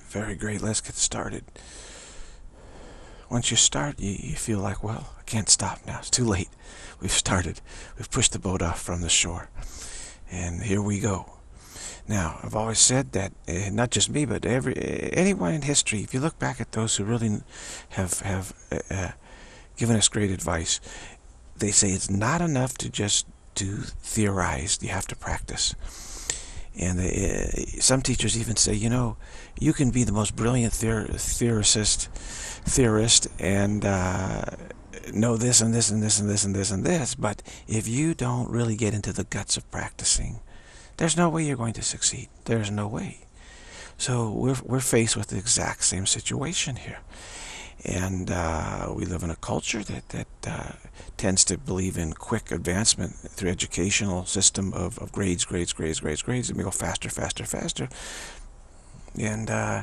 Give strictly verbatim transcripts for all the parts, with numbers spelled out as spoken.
Very great. Let's get started. Once you start, you, you feel like, well, I can't stop now. It's too late. We've started. We've pushed the boat off from the shore. And here we go. Now, I've always said that, uh, not just me, but every anyone in history, if you look back at those who really have, have uh, uh, given us great advice, they say it's not enough to just do theorize. You have to practice. And they, uh, some teachers even say, you know, you can be the most brilliant theor theorist, theorist and uh, know this and this and this and this and this and this, but if you don't really get into the guts of practicing, there's no way you're going to succeed. There's no way. So we're, we're faced with the exact same situation here. And uh, we live in a culture that, that uh, tends to believe in quick advancement through educational system of, of grades, grades, grades, grades, grades, and we go faster, faster, faster. And uh,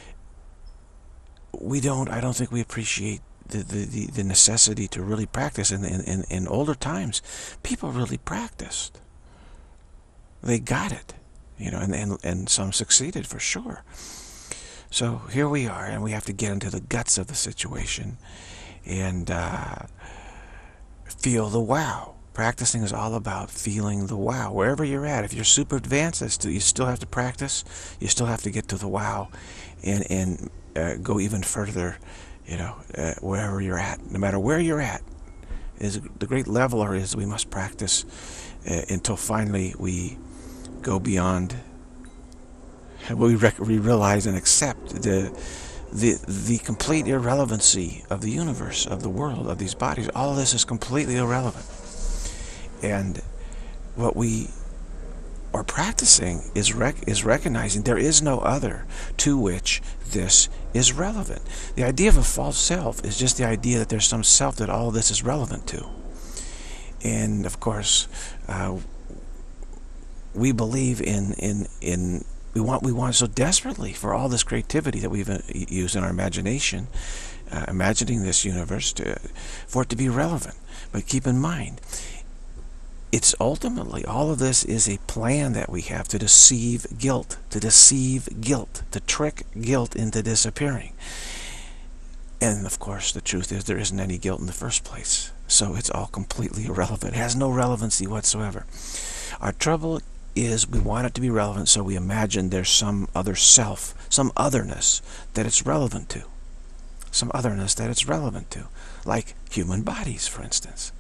we don't, I don't think we appreciate the, the, the, the necessity to really practice. In, in, in, in older times, people really practiced. They got it, you know, and, and, and some succeeded for sure. So here we are, and we have to get into the guts of the situation and uh, feel the wow. Practicing is all about feeling the wow. Wherever you're at, if you're super advanced, that's still, you still have to practice. You still have to get to the wow and, and uh, go even further, you know, uh, wherever you're at. No matter where you're at, is the great leveler is we must practice uh, until finally we go beyond. We, rec we realize and accept the, the, the complete irrelevancy of the universe, of the world, of these bodies. All of this is completely irrelevant. And what we are practicing is, rec is recognizing there is no other to which this is relevant. The idea of a false self is just the idea that there's some self that all of this is relevant to. And, of course, uh, we believe in... in, in We want, we want so desperately for all this creativity that we've uh, used in our imagination, uh, imagining this universe, to, for it to be relevant. But keep in mind, it's ultimately, all of this is a plan that we have to deceive guilt, to deceive guilt, to trick guilt into disappearing. And, of course, the truth is there isn't any guilt in the first place. So it's all completely irrelevant. It has no relevancy whatsoever. Our trouble is we want it to be relevant, so we imagine there's some other self, some otherness that it's relevant to. Some otherness that it's relevant to. Like human bodies, for instance.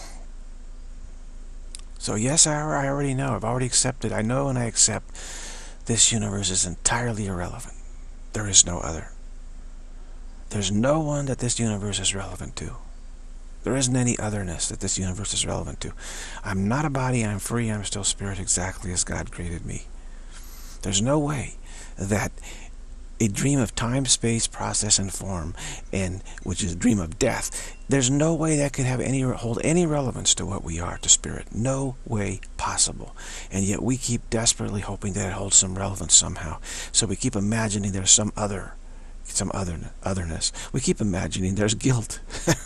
So yes, I already know, I've already accepted, I know and I accept this universe is entirely irrelevant. There is no other. There's no one that this universe is relevant to. There isn't any otherness that this universe is relevant to. I'm not a body, I'm free, I'm still spirit, exactly as God created me. There's no way that a dream of time, space, process, and form, and which is a dream of death, there's no way that could have any hold any relevance to what we are, to spirit. No way possible. And yet we keep desperately hoping that it holds some relevance somehow. So we keep imagining there's some other, some other otherness. We keep imagining there's guilt.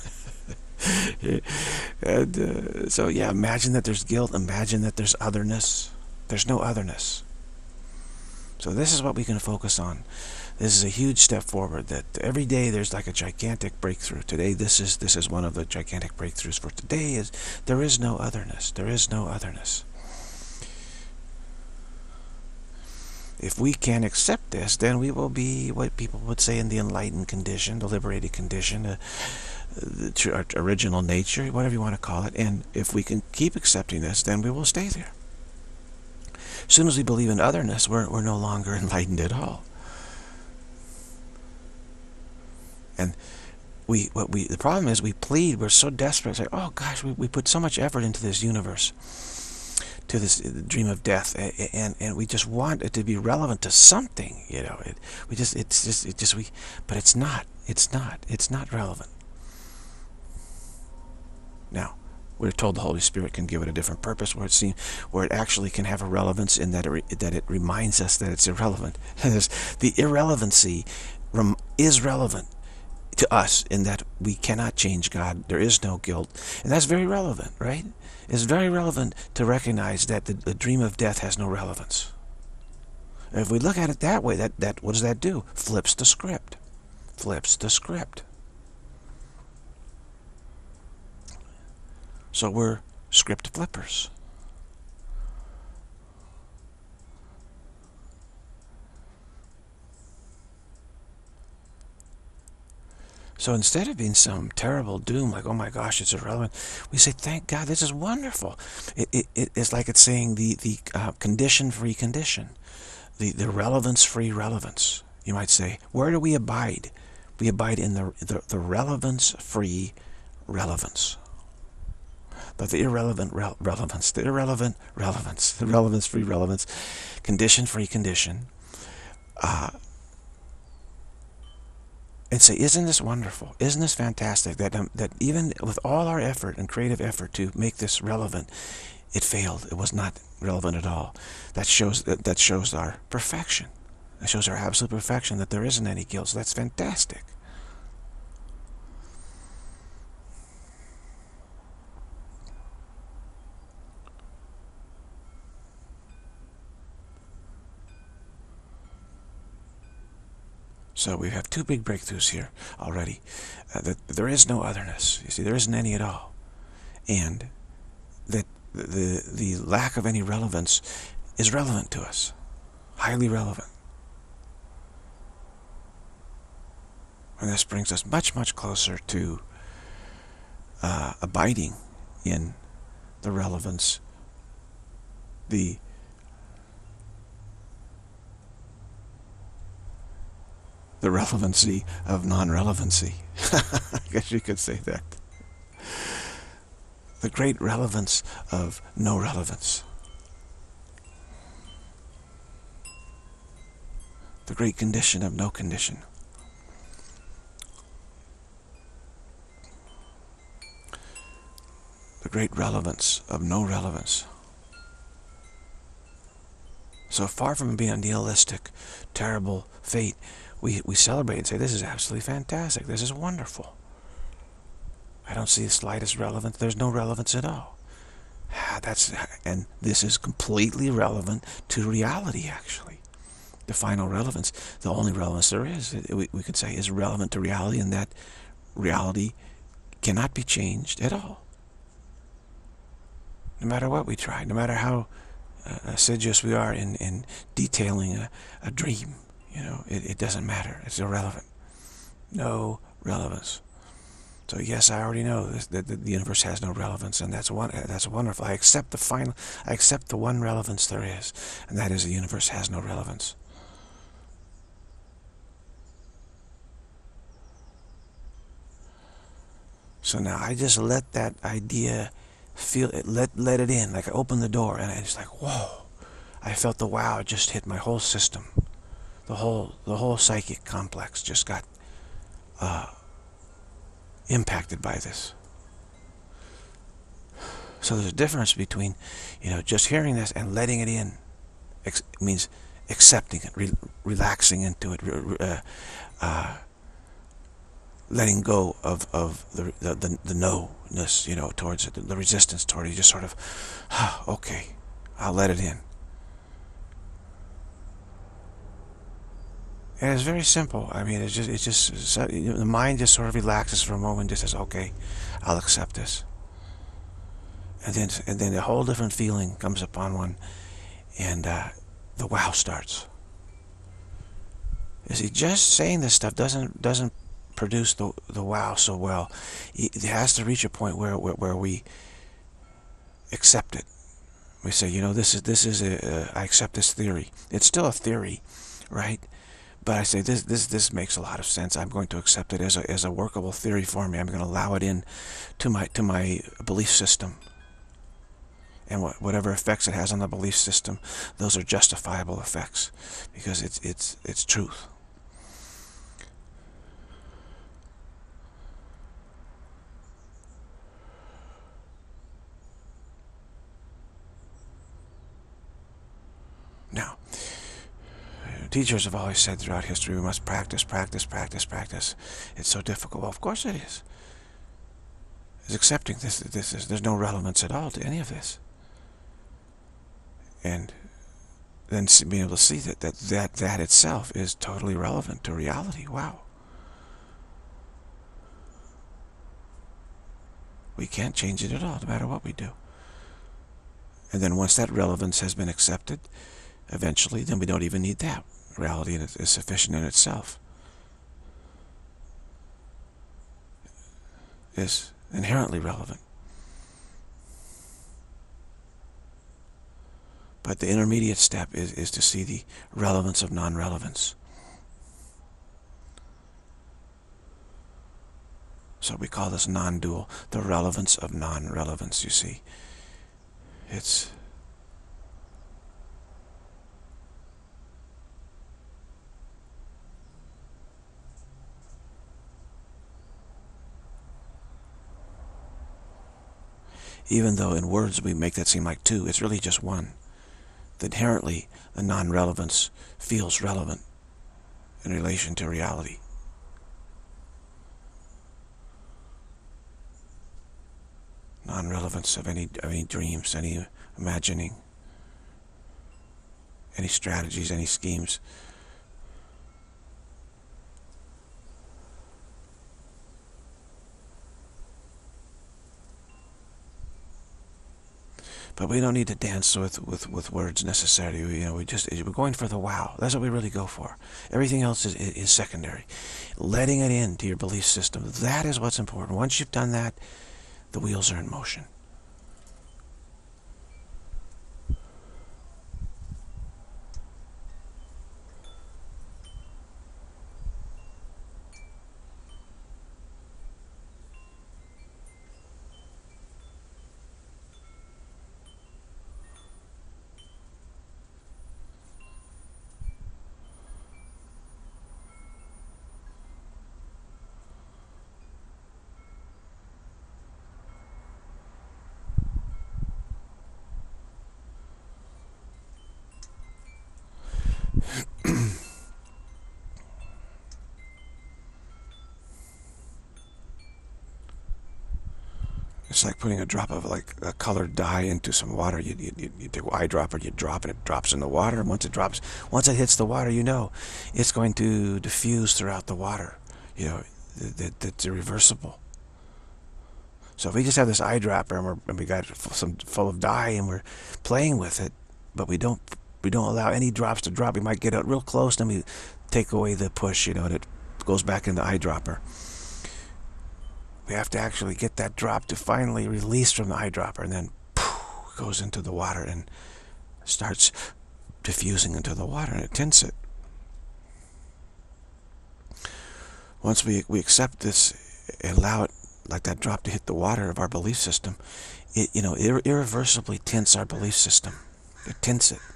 And uh, so yeah, imagine that there's guilt, imagine that there's otherness. There's no otherness. So this is what we can focus on. This is a huge step forward, that every day there's like a gigantic breakthrough. Today this is this is one of the gigantic breakthroughs for today, is there is no otherness. There is no otherness. If we can accept this, then we will be what people would say in the enlightened condition, the liberated condition, uh, the original nature, whatever you want to call it. And if we can keep accepting this, then we will stay there. As soon as we believe in otherness, we're, we're no longer enlightened at all. And we, what we, the problem is we plead, we're so desperate, it's like, oh gosh, we, we put so much effort into this universe, to this dream of death, and and we just want it to be relevant to something, you know. It, we just, it's just, it just, we, but it's not, it's not, it's not relevant. Now, we're told the Holy Spirit can give it a different purpose, where it seems, where it actually can have a relevance in that it, re, that it reminds us that it's irrelevant. The irrelevancy rem, is relevant to us in that we cannot change God. There is no guilt, and that's very relevant, right? It's very relevant to recognize that the, the dream of death has no relevance. If we look at it that way, that, that what does that do? Flips the script. Flips the script. So we're script flippers. So instead of being some terrible doom, like, oh my gosh, it's irrelevant, we say, thank God, this is wonderful. It, it, it, it's like it's saying the, the uh, condition-free condition, the, the relevance-free relevance. You might say, where do we abide? We abide in the, the, the relevance-free relevance. But the irrelevant re relevance, the irrelevant relevance, the relevance-free relevance, condition-free condition, uh, and say, isn't this wonderful? Isn't this fantastic? That um, that even with all our effort and creative effort to make this relevant, it failed. It was not relevant at all. That shows that, that shows our perfection. That shows our absolute perfection, that there isn't any guilt. So that's fantastic. So we have two big breakthroughs here already. Uh, that there is no otherness. You see, there isn't any at all. And that the, the lack of any relevance is relevant to us. Highly relevant. And this brings us much, much closer to uh, abiding in the relevance, the the relevancy of non-relevancy. I guess you could say that. The great relevance of no relevance. The great condition of no condition. The great relevance of no relevance. So far from being a nihilistic, terrible fate, we, we celebrate and say, this is absolutely fantastic. This is wonderful. I don't see the slightest relevance. There's no relevance at all. That's, and this is completely relevant to reality, actually. The final relevance, the only relevance there is, we, we could say, is relevant to reality, and that reality cannot be changed at all. No matter what we try, no matter how uh, assiduous we are in, in detailing a, a dream, you know, it, it doesn't matter. It's irrelevant. No relevance. So yes, I already know this, that the universe has no relevance, and that's one. That's wonderful. I accept the final. I accept the one relevance there is, and that is the universe has no relevance. So now I just let that idea feel it. Let let it in. Like I opened the door, and I just like, whoa! I felt the wow just hit my whole system. The whole the whole psychic complex just got uh, impacted by this. So there's a difference between, you know, just hearing this and letting it in. Ex means accepting it, re relaxing into it, re uh, uh, letting go of of the the the, the no-ness, you know, towards it, the, the resistance toward it. You just sort of, ah, okay, I'll let it in. And it's very simple. I mean, it's just, it's just, the mind just sort of relaxes for a moment, just says, okay, I'll accept this. And then, and then a whole different feeling comes upon one, and uh, the wow starts. You see, just saying this stuff doesn't doesn't produce the the wow so well. It has to reach a point where where, where we accept it. We say, you know, this is this is a, a I accept this theory. It's still a theory, right? But I say this this this makes a lot of sense. I'm going to accept it as a as a workable theory for me. I'm going to allow it in to my to my belief system. And what, whatever effects it has on the belief system, those are justifiable effects because it's it's it's truth. Now, teachers have always said throughout history, we must practice, practice, practice, practice. It's so difficult. Well, of course it is. It's accepting this. This is there's no relevance at all to any of this. And then being able to see that that, that that itself is totally relevant to reality. Wow. We can't change it at all, no matter what we do. And then once that relevance has been accepted, eventually, then we don't even need that. Reality is sufficient in itself. Is inherently relevant. But the intermediate step is, is to see the relevance of non-relevance. So we call this non-dual, the relevance of non-relevance, you see. It's even though in words we make that seem like two, it's really just one. That inherently the non-relevance feels relevant in relation to reality. Non-relevance of any, of any dreams, any imagining, any strategies, any schemes. But we don't need to dance with, with, with words necessarily. We, you know, we just, we're going for the wow. That's what we really go for. Everything else is, is secondary. Letting it into your belief system, that is what's important. Once you've done that, the wheels are in motion. It's like putting a drop of like a colored dye into some water. You, you, you take an eyedropper, you drop it, it drops in the water, and once it drops, once it hits the water, you know it's going to diffuse throughout the water. You know, that it's irreversible. So if we just have this eyedropper and, we're, and we got some full of dye and we're playing with it, but we don't we don't allow any drops to drop. We might get out real close, then we take away the push, you know, and it goes back in the eyedropper. We have to actually get that drop to finally release from the eyedropper, and then poof, goes into the water and starts diffusing into the water, and it tints it. Once we, we accept this and allow it, like that drop, to hit the water of our belief system, it, you know, ir irreversibly tints our belief system. It tints it.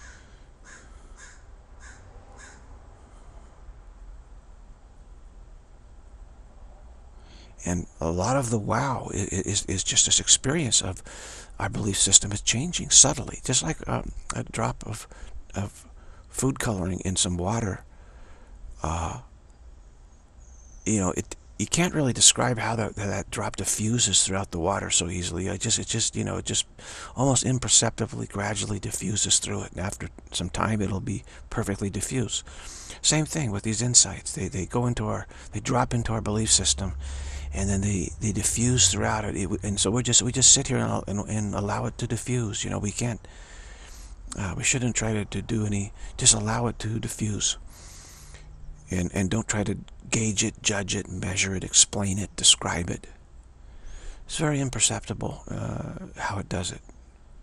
And a lot of the wow is, is just this experience of our belief system is changing subtly. Just like um, a drop of, of food coloring in some water. Uh, you know, it you can't really describe how that, that drop diffuses throughout the water so easily. I just, it just, you know, it just almost imperceptibly, gradually diffuses through it. And after some time, it'll be perfectly diffused. Same thing with these insights. They, they go into our, they drop into our belief system, and then they, they diffuse throughout it. it and so we just we just sit here and, and, and allow it to diffuse. You know, we can't, uh, we shouldn't try to, to do any, just allow it to diffuse. And, and don't try to gauge it, judge it, measure it, explain it, describe it. It's very imperceptible uh, how it does it.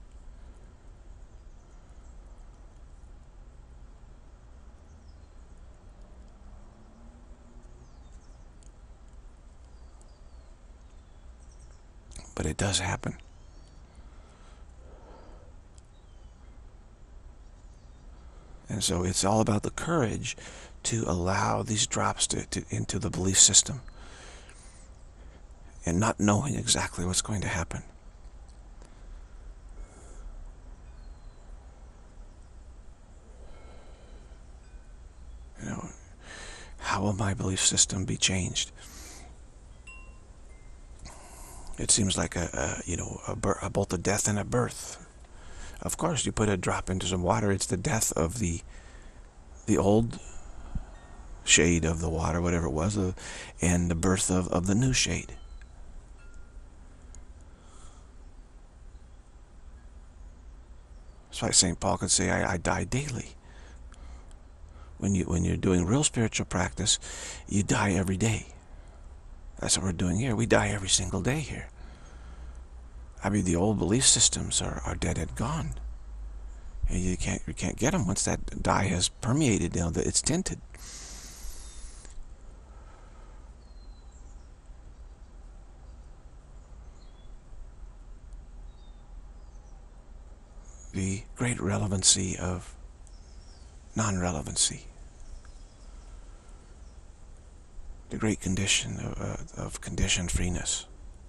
But it does happen. And so it's all about the courage to allow these drops to, to into the belief system, and not knowing exactly what's going to happen. You know, how will my belief system be changed? It seems like a, a you know a, bir a both a death and a birth. Of course, you put a drop into some water, it's the death of the the old shade of the water, whatever it was, uh, and the birth of, of the new shade. That's why Saint Paul could say, I, I die daily. When, you, when you're doing real spiritual practice, you die every day. That's what we're doing here. We die every single day here. I mean, the old belief systems are, are dead and gone. And you can't, you can't get them once that dye has permeated, you know, it's tinted. The great relevancy of non-relevancy. The great condition of, uh, of condition freeness.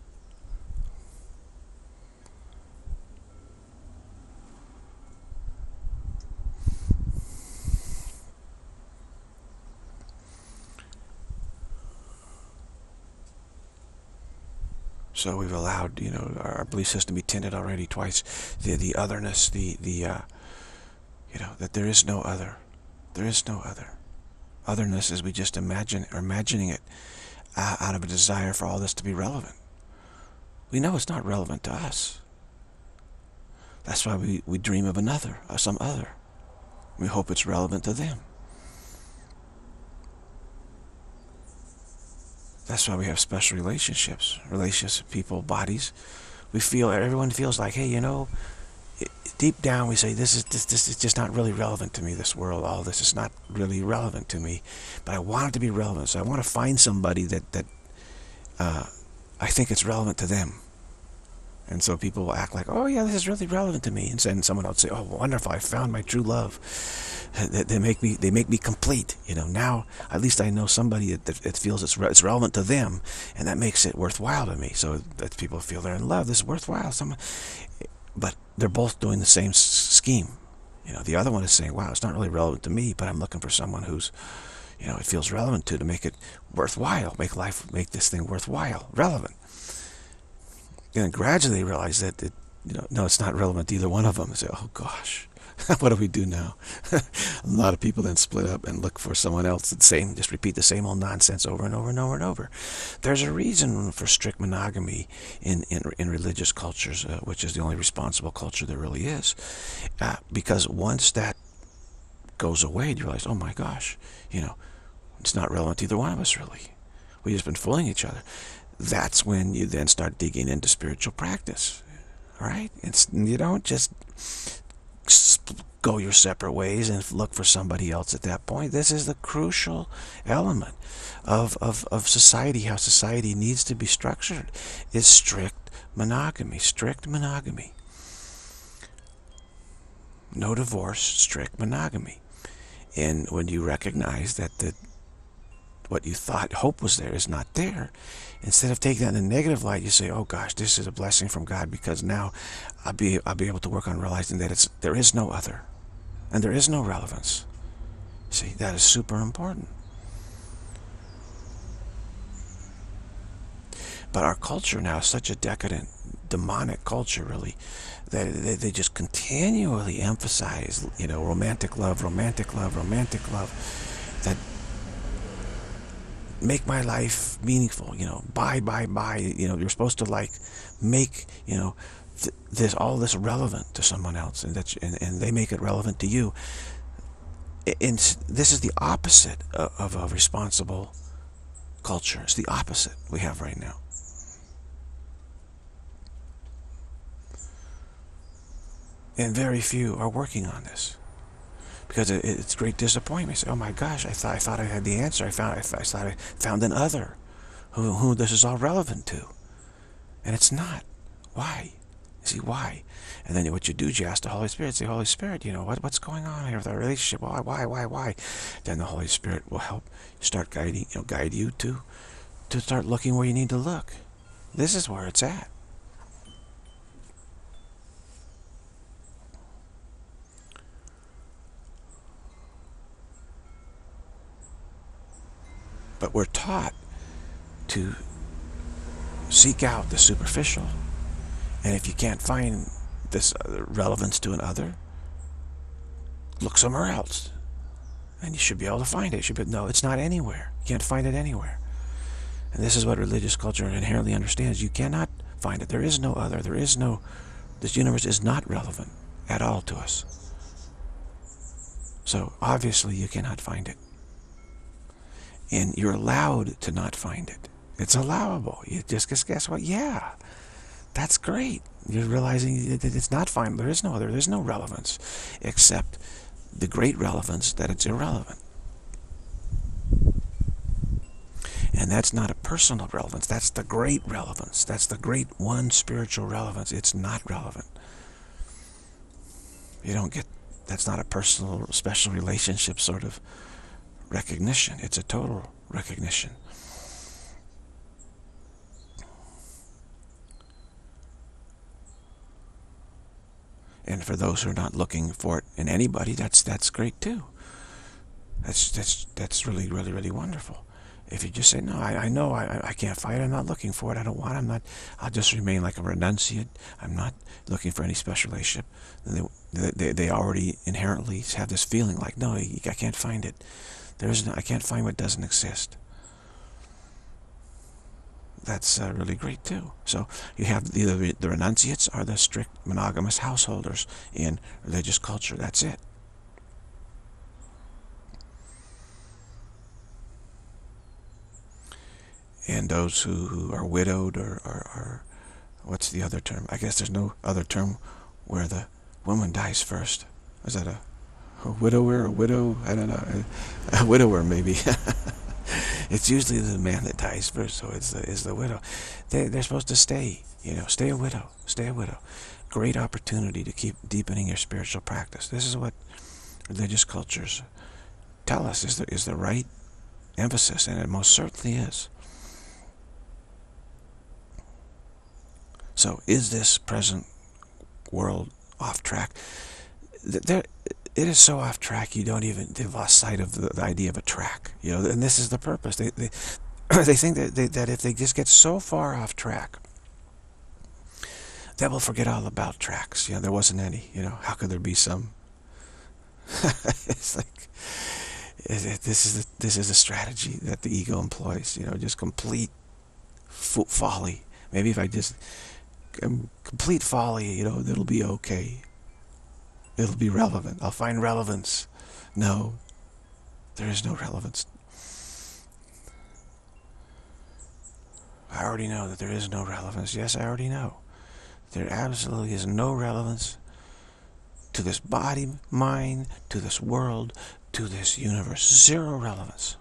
So we've allowed, you know, our belief system to be tinted already twice. The the otherness, the the uh, you know, that there is no other, there is no other. Otherness is we just imagine or imagining it uh, out of a desire for all this to be relevant. We know it's not relevant to us. That's why we we dream of another, or some other. We hope it's relevant to them. That's why we have special relationships, relationships with people, bodies. We feel, everyone feels like, hey, you know, it, deep down we say, this is this, this is just not really relevant to me, this world, all this is not really relevant to me, but I want it to be relevant, so I want to find somebody that, that uh, I think it's relevant to them. And so people will act like, oh yeah, this is really relevant to me. And then someone else say, oh wonderful, I found my true love. They, they make me, they make me complete. You know, now at least I know somebody that, that, that feels it's, re it's relevant to them, and that makes it worthwhile to me. So that people feel they're in love. This is worthwhile. Someone, but they're both doing the same scheme. You know, the other one is saying, wow, it's not really relevant to me, but I'm looking for someone who's, you know, it feels relevant to to make it worthwhile, make life, make this thing worthwhile, relevant. And gradually realize that, it, you know, no, it's not relevant to either one of them. And say, oh gosh, what do we do now? A lot of people then split up and look for someone else. The same, just repeat the same old nonsense over and over and over and over. There's a reason for strict monogamy in in, in religious cultures, uh, which is the only responsible culture there really is, uh, because once that goes away, you realize, oh my gosh, you know, it's not relevant to either one of us really. We've just been fooling each other. That's when you then start digging into spiritual practice, all right? It's, you don't just go your separate ways and look for somebody else at that point. This is the crucial element of, of, of society, how society needs to be structured, is strict monogamy, strict monogamy. No divorce, strict monogamy. And when you recognize that the what you thought hope was there is not there, instead of taking that in a negative light, you say, oh gosh, this is a blessing from God, because now I'll be, I'll be able to work on realizing that it's, there is no other, and there is no relevance. See, that is super important. But our culture now is such a decadent, demonic culture, really, that they, they just continually emphasize, you know, romantic love, romantic love, romantic love, that make my life meaningful, you know, buy, buy, buy, you know, you're supposed to like make, you know, th this, all this relevant to someone else, and that, and, and they make it relevant to you. And this is the opposite of, of a responsible culture. It's the opposite we have right now. And very few are working on this, because it, it's great disappointment. You say, oh my gosh, I thought I thought I had the answer. I found I, I thought I found an other who who this is all relevant to, and it's not. Why? You see, why? And then what you do is you ask the Holy Spirit. Say, Holy Spirit, you know what what's going on here with our relationship? Why why why why? Then the Holy Spirit will help start guiding you know guide you to to start looking where you need to look. This is where it's at. But we're taught to seek out the superficial. And if you can't find this uh, relevance to another, look somewhere else. And you should be able to find it. You should be, no, it's not anywhere. You can't find it anywhere. And this is what religious culture inherently understands. You cannot find it. There is no other. There is no, this universe is not relevant at all to us. So obviously you cannot find it. And you're allowed to not find it. It's allowable. You just guess, guess what? Yeah, that's great. You're realizing that it's not fine. There is no other. There's no relevance, except the great relevance that it's irrelevant. And that's not a personal relevance. That's the great relevance. That's the great one spiritual relevance. It's not relevant. You don't get, that's not a personal, special relationship sort of recognition. It's a total recognition. And for those who are not looking for it in anybody, that's that's great too. That's that's that's really really really wonderful. If you just say, no, I, I know I I can't find it. I'm not looking for it. I don't want it. I'm not. I'll just remain like a renunciate. I'm not looking for any special relationship. They they they already inherently have this feeling like, no, I can't find it. There is no, I can't find what doesn't exist. That's uh, really great too. So you have either the renunciates or the strict monogamous householders in religious culture. That's it. And those who, who are widowed or, or, or what's the other term? I guess there's no other term where the woman dies first. Is that a, a widower, a widow? I don't know. A, a widower maybe. It's usually the man that dies first, so it's the, it's the widow. They, they're supposed to stay, you know, stay a widow, stay a widow. Great opportunity to keep deepening your spiritual practice. This is what religious cultures tell us is the, is the right emphasis, and it most certainly is. So is this present world off track? There, it is so off track you don't even, they've lost sight of the, the idea of a track, you know, and this is the purpose. They they, they think that, they, that if they just get so far off track, they will forget all about tracks. You know, there wasn't any, you know, how could there be some? It's like, it, it, this is the, this is a strategy that the ego employs, you know, just complete fo folly. Maybe if I just, um, complete folly, you know, it'll be okay. It'll be relevant. I'll find relevance. No, there is no relevance. I already know that there is no relevance. Yes, I already know. There absolutely is no relevance to this body, mind, to this world, to this universe. Zero relevance.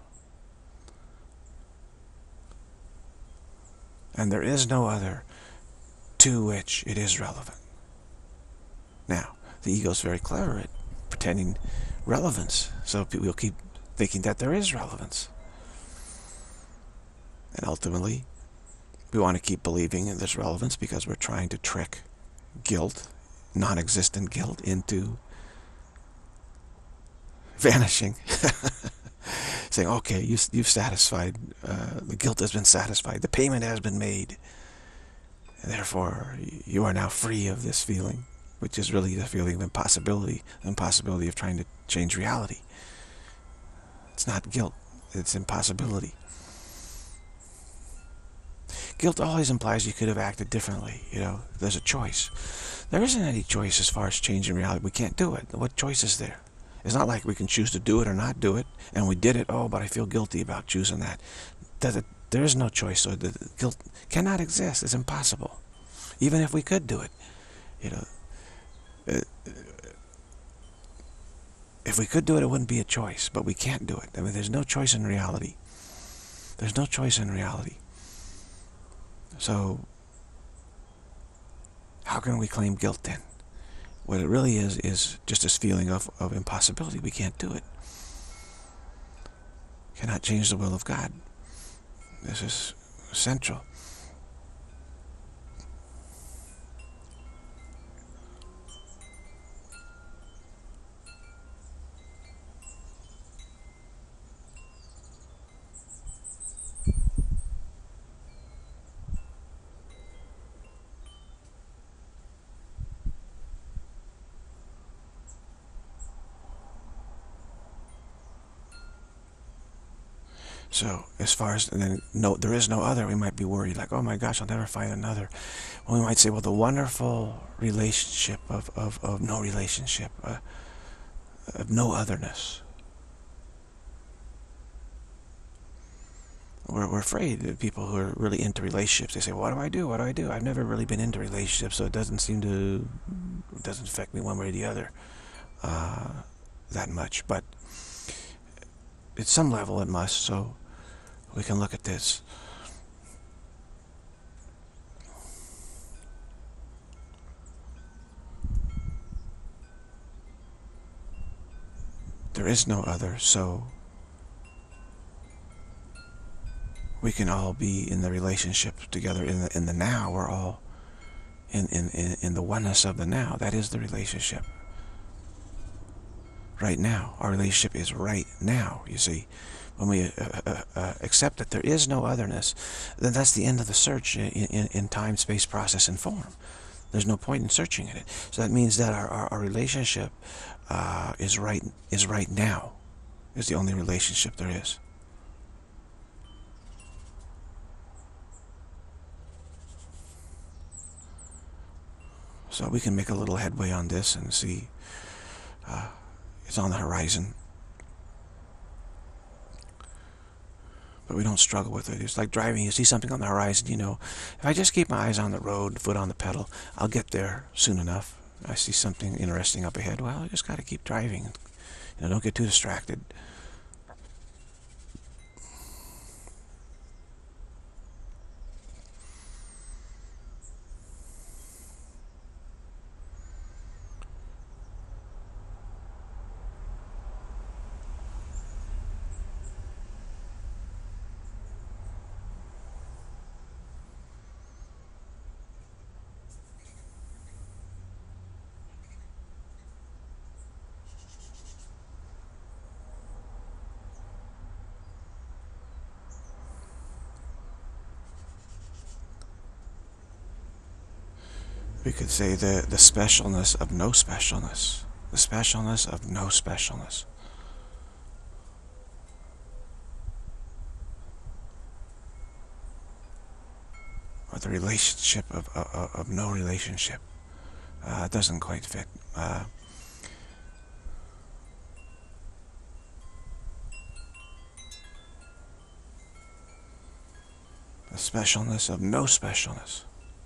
And there is no other to which it is relevant. Now, the ego is very clever at pretending relevance, so we'll keep thinking that there is relevance. And ultimately, we want to keep believing in this relevance because we're trying to trick guilt, non-existent guilt, into vanishing. Saying, okay, you, you've satisfied, uh, the guilt has been satisfied, the payment has been made, and therefore you are now free of this feeling, which is really the feeling of impossibility, the impossibility of trying to change reality. It's not guilt, it's impossibility. Guilt always implies you could have acted differently, you know, there's a choice. There isn't any choice as far as changing reality. We can't do it. What choice is there? It's not like we can choose to do it or not do it, and we did it, oh, but I feel guilty about choosing that. There is no choice, so the guilt cannot exist. It's impossible. Even if we could do it, you know, if we could do it, it wouldn't be a choice, but we can't do it. I mean, there's no choice in reality. There's no choice in reality. So, how can we claim guilt then? What it really is, is just this feeling of, of impossibility. We can't do it. Cannot change the will of God. This is central. So as far as, and then no, there is no other, we might be worried like, oh my gosh, I'll never find another. Well, we might say, well, the wonderful relationship of, of, of no relationship, uh, of no otherness. We're, we're afraid that people who are really into relationships, they say, what do I do? What do I do? I've never really been into relationships, so it doesn't seem to, it doesn't affect me one way or the other uh, that much. But at some level it must, so we can look at this. There is no other, so we can all be in the relationship together in the in the now. We're all in in in, in the oneness of the now. That is the relationship. Right now, our relationship is right now. You see, when we uh, uh, uh, accept that there is no otherness, then that's the end of the search in, in, in time, space, process, and form. There's no point in searching in it. So that means that our, our, our relationship uh, is right is right now. Is the only relationship there is. So we can make a little headway on this and see uh, it's on the horizon. But we don't struggle with it. It's like driving. You see something on the horizon, you know, if I just keep my eyes on the road, foot on the pedal, I'll get there soon enough. I see something interesting up ahead. Well, I just got to keep driving. You know, don't get too distracted. We could say the, the specialness of no specialness. The specialness of no specialness. Or the relationship of, of, of no relationship. Uh, it doesn't quite fit. Uh, the specialness of no specialness.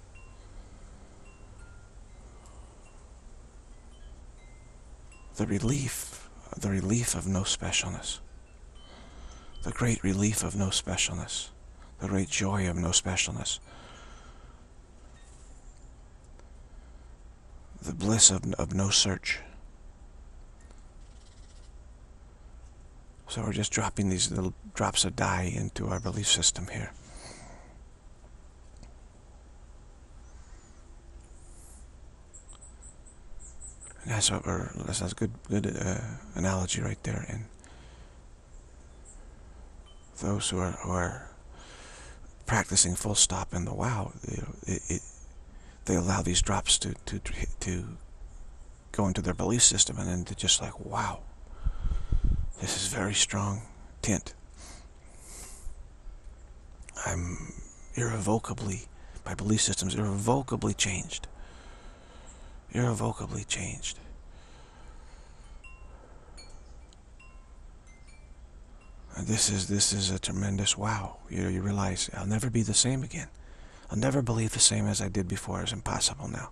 The relief, the relief of no specialness. The great relief of no specialness. The great joy of no specialness. The bliss of, of no search. So we're just dropping these little drops of dye into our belief system here. And that's what we're, that's a good, good uh, analogy right there. And those who are, who are practicing full stop in the wow, you know, it, it, they allow these drops to, to, to go into their belief system, and then to just like, wow, this is very strong tint. I'm irrevocably, my belief system's irrevocably changed. Irrevocably changed. And this is this is a tremendous wow. You know, you realize I'll never be the same again. I'll never believe the same as I did before. It's impossible now.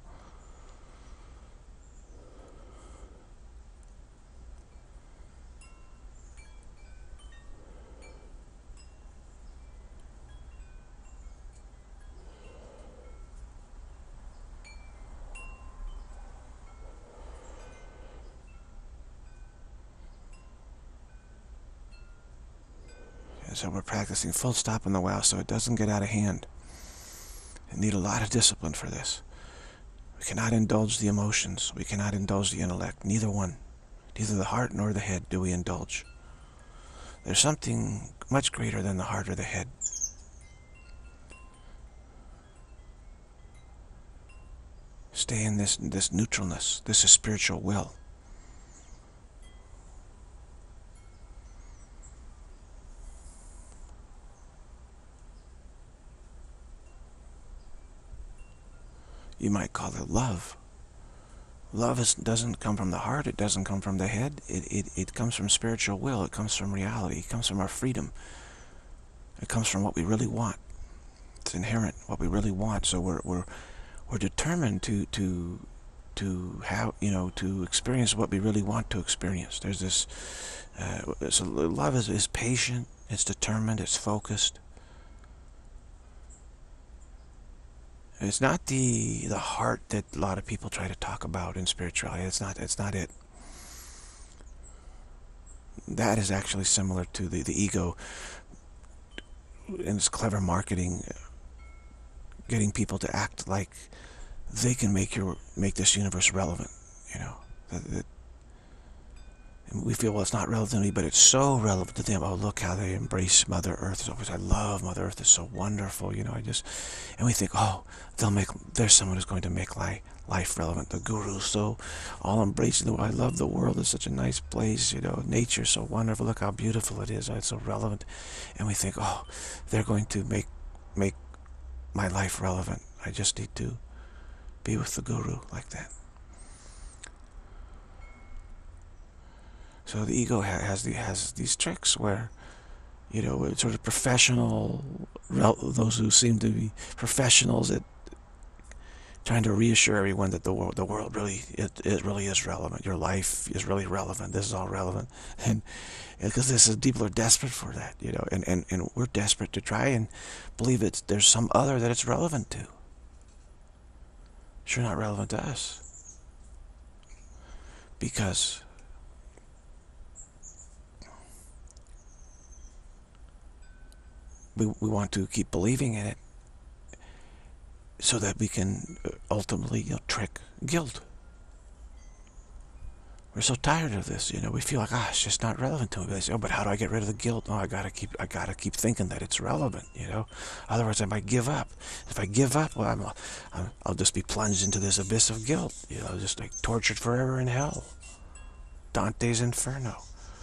And so we're practicing full stop in the wow so it doesn't get out of hand. We need a lot of discipline for this. We cannot indulge the emotions. We cannot indulge the intellect. Neither one. Neither the heart nor the head do we indulge. There's something much greater than the heart or the head. Stay in this, this neutralness. This is spiritual will. You might call it love. Love is, doesn't come from the heart. It doesn't come from the head. It, it, it comes from spiritual will. It comes from reality. It comes from our freedom. It comes from what we really want. It's inherent, what we really want. So we're we're we're determined to to to have, you know, to experience what we really want to experience. There's this. Uh, so love is, is patient. It's determined. It's focused. It's not the the heart that a lot of people try to talk about in spirituality. It's not. It's not it. That is actually similar to the the ego and its clever marketing, getting people to act like they can make your make this universe relevant. You know, that, that, and we feel, well, it's not relevant to me, but it's so relevant to them. Oh, look how they embrace Mother Earth. It's always, I love Mother Earth. It's so wonderful. You know, I just, and we think, oh, they'll make. There's someone who's going to make life life relevant. The guru, so all embracing the. I love the world. It's such a nice place. You know, nature's so wonderful. Look how beautiful it is. Oh, it's so relevant, and we think, oh, they're going to make make my life relevant. I just need to be with the guru like that. So the ego has the has these tricks where, you know, it's sort of professional, those who seem to be professionals at trying to reassure everyone that the world the world really it, it really is relevant. Your life is really relevant. This is all relevant, and because this is, people are desperate for that, you know, and and and we're desperate to try and believe it's there's some other that it's relevant to. Sure, not relevant to us, because we we want to keep believing in it, so that we can ultimately, you know, trick guilt. We're so tired of this, you know. We feel like, ah, it's just not relevant to me. They say, oh, but how do I get rid of the guilt? Oh, I gotta keep, I gotta keep thinking that it's relevant, you know. Otherwise, I might give up. If I give up, well, I'm, I'm, I'll just be plunged into this abyss of guilt, you know, just like tortured forever in hell. Dante's Inferno.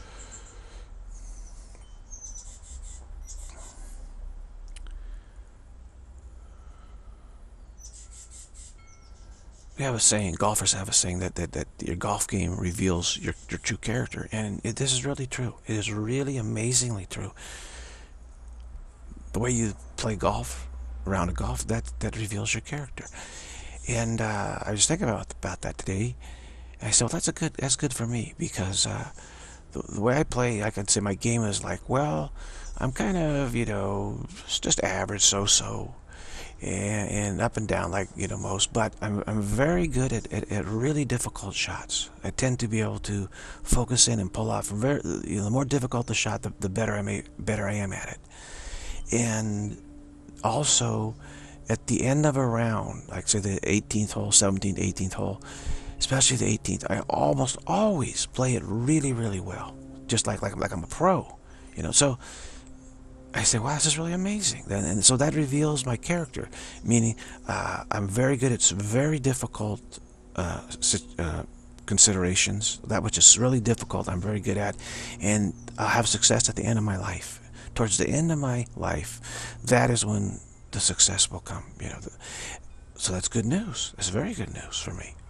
We have a saying, golfers have a saying that, that, that your golf game reveals your, your true character. And it, this is really true. It is really amazingly true. The way you play golf, a round of golf, that, that reveals your character. And uh, I was thinking about, about that today. And I said, well, that's, a good, that's good for me, because uh, the, the way I play, I could say my game is like, well, I'm kind of, you know, just average, so-so. And, and up and down like, you know, most, but I'm, I'm very good at, at, at really difficult shots. I tend to be able to focus in and pull off from very, you know, the more difficult the shot, the, the better I may, better I am at it. And also at the end of a round, like say the eighteenth hole, seventeenth, eighteenth hole, especially the eighteenth, I almost always play it really, really well, just like like, like I'm a pro, you know. So I say, wow, this is really amazing. And so that reveals my character, meaning uh, I'm very good at some very difficult uh, uh, considerations. That which is really difficult, I'm very good at, and I'll have success at the end of my life. Towards the end of my life, that is when the success will come. You know, so that's good news. That's very good news for me.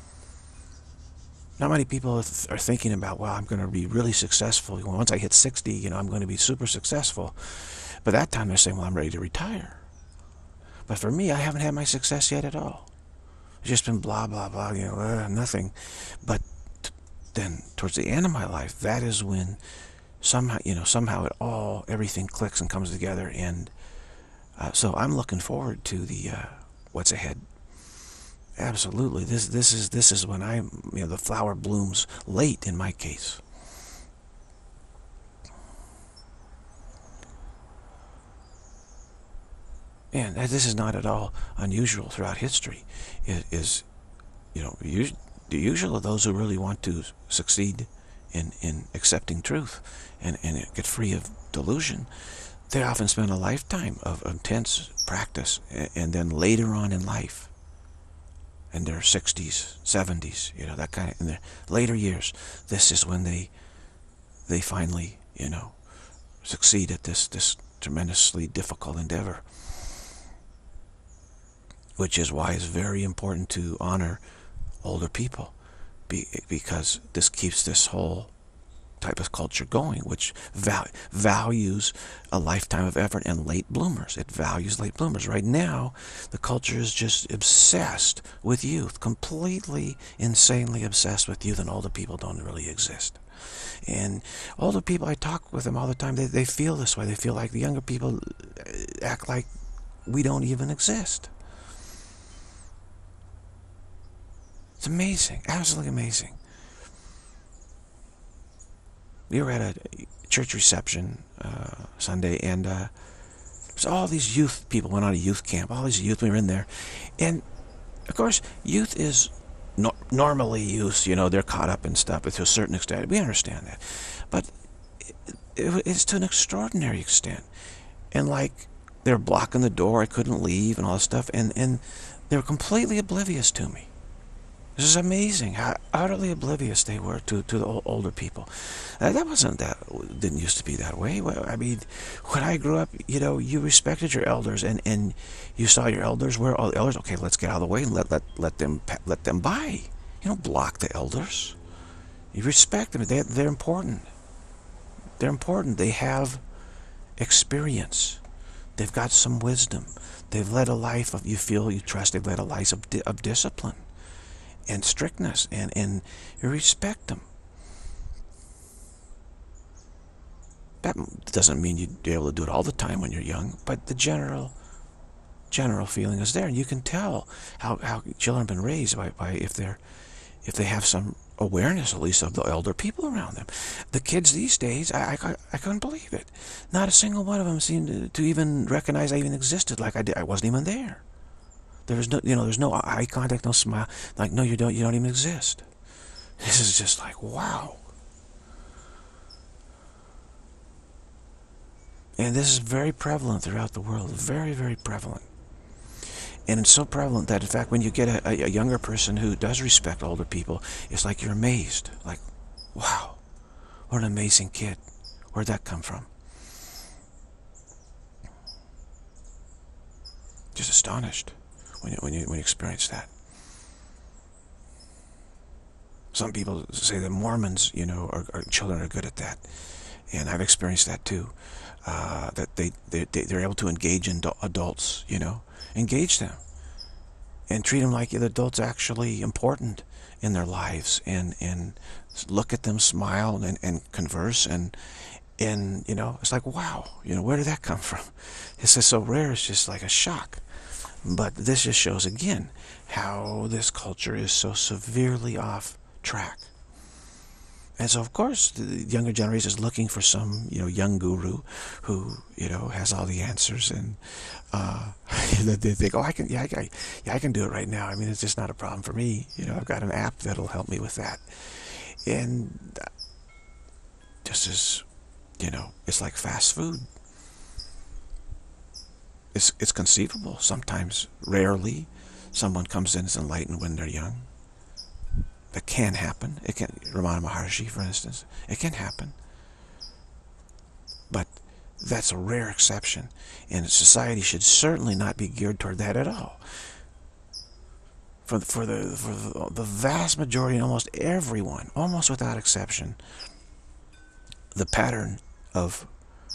Not many people are thinking about, well, I'm going to be really successful. Once I hit sixty, you know, I'm going to be super successful. But that time they're saying, well, I'm ready to retire. But for me, I haven't had my success yet at all. It's just been blah, blah, blah, you know, uh, nothing. But then towards the end of my life, that is when somehow, you know, somehow it all, everything clicks and comes together. And uh, so I'm looking forward to the uh, what's ahead. Absolutely. This this is this is when I, you know, the flower blooms late in my case. And this is not at all unusual throughout history. It is, you know, the usual of those who really want to succeed in, in accepting truth and, and get free of delusion. They often spend a lifetime of intense practice, and then later on in life, in their sixties, seventies, you know, that kind of, in their later years, this is when they they finally, you know, succeed at this this tremendously difficult endeavor. which is why it's very important to honor older people, be, because this keeps this whole type of culture going, which val values a lifetime of effort and late bloomers. It values late bloomers. Right now, the culture is just obsessed with youth, completely, insanely obsessed with youth, and older people don't really exist. And older people, I talk with them all the time, they, they feel this way. They feel like the younger people act like we don't even exist. It's amazing, absolutely amazing. We were at a church reception uh, Sunday, and uh, there's all these youth people went on a youth camp. All these youth, we were in there, and of course, youth is no normally youth. You know, they're caught up in stuff, but to a certain extent, we understand that. But it, it, it's to an extraordinary extent, and like they're blocking the door. I couldn't leave, and all this stuff, and and they were completely oblivious to me. This is amazing how utterly oblivious they were to, to the older people. Uh, that wasn't that, didn't used to be that way. Well, I mean, when I grew up, you know, you respected your elders, and, and you saw your elders, where all the elders, okay, let's get out of the way and let, let, let, them, let them by. You don't block the elders. You respect them. They, they're important. They're important. They have experience. They've got some wisdom. They've led a life of, you feel, you trust, they've led a life of, di of discipline and strictness, and, and you respect them. That doesn't mean you'd be able to do it all the time when you're young, but the general general feeling is there, and you can tell how, how children have been raised by, by if they're if they have some awareness, at least, of the elder people around them. The kids these days, I, I, I couldn't believe it. Not a single one of them seemed to, to even recognize I even existed, like I did. I wasn't even there. There was no, you know, there's no eye contact, no smile. Like, no, you don't, you don't even exist. This is just like, wow. And this is very prevalent throughout the world. Very, very prevalent. And it's so prevalent that, in fact, when you get a, a younger person who does respect older people, it's like you're amazed. Like, wow, what an amazing kid. Where'd that come from? Just astonished when you, when you, when you experience that. Some people say that Mormons, you know, are, are children are good at that. And I've experienced that too. Uh, that they, they, they're able to engage in adults, you know, engage them and treat them like the adults actually important in their lives, and, and look at them, smile, and, and converse, and, and, you know, it's like, wow, you know, where did that come from? It's just so rare, it's just like a shock. But this just shows again how this culture is so severely off track. And so, of course, the younger generation is looking for some, you know, young guru who, you know, has all the answers, and uh, they think, oh, I can, yeah, I, yeah, I can do it right now. I mean, it's just not a problem for me. You know, I've got an app that'll help me with that. And this is, you know, it's like fast food. It's it's conceivable. Sometimes, rarely, someone comes in as enlightened when they're young. That can happen. It can, Ramana Maharshi, for instance, it can happen. But that's a rare exception, and society should certainly not be geared toward that at all. For the, for the for the, the vast majority, and almost everyone, almost without exception, the pattern of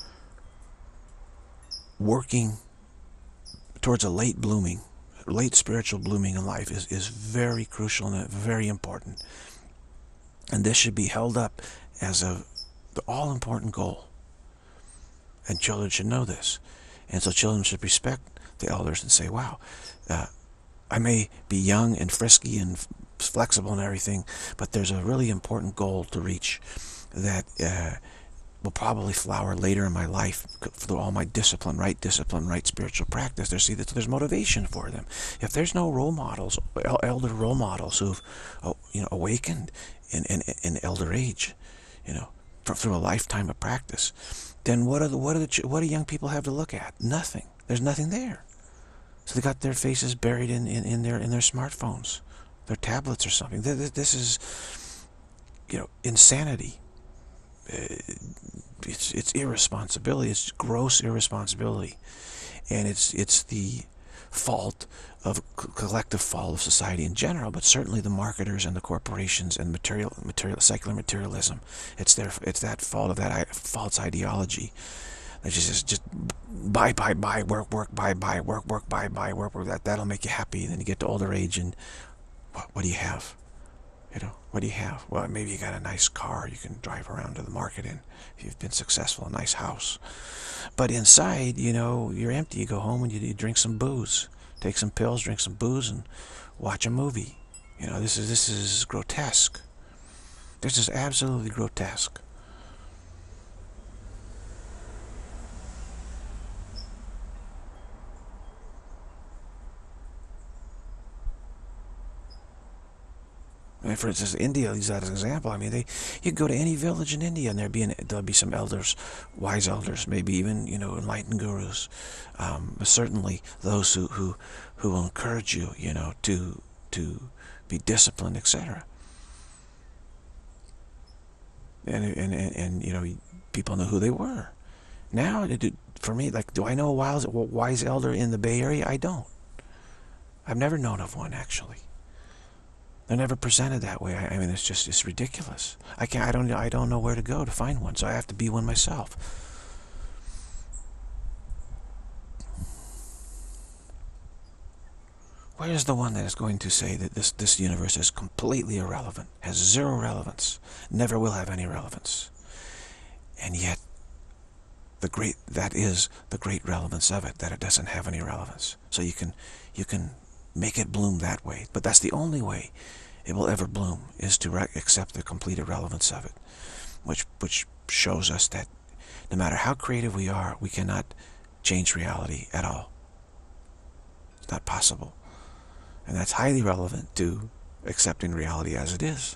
working towards a late blooming, late spiritual blooming in life is, is very crucial and very important. And this should be held up as a the all-important goal. And children should know this. And so children should respect the elders and say, wow, uh, I may be young and frisky and flexible and everything, but there's a really important goal to reach that uh, will probably flower later in my life through all my discipline, right discipline, right spiritual practice. There's, see, there's motivation for them. If there's no role models, elder role models who've, you know, awakened in, in, in elder age, you know, through a lifetime of practice, then what are the what are the what do young people have to look at? Nothing. There's nothing there. So they got their faces buried in, in, in their in their smartphones, their tablets or something. This is, you know, insanity. It's it's irresponsibility. It's gross irresponsibility, and it's it's the fault of collective fault of society in general, but certainly the marketers and the corporations and material, material, secular materialism. It's their, it's that fault of that false ideology. It's just, just buy, buy, buy, work, work, buy, buy, work, work, buy, buy, work, work. That that'll make you happy. And then you get to older age, and what, what do you have? You know, what do you have? Well, maybe you got a nice car you can drive around to the market in. If you've been successful, a nice house. But inside, you know, you're empty. You go home and you, you drink some booze, take some pills, drink some booze, and watch a movie. You know, this is this is grotesque. This is absolutely grotesque. I mean, for instance, India, use that as an example. I mean, they, you go to any village in India, and there'll be an, there'll be some elders, wise elders, maybe even, you know, enlightened gurus, um, but certainly those who who who will encourage you, you know, to to be disciplined, et cetera. And, and and and you know, people know who they were. Now, for me, like, do I know a wise wise elder in the Bay Area? I don't. I've never known of one, actually. They're never presented that way. I, I mean, it's just, it's ridiculous. I can't, I don't, I don't know where to go to find one, so I have to be one myself. Where is the one that is going to say that this, this universe is completely irrelevant, has zero relevance, never will have any relevance? And yet, the great, that is the great relevance of it, that it doesn't have any relevance. So you can, you can make it bloom that way. But that's the only way it will ever bloom, is to accept the complete irrelevance of it, which which shows us that no matter how creative we are, we cannot change reality at all. It's not possible. And that's highly relevant to accepting reality as it is.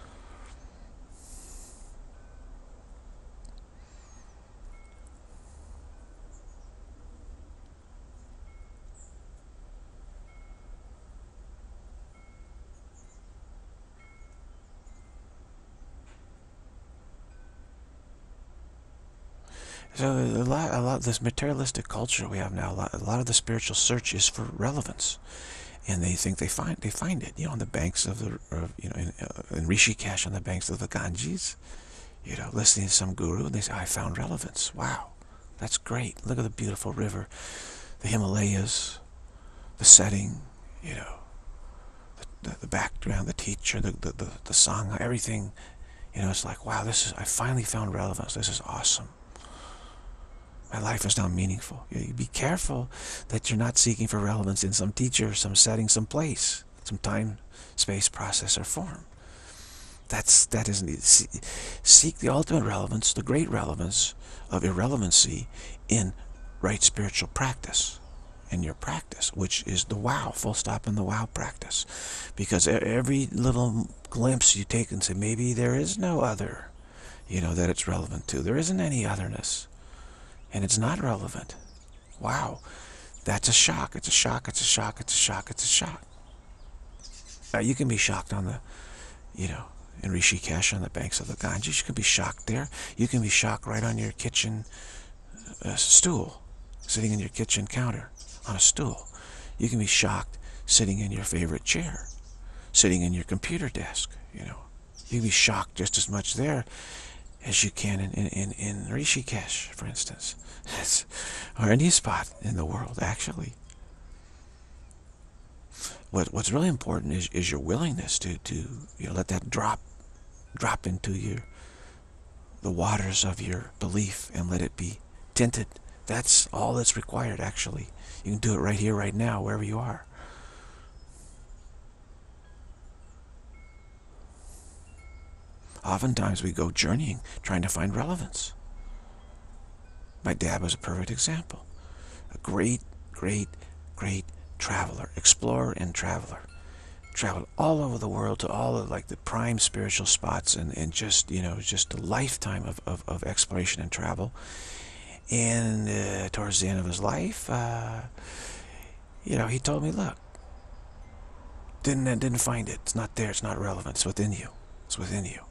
So a lot, a lot, this materialistic culture we have now, a lot, a lot of the spiritual search is for relevance, and they think they find they find it, you know, on the banks of the, of, you know, in, uh, in Rishikesh, on the banks of the Ganges, you know, listening to some guru, and they say, "I found relevance." Wow, that's great. Look at the beautiful river, the Himalayas, the setting, you know, the, the, the background, the teacher, the the the, the sangha, everything. You know, it's like, wow, this is, I finally found relevance. This is awesome. My life is now meaningful. You be careful that you're not seeking for relevance in some teacher, some setting, some place, some time, space, process, or form. That's, that isn't it. Seek the ultimate relevance, the great relevance of irrelevancy in right spiritual practice, in your practice, which is the wow, full stop in the wow practice. Because every little glimpse you take and say, maybe there is no other, you know, that it's relevant to. There isn't any otherness. And it's not relevant. Wow. That's a shock. It's a shock. It's a shock. It's a shock. It's a shock. Now, you can be shocked on the, you know, in Rishikesh, on the banks of the Ganges. You can be shocked there. You can be shocked right on your kitchen uh, stool, sitting in your kitchen counter on a stool. You can be shocked sitting in your favorite chair, sitting in your computer desk, you know. You can be shocked just as much there as you can in, in, in Rishikesh, for instance. It's, or any spot in the world, actually. What What's really important is, is your willingness to, to you know, let that drop drop into your the waters of your belief and let it be tinted. That's all that's required, actually. You can do it right here, right now, wherever you are. Oftentimes we go journeying, trying to find relevance. My dad was a perfect example. A great, great, great traveler, explorer and traveler. Traveled all over the world to all of like the prime spiritual spots, and, and just, you know, just a lifetime of, of, of exploration and travel. And uh, towards the end of his life, uh, you know, he told me, look, didn't, didn't find it. It's not there. It's not relevant. It's within you. It's within you.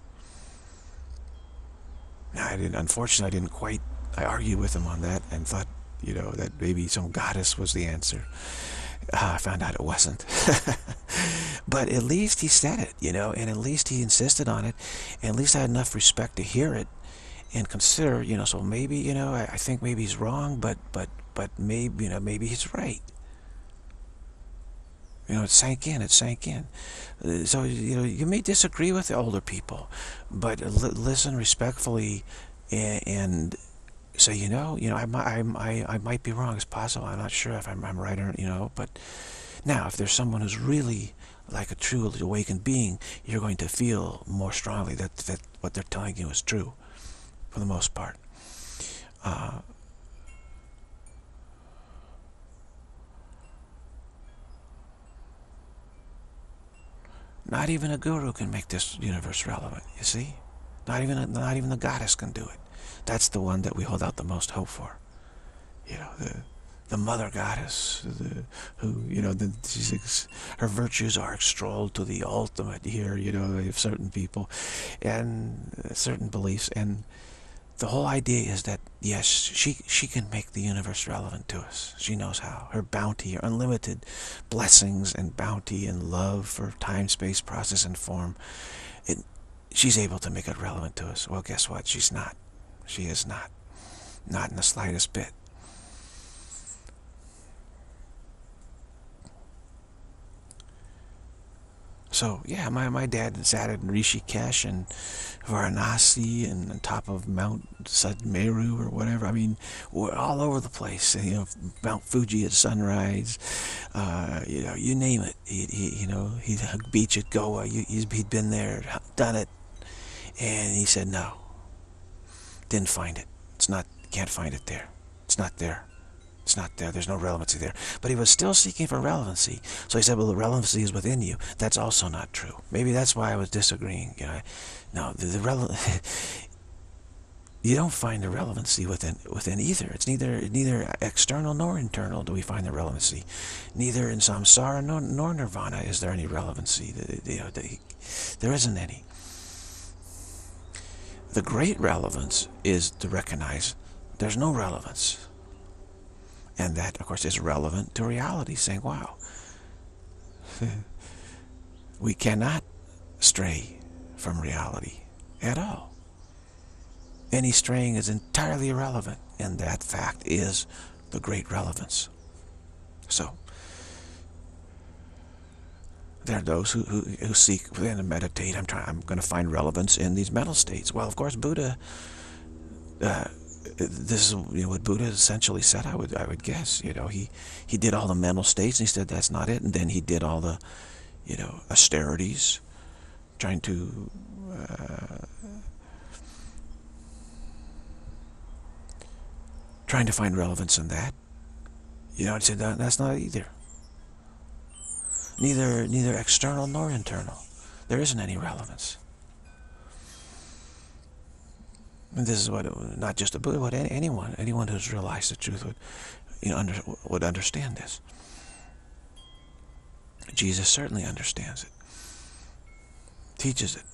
I didn't, unfortunately, I didn't quite, I argued with him on that and thought, you know, that maybe some goddess was the answer. Uh, I found out it wasn't. But at least he said it, you know, and at least he insisted on it. And at least I had enough respect to hear it and consider, you know, so maybe, you know, I, I think maybe he's wrong, but, but, but maybe, you know, maybe he's right. You know, it sank in, it sank in. Uh, So, you know, you may disagree with the older people, but li listen respectfully and, and say, you know, you know, I, I, I, I might be wrong. It's possible. I'm not sure if I'm, I'm right or, you know, but now, if there's someone who's really like a true awakened being, you're going to feel more strongly that, that what they're telling you is true, for the most part. Uh, not even a guru can make this universe relevant, you see? Not even, a, not even the goddess can do it. That's the one that we hold out the most hope for. You know, the, the mother goddess, the, who, you know, the, she's, her virtues are extolled to the ultimate here, you know, of certain people and certain beliefs. And the whole idea is that, yes, she, she can make the universe relevant to us. She knows how. Her bounty, her unlimited blessings and bounty and love for time, space, process, and form, it, she's able to make it relevant to us. Well, guess what? She's not. She is not. Not in the slightest bit. So, yeah, my, my dad sat in Rishikesh and Varanasi and on top of Mount Sadmeru or whatever. I mean, we're all over the place. You know, Mount Fuji at sunrise. Uh, you know, you name it. He, he, you know, he'd beach at Goa. You, he'd been there, done it. And he said, no. Didn't find it. It's not, can't find it there. It's not there. It's not there. There's no relevancy there. But he was still seeking for relevancy. So he said, well, the relevancy is within you. That's also not true. Maybe that's why I was disagreeing. You know, no, the, the rele you don't find the relevancy within within either. It's neither neither external nor internal do we find the relevancy. Neither in samsara nor, nor nirvana is there any relevancy. The, the, you know, the, there isn't any. The great relevance is to recognize there's no relevance. And that, of course, is relevant to reality, saying, wow, we cannot stray from reality at all. Any straying is entirely irrelevant, and that fact is the great relevance. So, there are those who, who, who seek and meditate. I'm trying. I'm going to find relevance in these mental states. Well, of course, Buddha. Uh, this is, you know, what Buddha essentially said. I would I would guess. You know, he he did all the mental states, and he said that's not it. And then he did all the, you know, austerities, trying to. Uh, trying to find relevance in that. You know, he said that, that's not either. Neither neither external nor internal. There isn't any relevance. And this is what, it, not just a Buddha, but anyone, anyone who's realized the truth would, you know, under, would understand this. Jesus certainly understands it, teaches it.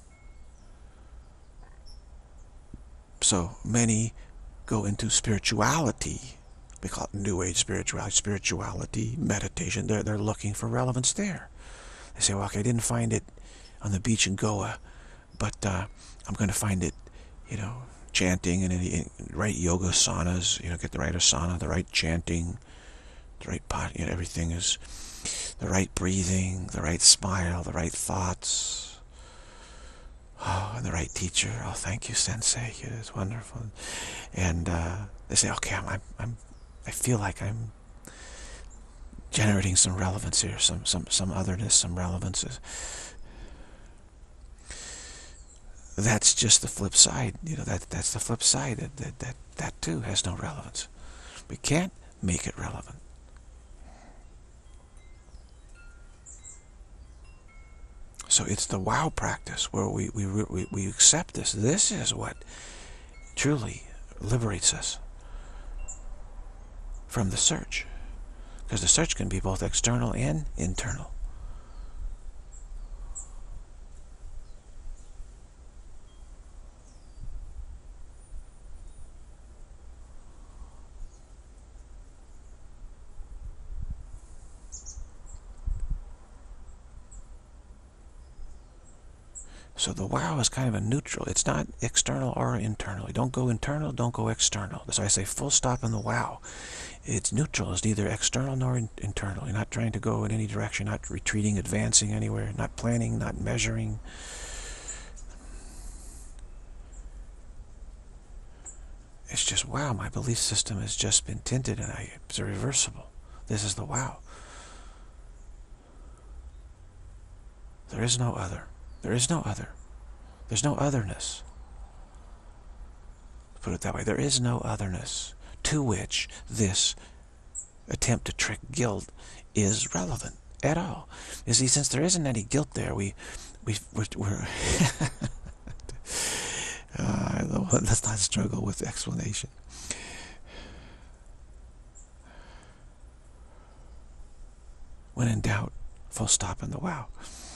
So many go into spirituality. We call it New Age spirituality, spirituality, meditation. They're, they're looking for relevance there. They say, well, okay, I didn't find it on the beach in Goa, but uh, I'm going to find it, you know, chanting and in right yoga asanas, you know, get the right asana, the right chanting, the right pot, you know, everything is the right breathing, the right smile, the right thoughts. Oh, and the right teacher. Oh, thank you, Sensei. It is wonderful. And uh, they say, okay, I'm, I'm, I feel like I'm generating some relevance here, some, some, some otherness, some relevances. That's just the flip side. You know, that that's the flip side. That that that, that too has no relevance. We can't make it relevant. So it's the wow practice where we we we, we accept this. This is what truly liberates us from the search, because the search can be both external and internal. So the wow is kind of a neutral. It's not external or internal. Don't go internal, don't go external. So I say full stop in the wow. It's neutral. It's neither external nor in internal. You're not trying to go in any direction, not retreating, advancing anywhere, not planning, not measuring. It's just, wow, my belief system has just been tinted and I, it's irreversible. This is the wow. There is no other. There is no other. There's no otherness. Put it that way. There is no otherness to which this attempt to trick guilt is relevant at all. You see, since there isn't any guilt there, we, we, we're, we're uh, let's not struggle with explanation. When in doubt, full stop in the wow.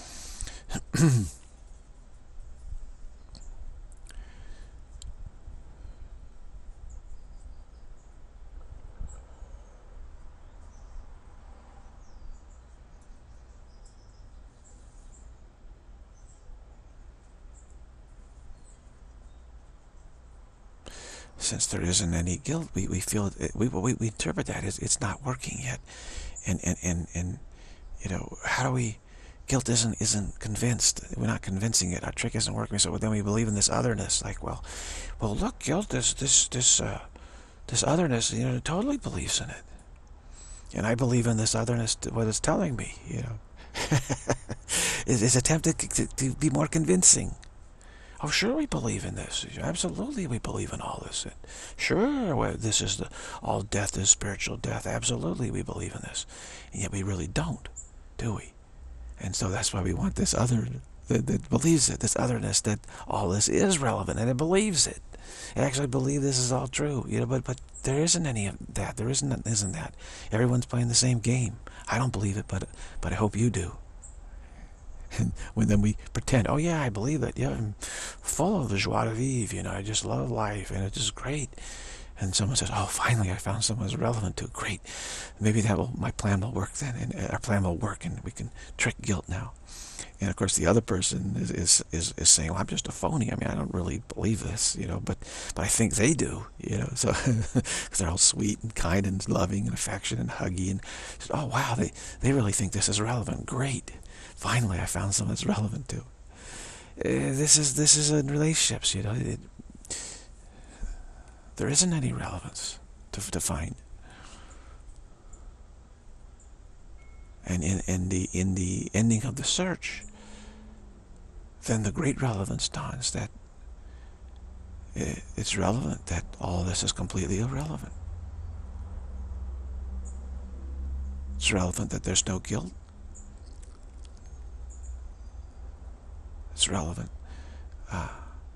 Since there isn't any guilt, we, we feel it, we, we we interpret that as it's not working yet, and and and and you know, how do we? Guilt isn't isn't convinced. We're not convincing it. Our trick isn't working. So then we believe in this otherness. Like, well, well, look, guilt, this this this uh, this otherness, you know, it totally believes in it, and I believe in this otherness. What it's telling me, you know, is is attempted to, to be more convincing. Oh, sure, we believe in this. Absolutely, we believe in all this. And sure, well, this is the all death is spiritual death. Absolutely, we believe in this, and yet we really don't, do we? And so that's why we want this other that, that believes it, this otherness, that all this is relevant, and it believes it. It actually believes this is all true, you know. But but there isn't any of that. There isn't isn't that. Everyone's playing the same game. I don't believe it, but but I hope you do. And when then we pretend, oh yeah, I believe it. Yeah, I'm full of the joie de vivre. You know, I just love life, and it's just great. And someone says, oh, finally, I found someone who's relevant to. Great. Maybe that will, my plan will work then, and our plan will work, and we can trick guilt now. And of course, the other person is is is, is saying, well, I'm just a phony. I mean, I don't really believe this, you know, but but I think they do, you know. So because they're all sweet and kind and loving and affectionate and huggy, and oh wow, they they really think this is relevant. Great. Finally, I found someone that's relevant to. Uh, this is this is in relationships, you know. It, there isn't any relevance to, to find. And in, in the in the ending of the search, then the great relevance dawns that it, it's relevant, that all of this is completely irrelevant. It's relevant that there's no guilt. It's relevant. Uh,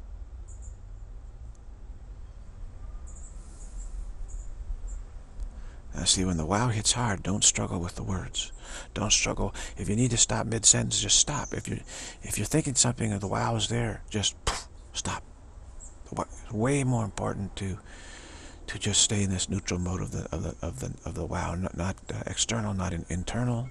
now see, when the wow hits hard, don't struggle with the words. Don't struggle. If you need to stop mid-sentence, just stop. If you're, if you're thinking something and the wow is there, just poof, stop. It's way more important to to just stay in this neutral mode of the of the of the of the wow, not, not uh, external, not in, internal.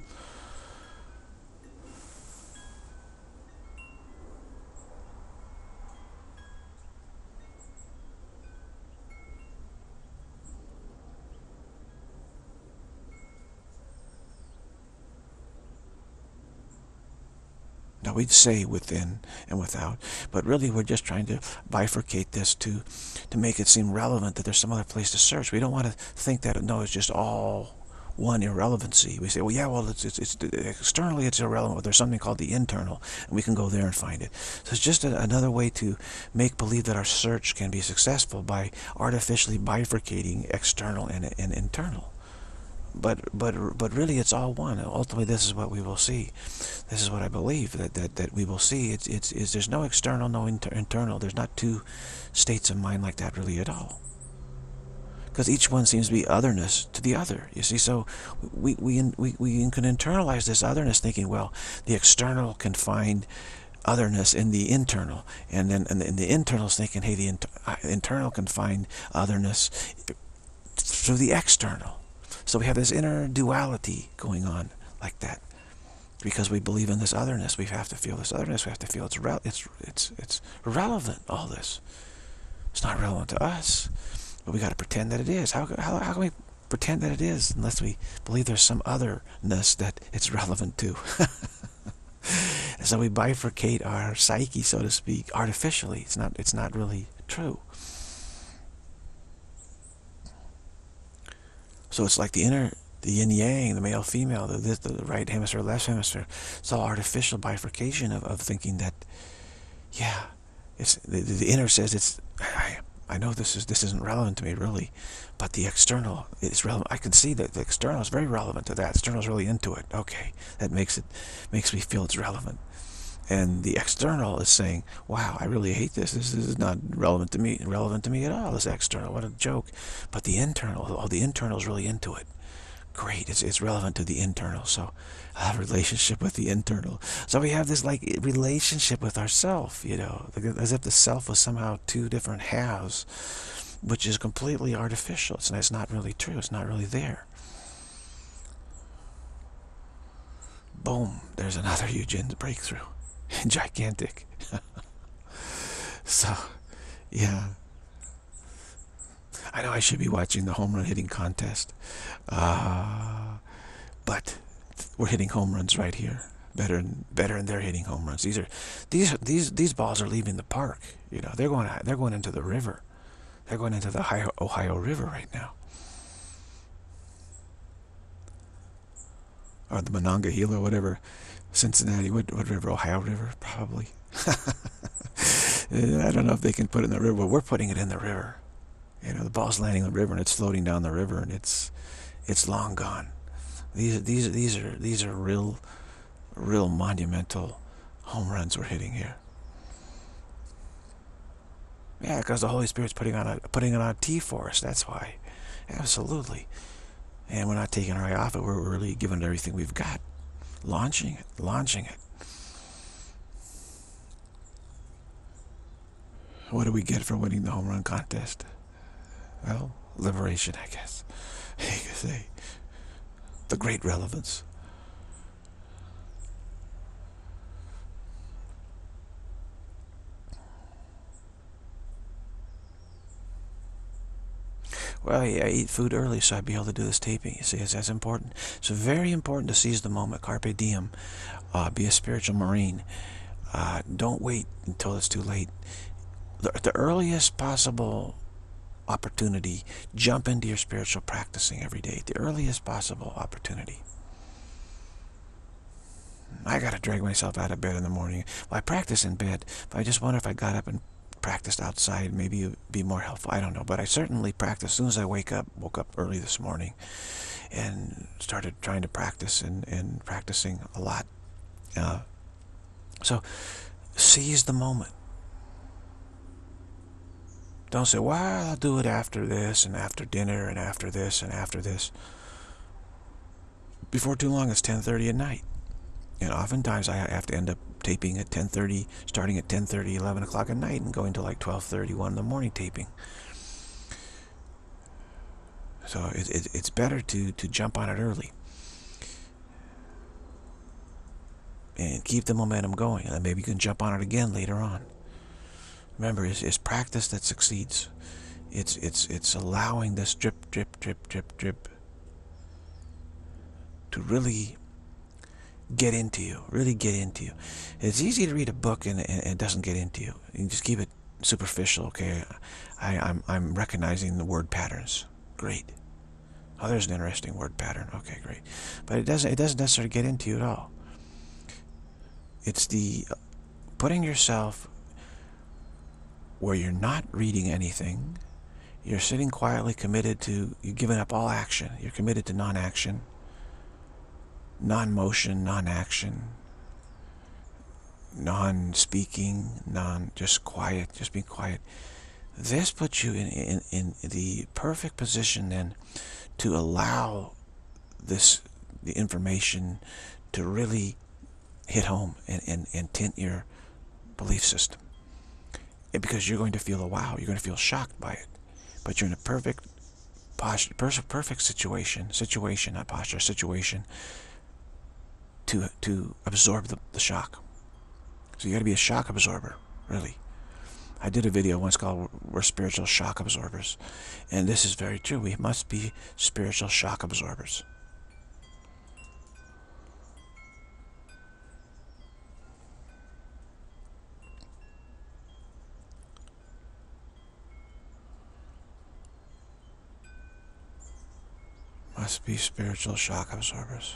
Now we'd say within and without, but really we're just trying to bifurcate this to to make it seem relevant, that there's some other place to search. We don't want to think that, no, it's just all one irrelevancy. We say, well, yeah, well, it's, it's, it's externally it's irrelevant, but there's something called the internal, and we can go there and find it. So it's just a, another way to make believe that our search can be successful by artificially bifurcating external and, and internal. But but but really, it's all one. Ultimately, this is what we will see. This is what I believe that that, that we will see. It's it's is there's no external, no inter internal. There's not two states of mind like that really at all. Because each one seems to be otherness to the other. You see, so we we we we can internalize this otherness, thinking, well, the external can find otherness in the internal, and then and the, and the internal is thinking, hey, the inter internal can find otherness through the external. So we have this inner duality going on like that. Because we believe in this otherness, we have to feel this otherness. We have to feel it's re it's it's it's relevant. All this, it's not relevant to us, but we got to pretend that it is. How how how can we pretend that it is unless we believe there's some otherness that it's relevant to? And so we bifurcate our psyche, so to speak, artificially. It's not it's not really true. So it's like the inner, the yin yang, the male female, the, the, the right hemisphere, left hemisphere. It's all artificial bifurcation of, of thinking that, yeah, it's the, the inner says it's I, I know this is this isn't relevant to me really, but the external is relevant. I can see that the external is very relevant to that. External is really into it. Okay, that makes it makes me feel it's relevant. And the external is saying, wow, I really hate this. This, this is not relevant to me, relevant to me at all, this external. What a joke. But the internal, oh, the internal is really into it. Great, it's, it's relevant to the internal. So I have a relationship with the internal. So we have this like relationship with ourself, you know, as if the self was somehow two different halves, which is completely artificial. It's, it's not really true. It's not really there. Boom, there's another huge breakthrough. Gigantic. So, yeah. I know I should be watching the home run hitting contest. Uh, but we're hitting home runs right here. Better better than they're hitting home runs. These are these these these balls are leaving the park. You know, they're going they're going into the river. They're going into the Ohio, Ohio River right now. Or the Monongahela, or whatever. Cincinnati, what, what river? Ohio River, probably. I don't know if they can put it in the river, but we're putting it in the river. You know, the ball's landing in the river and it's floating down the river, and it's it's long gone. These these these are these are real real monumental home runs we're hitting here. Yeah, because the Holy Spirit's putting on a putting it on a tee for us. That's why, absolutely. And we're not taking our eye off it. We're really giving it everything we've got. Launching it, launching it. What do we get for winning the home run contest? Well, liberation, I guess. You could say the great relevance. Well, yeah, I eat food early so I'd be able to do this taping. You see, it's, that's important. It's very important to seize the moment. Carpe diem. Uh, be a spiritual marine. Uh, don't wait until it's too late. The, the earliest possible opportunity, jump into your spiritual practicing every day. The earliest possible opportunity. I got to drag myself out of bed in the morning. Well, I practice in bed, but I just wonder if I got up and practiced outside, maybe it would be more helpful. I don't know, but I certainly practiced as soon as I wake up. Woke up early this morning and started trying to practice and, and practicing a lot. Uh, so seize the moment. Don't say, well, I'll do it after this and after dinner and after this and after this. Before too long, it's ten thirty at night. And oftentimes I have to end up taping at ten thirty, starting at ten thirty, eleven o'clock at night and going to like twelve thirty, one in the morning taping. So it, it, it's better to, to jump on it early. And keep the momentum going. And then maybe you can jump on it again later on. Remember, it's, it's practice that succeeds. It's, it's, it's allowing this drip, drip, drip, drip, drip to really get into you, really get into you. It's easy to read a book and, and it doesn't get into you. You just keep it superficial, okay? I, I'm, I'm recognizing the word patterns. Great. Oh, there's an interesting word pattern. Okay, great. But it doesn't, it doesn't necessarily get into you at all. It's the putting yourself where you're not reading anything. You're sitting quietly committed to, you're giving up all action. You're committed to non-action. Non-motion, non-action, non-speaking, non, just quiet, just being quiet. This puts you in, in, in the perfect position then to allow this, the information to really hit home and, and, and tint your belief system. And because you're going to feel a wow, you're going to feel shocked by it. But you're in a perfect posture, perfect situation, situation, not posture, situation, to to absorb the, the shock. So you got to be a shock absorber, really. I did a video once called "We're Spiritual Shock Absorbers," and this is very true. We must be spiritual shock absorbers. Must be spiritual shock absorbers.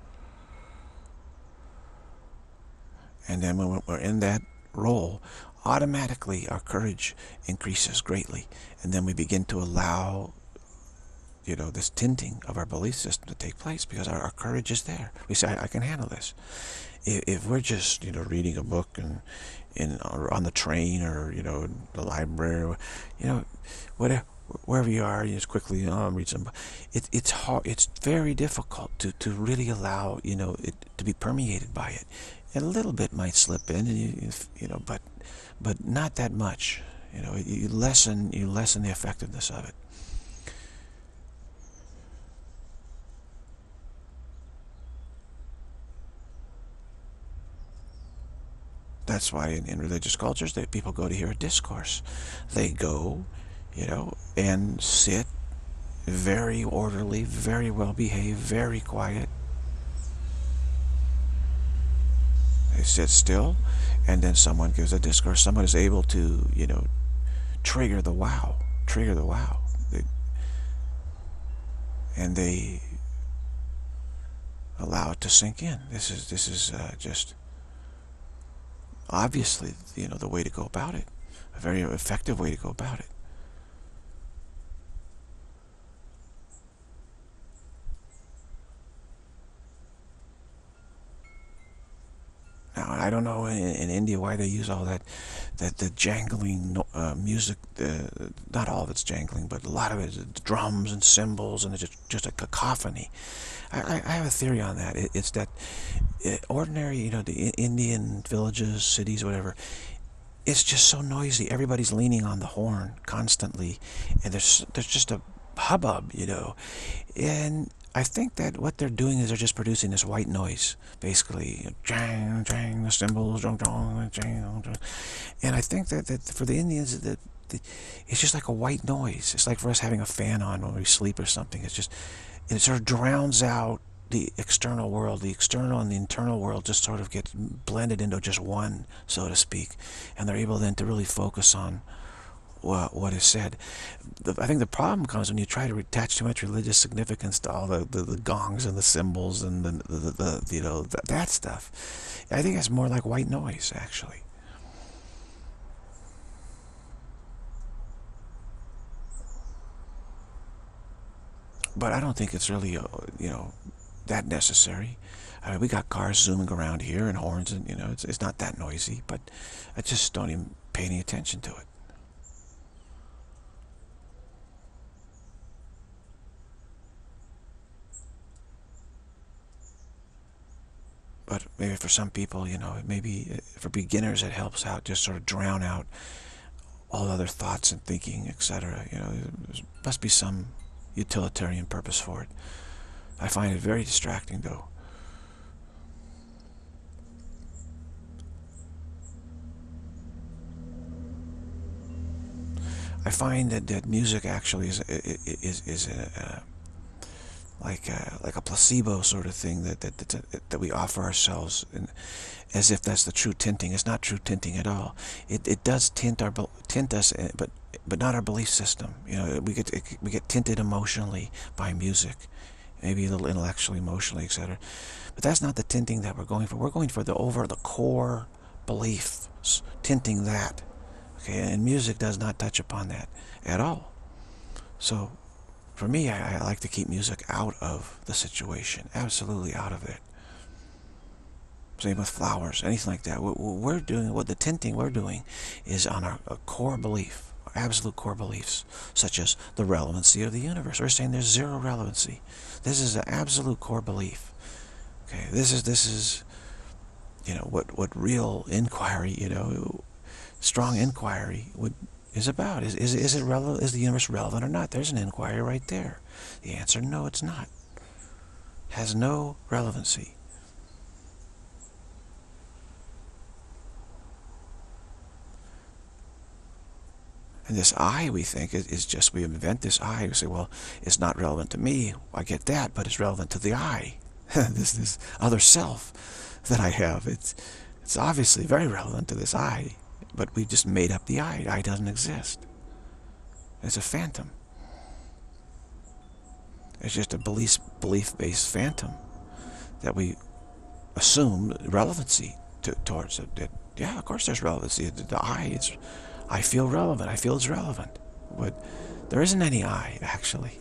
And then when we're in that role, automatically our courage increases greatly. And then we begin to allow, you know, this tinting of our belief system to take place, because our, our courage is there. We say, I, I can handle this. If, if we're just, you know, reading a book and in or on the train, or, you know, the library, you know, whatever, wherever you are, you just quickly, oh, read some. It, it's hard. It's very difficult to to really allow, you know, it to be permeated by it. And a little bit might slip in, and you, you know, but but not that much. You know, you lessen you lessen the effectiveness of it. That's why in, in religious cultures, that people go to hear a discourse. They go, you know, and sit very orderly, very well behaved, very quiet. They sit still, and then someone gives a discourse. Someone is able to, you know, trigger the wow, trigger the wow. They, and they allow it to sink in. This is, this is uh, just obviously, you know, the way to go about it. A very effective way to go about it. Now, I don't know in, in India why they use all that, that the jangling uh, music. Uh, not all of it's jangling, but a lot of it is drums and cymbals, and it's just, just a cacophony. I, I, I have a theory on that. It, it's that ordinary, you know, the Indian villages, cities, whatever, it's just so noisy. Everybody's leaning on the horn constantly, and there's there's just a hubbub, you know. And I think that what they're doing is they're just producing this white noise, basically. Jang, jang, the cymbals, jang, jang, jang, jang. And I think that, that for the Indians, that it's just like a white noise. It's like for us having a fan on when we sleep or something. It's just, it sort of drowns out the external world. The external and the internal world just sort of get blended into just one, so to speak. And they're able then to really focus on what, what is said. The, I think the problem comes when you try to attach too much religious significance to all the, the, the gongs and the cymbals and the, the, the, the you know, that, that stuff. I think it's more like white noise, actually. But I don't think it's really, uh, you know, that necessary. I mean, we got cars zooming around here and horns, and, you know, it's, it's not that noisy, but I just don't even pay any attention to it. But maybe for some people, you know, maybe for beginners it helps out, just sort of drown out all other thoughts and thinking, et cetera. You know, there must be some utilitarian purpose for it. I find it very distracting, though. I find that, that music actually is is is a, a like a, like a placebo sort of thing that that that, that we offer ourselves, in, as if that's the true tinting. It's not true tinting at all. It it does tint our tint us, but but not our belief system. You know, we get we get tinted emotionally by music, maybe a little intellectually, emotionally, et cetera. But that's not the tinting that we're going for. We're going for the over the core beliefs, tinting that. Okay, and music does not touch upon that at all. So, for me, I, I like to keep music out of the situation, absolutely out of it. Same with flowers, anything like that. What we're doing, what the tinting we're doing, is on our, our core belief, our absolute core beliefs, such as the relevancy of the universe. We're saying there's zero relevancy. This is an absolute core belief. Okay, this is this is, you know, what what real inquiry, you know, strong inquiry would is about. Is is is it relevant? Is the universe relevant or not? There's an inquiry right there. The answer: no, it's not. Has no relevancy. And this I, we think, is, is just, we invent this I. We say, well, it's not relevant to me. I get that, but it's relevant to the I. this this other self that I have. It's, it's obviously very relevant to this I, but we just made up the I. I doesn't exist. It's a phantom. It's just a belief, belief-based phantom that we assume relevancy to, towards it. That, yeah, of course there's relevancy. The, the I, it's, I feel relevant. I feel it's relevant. But there isn't any I, actually.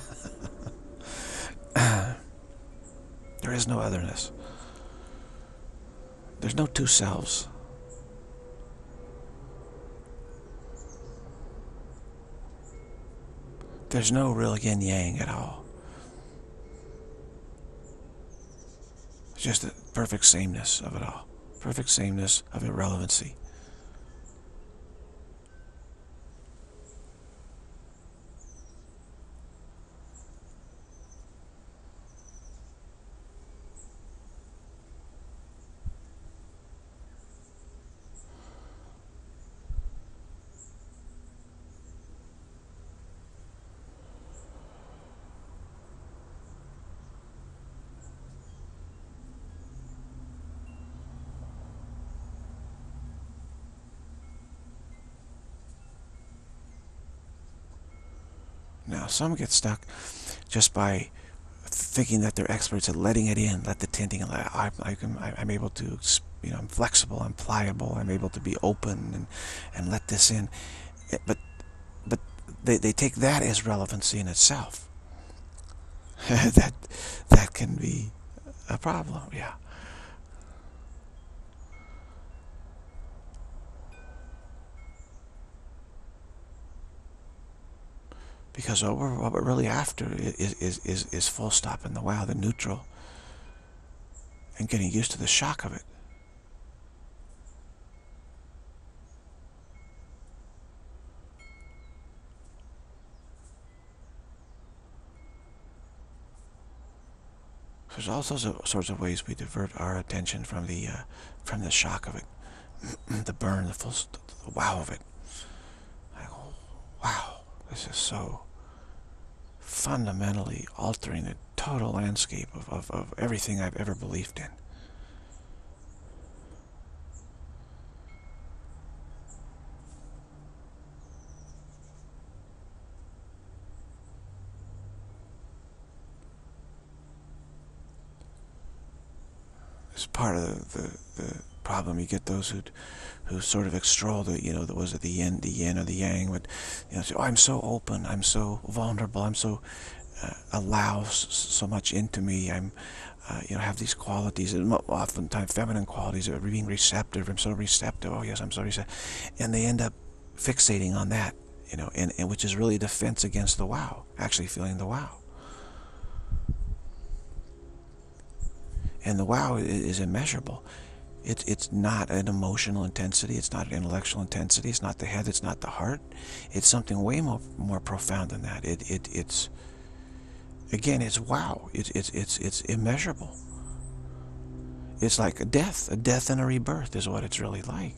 There is no otherness. There's no two selves. There's no real yin-yang at all. It's just the perfect sameness of it all. Perfect sameness of irrelevancy. Now, some get stuck just by thinking that they're experts at letting it in, let the tinting, I, I can, I'm able to, you know, I'm flexible, I'm pliable, I'm able to be open and, and let this in. But, but they, they take that as relevancy in itself. that, that can be a problem, yeah. Because what we're, what we're really after is, is, is, is full stop in the wow, the neutral, and getting used to the shock of it. There's all sorts of, sorts of ways we divert our attention from the, uh, from the shock of it, the burn, the full, the wow of it. I go, wow, this is so fundamentally altering the total landscape of, of, of everything I've ever believed in. It's part of the, the, the problem. You get those who who sort of extol the, you know, the, was it the yin, the yin or the yang, would, you know, say, oh, I'm so open, I'm so vulnerable, I'm so, uh, allow so much into me, I'm, uh, you know, have these qualities, and oftentimes feminine qualities of being receptive, I'm so receptive, oh yes, I'm so receptive, and they end up fixating on that, you know, and, and which is really a defense against the wow, actually feeling the wow. And the wow is immeasurable. It's, it's not an emotional intensity. It's not an intellectual intensity. It's not the head. It's not the heart. It's something way more, more profound than that. It, it, it's, again, it's wow. It's, it's, it's, it's immeasurable. It's like a death. A death and a rebirth is what it's really like.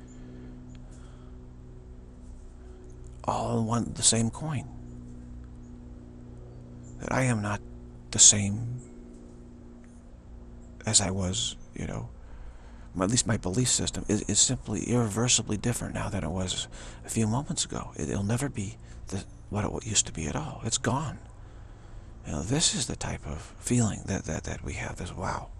All in one, the same coin. That I am not the same as I was, you know, at least my belief system is, is simply irreversibly different now than it was a few moments ago. It, it'll never be the, what it used to be at all. It's gone. You know, this is the type of feeling that, that, that we have, this wow.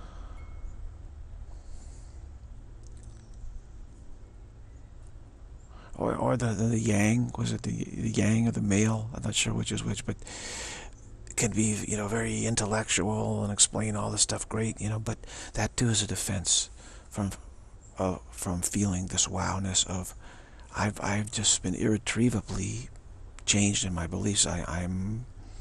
Or, or the, the, the yang, was it the, the yang or the male? I'm not sure which is which, but it can be, you know, very intellectual and explain all this stuff great, you know, but that too is a defense from uh, from feeling this wowness of I've I've just been irretrievably changed in my beliefs. I, I'm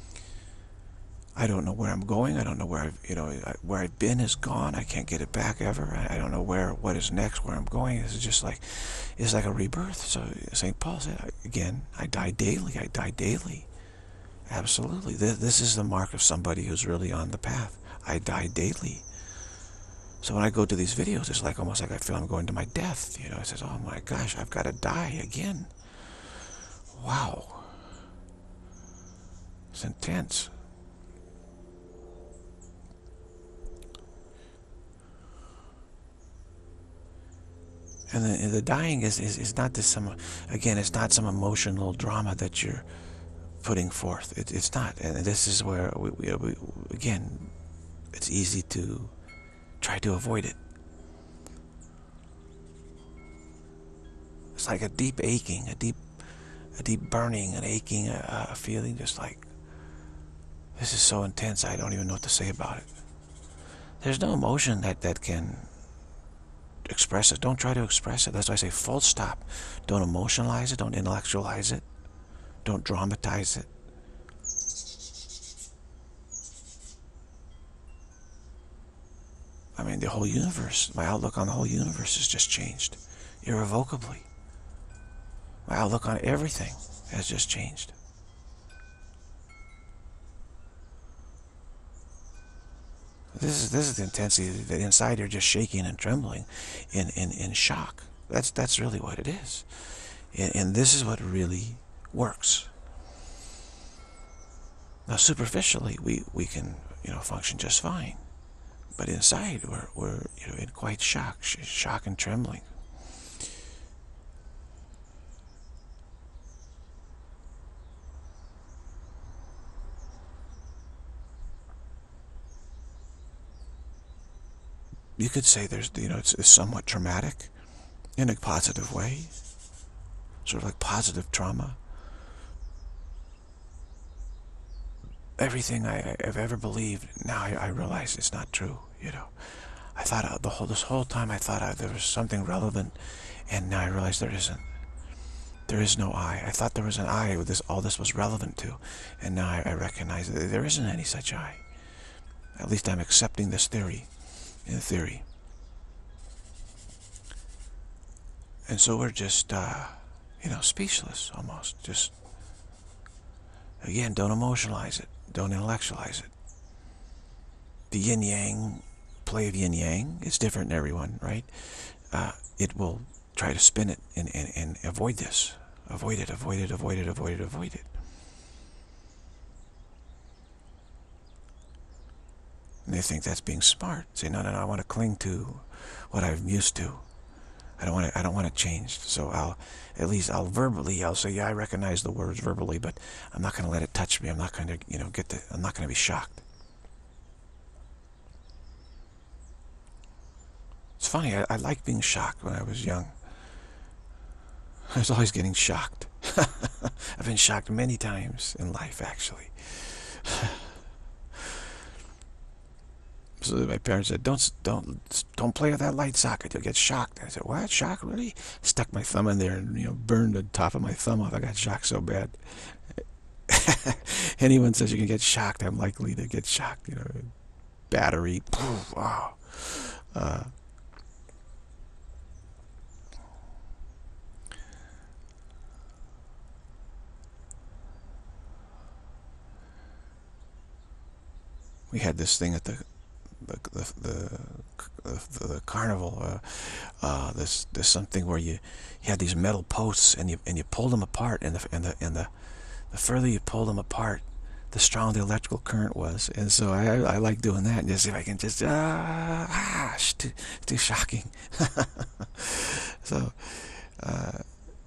I don't know where I'm going. I don't know where I've, you know, I, where I've been is gone. I can't get it back ever. I, I don't know where what is next, where I'm going. This is just like it's like a rebirth. So Saint Paul said again, I die daily. I die daily. Absolutely. This, this is the mark of somebody who's really on the path. I die daily. So when I go to these videos, it's like almost like I feel I'm going to my death. You know, it says, oh my gosh, I've got to die again. It's intense. And the, the dying is, is, is not this some, again, it's not some emotional drama that you're putting forth. It, it's not. And this is where, we, we, we, again, it's easy to try to avoid it. It's like a deep aching, a deep, a deep burning, an aching, a, a feeling just like, this is so intense, I don't even know what to say about it. There's no emotion that, that can express it. Don't try to express it. That's why I say full stop. Don't emotionalize it. Don't intellectualize it. Don't dramatize it. I mean, the whole universe, my outlook on the whole universe has just changed irrevocably. My outlook on everything has just changed. This is this is the intensity that inside you're just shaking and trembling in, in, in shock. That's that's really what it is. And, and this is what really works. Now superficially we, we can, you know, function just fine. But inside we're we're you know in quite shock, shock and trembling. You could say there's, you know, it's, it's somewhat traumatic in a positive way, sort of like positive trauma. Everything I, I've ever believed, now I, I realize it's not true, you know. I thought uh, the whole, this whole time I thought uh, there was something relevant, and now I realize there isn't. There is no I. I thought there was an I with this, all this was relevant to, and now I, I recognize that there isn't any such I. At least I'm accepting this theory, in theory. And so we're just, uh, you know, speechless almost. Just, again, don't emotionalize it. Don't intellectualize it. The yin-yang play of yin-yang is different in everyone, right? Uh, it will try to spin it and, and, and avoid this. Avoid it, avoid it, avoid it, avoid it, avoid it. And they think that's being smart. Say, no, no, no, I want to cling to what I'm used to. I don't want to, I don't want to change. So I'll, at least I'll verbally, I'll say, yeah, I recognize the words verbally, but I'm not going to let it touch me. I'm not going to, you know, get the, I'm not going to be shocked. It's funny, I, I liked being shocked when I was young. I was always getting shocked. I've been shocked many times in life, actually. So my parents said, don't, don't, don't play with that light socket, you'll get shocked. I said, what, shocked, really? Stuck my thumb in there and, you know, burned the top of my thumb off. I got shocked so bad. Anyone says you can get shocked, I'm likely to get shocked, you know. Battery, poof, wow. Uh, we had this thing at the the the the, the, the carnival. Uh, uh, this there's something where you you had these metal posts and you and you pulled them apart, and the and the and the the further you pulled them apart, the stronger the electrical current was. And so I I like doing that and just see if I can just ah, ah it's too too shocking. So. Uh,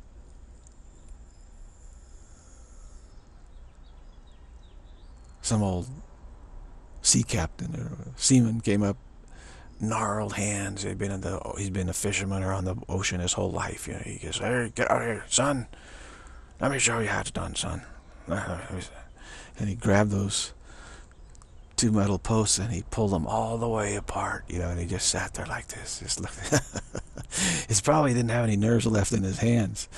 some old sea captain or seaman came up, gnarled hands. He'd been in the he's been a fisherman or on the ocean his whole life. You know, he goes, "Hey, get out of here, son. Let me show you how it's done, son." And he grabbed those two metal posts and he pulled them all the way apart. You know, and he just sat there like this, just looked. He's probably didn't have any nerves left in his hands.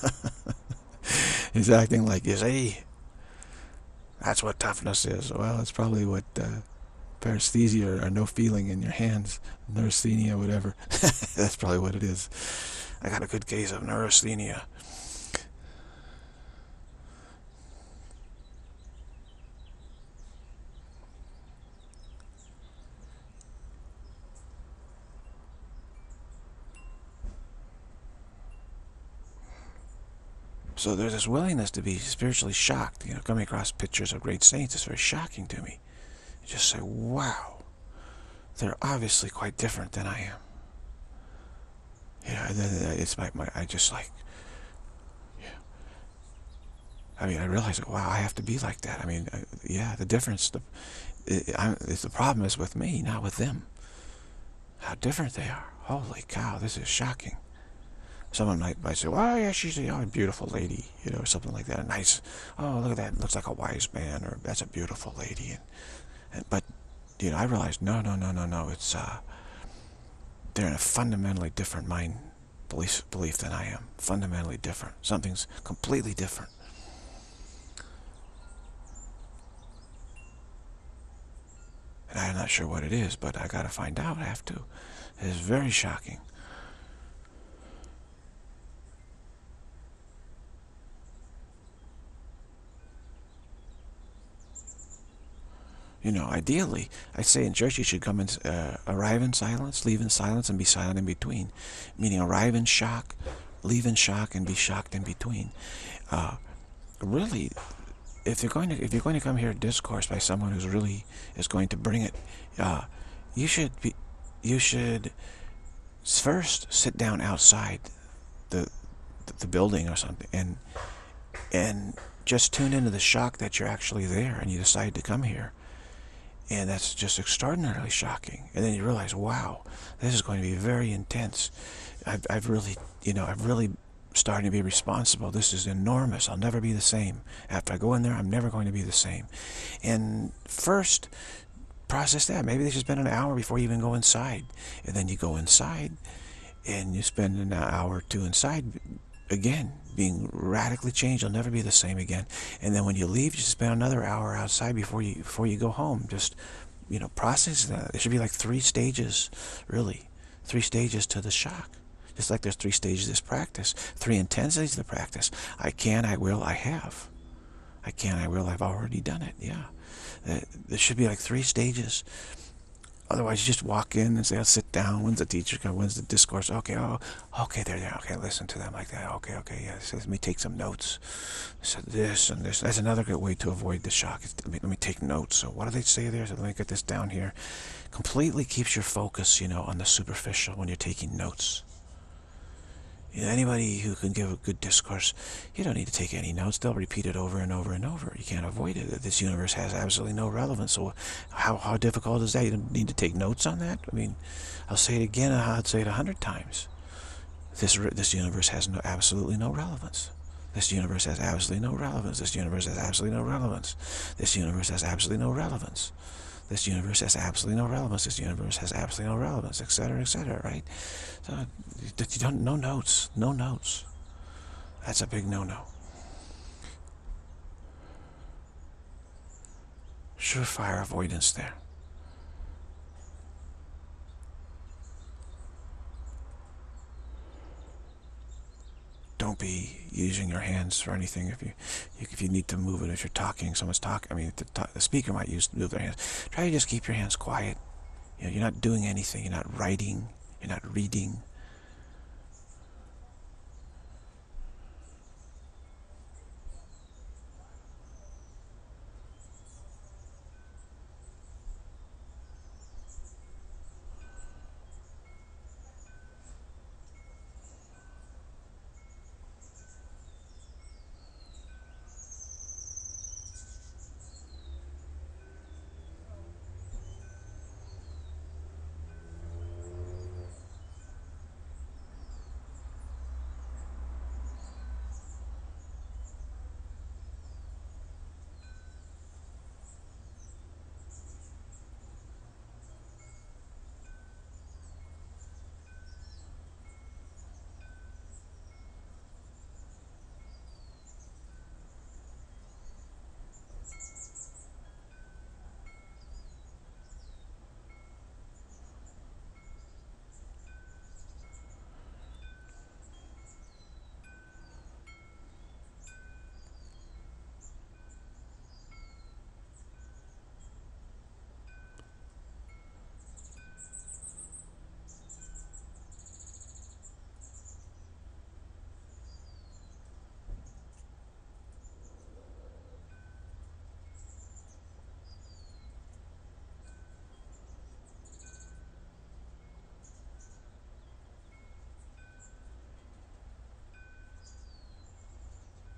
He's acting like, you see, that's what toughness is. Well, it's probably what uh, paresthesia or, or no feeling in your hands, neurasthenia, whatever. That's probably what it is. I got a good case of neurasthenia. So there's this willingness to be spiritually shocked. You know, coming across pictures of great saints is very shocking to me. You just say, wow, they're obviously quite different than I am. Yeah, it's my, my I just like, yeah. I mean, I realize, wow, I have to be like that. I mean, I, yeah, the difference, the, it, I, it's the problem is with me, not with them. How different they are. Holy cow, this is shocking. Someone might, might say, well, yeah, she's a, oh, a beautiful lady, you know, something like that. A nice, oh, look at that, looks like a wise man, or that's a beautiful lady. And, and but, you know, I realized, no, no, no, no, no, it's, uh, they're in a fundamentally different mind belief, belief than I am. Fundamentally different. Something's completely different. And I'm not sure what it is, but I gotta find out. I have to. It is very shocking. You know, ideally, I say in church you should come and uh, arrive in silence, leave in silence, and be silent in between. Meaning arrive in shock, leave in shock, and be shocked in between. Uh, really, if you're going to if you're going to come here to discourse by someone who's really is going to bring it, uh, you should be you should first sit down outside the the building or something and and just tune into the shock that you're actually there and you decide to come here. And that's just extraordinarily shocking. And then you realize, wow, this is going to be very intense. I've, I've really, you know, I've really starting to be responsible. This is enormous. I'll never be the same. After I go in there, I'm never going to be the same. And first, process that. Maybe they should spend an hour before you even go inside. And then you go inside, and you spend an hour or two inside, again, being radically changed. You'll never be the same again. And then when you leave, you spend another hour outside before you before you go home. Just, you know, process that. There should be like three stages, really. Three stages to the shock. Just like there's three stages of this practice. Three intensities of the practice. I can, I will, I have. I can, I will, I've already done it. Yeah. There should be like three stages. Otherwise, you just walk in and say, I'll sit down. When's the teacher come? When's the discourse? Okay, oh, okay, they're there. Okay, listen to them like that. Okay, okay, yeah. So let me take some notes. So this and this. That's another good way to avoid the shock. Let me, let me take notes. So what do they say there? So let me get this down here. Completely keeps your focus, you know, on the superficial when you're taking notes. You know, anybody who can give a good discourse, you don't need to take any notes. They'll repeat it over and over and over. You can't avoid it. This universe has absolutely no relevance. So how, how difficult is that? You don't need to take notes on that? I mean, I'll say it again, and I'll say it a hundred times. This, this universe has no, absolutely no relevance. This universe has absolutely no relevance. This universe has absolutely no relevance. This universe has absolutely no relevance. This universe has absolutely no relevance. This universe has absolutely no relevance, et cetera, et cetera, right? So you don't, no notes, no notes. That's a big no-no. Surefire avoidance there. Don't be using your hands for anything. If you, if you need to move it, if you're talking, someone's talking. I mean, the, the speaker might use move their hands. Try to just keep your hands quiet. You know, you're not doing anything. You're not writing. You're not reading.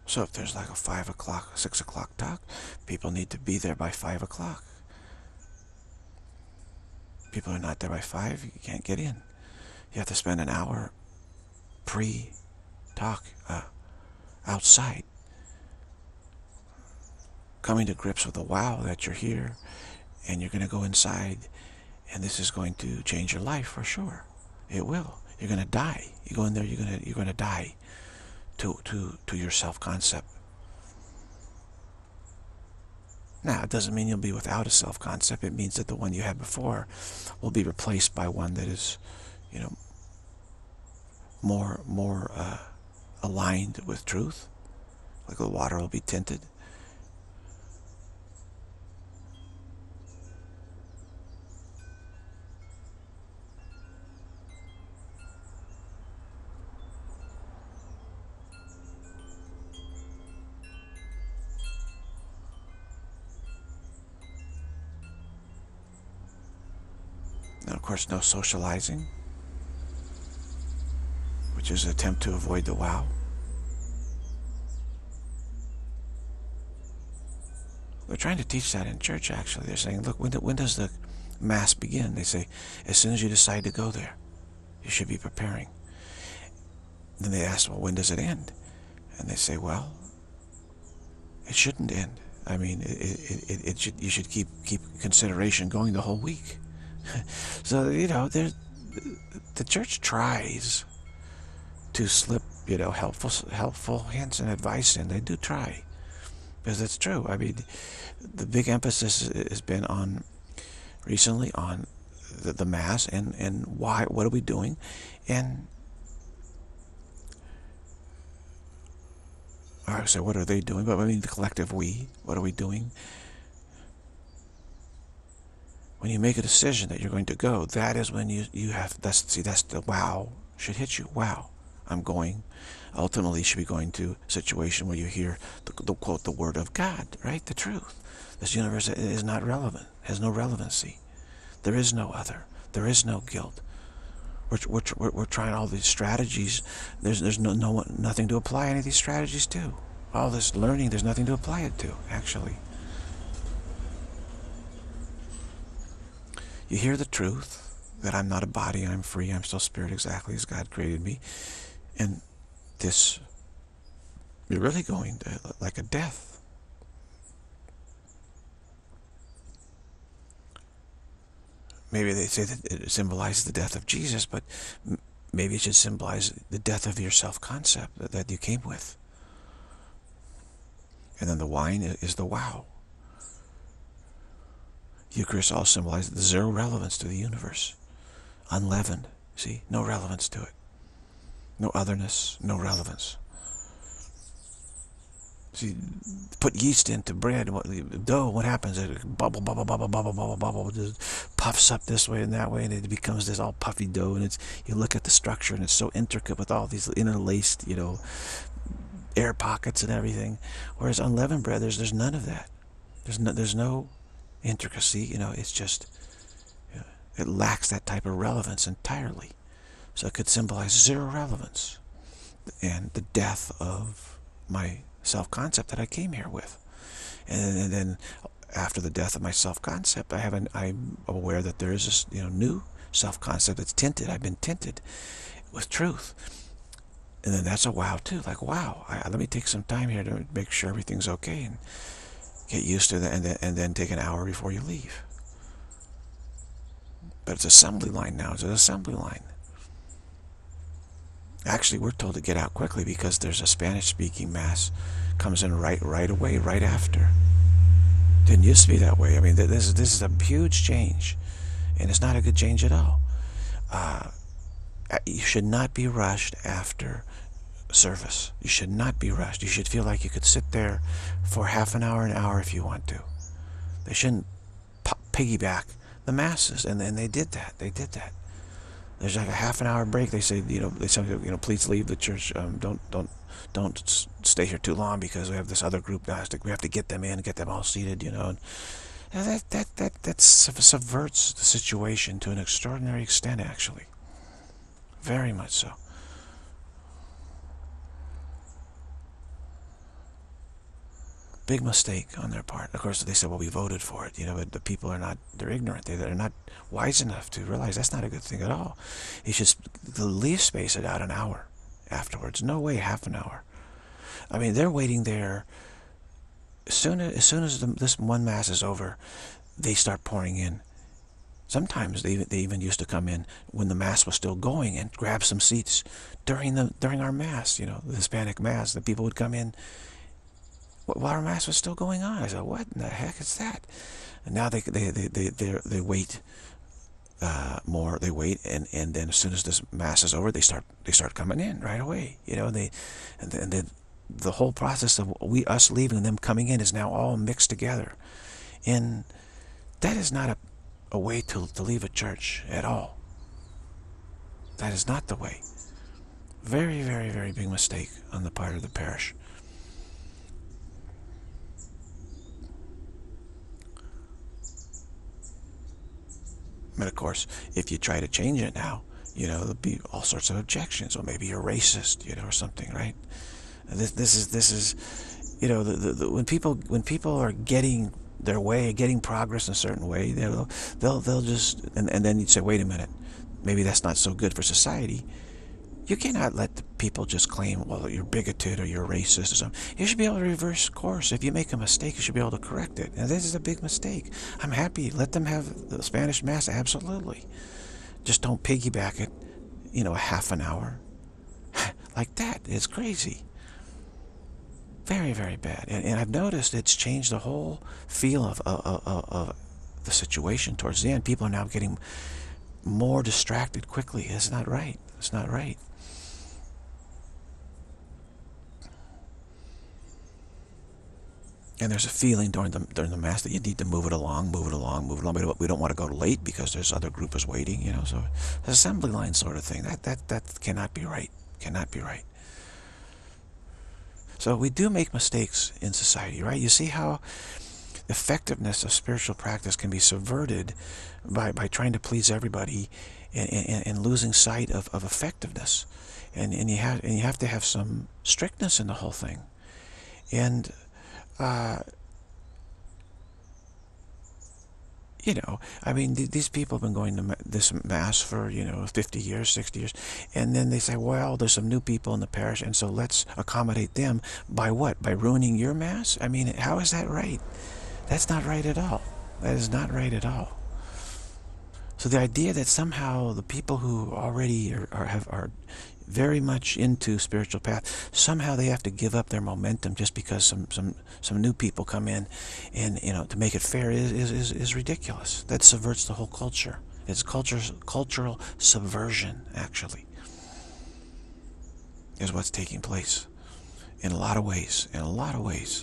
So if there's like a five o'clock, six o'clock talk, people need to be there by five o'clock. People are not there by five, you can't get in. You have to spend an hour pre-talk uh, outside, coming to grips with the wow that you're here, and you're going to go inside, and this is going to change your life for sure. It will. You're going to die. You go in there, you're going to you're going to die to to to your self-concept. Now, it doesn't mean you'll be without a self-concept. It means that the one you had before will be replaced by one that is, you know, more more uh, aligned with truth. Like the water will be tinted. And of course, no socializing, which is an attempt to avoid the wow. They're trying to teach that in church, actually. They're saying, look, when, do, when does the Mass begin? They say, as soon as you decide to go there, you should be preparing. Then they ask, well, when does it end? And they say, well, it shouldn't end. I mean, it, it, it, it should, you should keep, keep consideration going the whole week. So, you know, the church tries to slip, you know, helpful, helpful hints and advice in. They do try. Because it's true. I mean, the big emphasis has been on, recently, on the, the Mass and, and why, what are we doing? And, I say, what are they doing? But I mean, the collective we, what are we doing? When you make a decision that you're going to go, that is when you, you have, that's, see, that's the wow should hit you. Wow, I'm going. Ultimately, you should be going to a situation where you hear, the, the quote, the word of God, right? The truth. This universe is not relevant, has no relevancy. There is no other. There is no guilt. We're, we're, we're trying all these strategies. There's, there's no, no nothing to apply any of these strategies to. All this learning, there's nothing to apply it to, actually. You hear the truth, that I'm not a body, I'm free, I'm still spirit exactly as God created me. And this, you're really going to, like a death. Maybe they say that it symbolizes the death of Jesus, but maybe it should symbolize the death of your self-concept that, that you came with. And then the wine is the wow. Eucharist all symbolizes the zero relevance to the universe. Unleavened, see? No relevance to it. No otherness, no relevance. See, put yeast into bread, what, dough, what happens? It bubble, bubble, bubble, bubble, bubble, bubble, just puffs up this way and that way, and it becomes this all puffy dough, and it's, you look at the structure, and it's so intricate with all these interlaced, you know, air pockets and everything. Whereas unleavened bread, there's, there's none of that. There's no, there's no intricacy, you know, it's just, you know, it lacks that type of relevance entirely. So it could symbolize zero relevance and the death of my self-concept that I came here with. And, and then after the death of my self-concept, I have an, I'm aware that there is this, you know, new self-concept that's tinted. I've been tinted with truth. And then that's a wow too. Like, wow, I, let me take some time here to make sure everything's okay and get used to that, and then, and then take an hour before you leave. But it's assembly line now. It's an assembly line. Actually, we're told to get out quickly because there's a Spanish-speaking Mass comes in right right away, right after. Didn't used to be that way. I mean, this is, this is a huge change, and it's not a good change at all. Uh, you should not be rushed after service. You should not be rushed. You should feel like you could sit there for half an hour, an hour if you want to. They shouldn't piggyback the masses, and then they did that. They did that. There's like a half an hour break. They say, you know, they say, you know, please leave the church. Um, don't, don't, don't stay here too long because we have this other group now. We have to get them in, get them all seated, you know. And that, that, that, that subverts the situation to an extraordinary extent, actually. Very much so. Big mistake on their part. Of course, they said, well, we voted for it, you know, but the people are not, they're ignorant. They, they're not wise enough to realize that's not a good thing at all. You should at least space it out an hour afterwards. No way, half an hour. I mean, they're waiting there. As soon as, as, soon as the, this one Mass is over, they start pouring in. Sometimes they, they even used to come in when the Mass was still going and grab some seats during the during our Mass, you know, the Hispanic Mass. The people would come in while our Mass was still going on. I said, what in the heck is that? And now they they they they they, they wait uh, more. They wait, and and then as soon as this Mass is over, they start they start coming in right away. You know, and they and then, and then the whole process of we us leaving and them coming in is now all mixed together, and that is not a a way to, to leave a church at all. That is not the way. Very, very, very big mistake on the part of the parish. But of course, if you try to change it now, you know, there'll be all sorts of objections. Or maybe you're racist, you know, or something, right? This, this is, this is, you know, the, the, the, when people, when people are getting their way, getting progress in a certain way, they'll, they'll, they'll just, and, and then you'd say, wait a minute, maybe that's not so good for society. You cannot let the people just claim, well, you're bigoted or you're racist or something. You should be able to reverse course. If you make a mistake, you should be able to correct it. And this is a big mistake. I'm happy. Let them have the Spanish Mass, absolutely. Just don't piggyback it, you know, a half an hour. Like that. It's crazy. Very, very bad. And, and I've noticed it's changed the whole feel of, of, of, of the situation towards the end. People are now getting more distracted quickly. It's not right. It's not right. And there's a feeling during the during the Mass that you need to move it along, move it along, move it along. We don't, we don't want to go late because there's other groupers waiting, you know. So, assembly line sort of thing. That that that cannot be right. Cannot be right. So we do make mistakes in society, right? You see how effectiveness of spiritual practice can be subverted by, by trying to please everybody and, and, and losing sight of, of effectiveness. And, and, you have, and you have to have some strictness in the whole thing. And, uh, you know, I mean, th these people have been going to ma this Mass for, you know, fifty years, sixty years. And then they say, well, there's some new people in the parish, and so let's accommodate them. By what? By ruining your Mass? I mean, how is that right? That's not right at all. That is not right at all. So the idea that somehow the people who already are, are, have, are very much into spiritual path, somehow they have to give up their momentum just because some some some new people come in, and you know, to make it fair is is is, is ridiculous. That subverts the whole culture. It's culture cultural subversion, actually, is what's taking place in a lot of ways. In a lot of ways,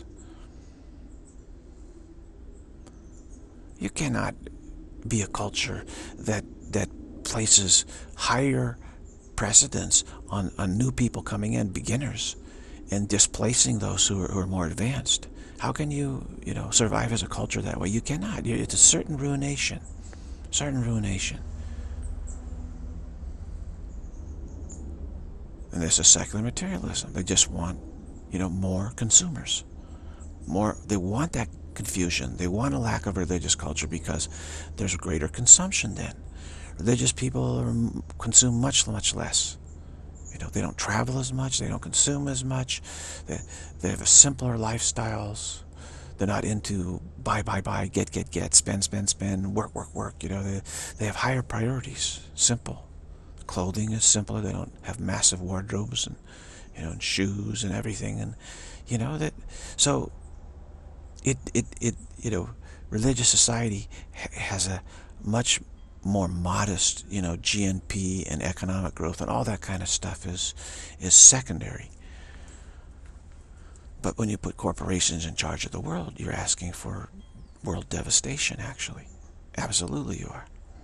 you cannot be a culture that that places higher precedence on, on new people coming in, beginners, and displacing those who are, who are more advanced. How can you, you know, survive as a culture that way? You cannot. It's a certain ruination. Certain ruination. And there's a secular materialism. They just want, you know, more consumers. More, they want that confusion. They want a lack of religious culture because there's greater consumption then. Religious people are, consume much, much less. You know, they don't travel as much. They don't consume as much. They, they have a simpler lifestyles. They're not into buy, buy, buy, get, get, get, spend, spend, spend, work, work, work. You know, they, they have higher priorities. Simple. Clothing is simpler. They don't have massive wardrobes and, you know, and shoes and everything. And, you know, that, so it, it, it, you know, religious society has a much more modest, you know, G N P and economic growth and all that kind of stuff is is secondary. But when you put corporations in charge of the world, you're asking for world devastation, actually. Absolutely you are.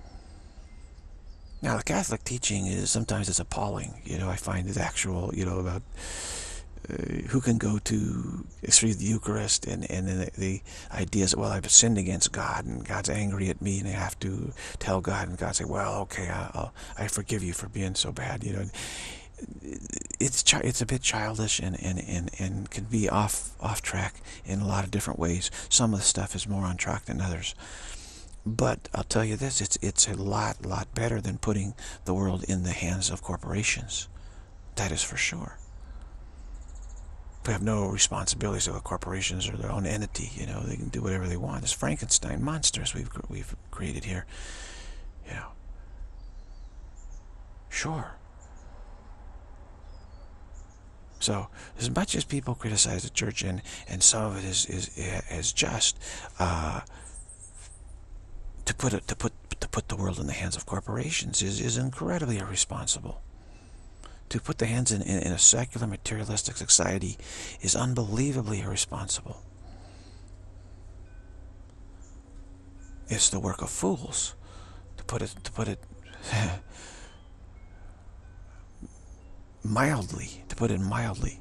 Now, the Catholic teaching is sometimes it's appalling. You know, I find it actual, you know, about uh, who can go to receive the Eucharist, and, and the, the ideas that, well, I've sinned against God, and God's angry at me, and I have to tell God, and God say, well, okay, I'll, I forgive you for being so bad, you know. it's it's a bit childish and, and, and, and can be off off track in a lot of different ways. Some of the stuff is more on track than others. But I'll tell you this, it's it's a lot, lot better than putting the world in the hands of corporations. That is for sure. We have no responsibilities of corporations or their own entity. You know, they can do whatever they want. It's Frankenstein monsters we've we've created here. You know, sure. So as much as people criticize the church, and and some of it is is is just uh, to put it to put to put the world in the hands of corporations is is incredibly irresponsible. To put the hands in, in, in a secular materialistic society is unbelievably irresponsible. It's the work of fools, to put it to put it mildly, to put it mildly.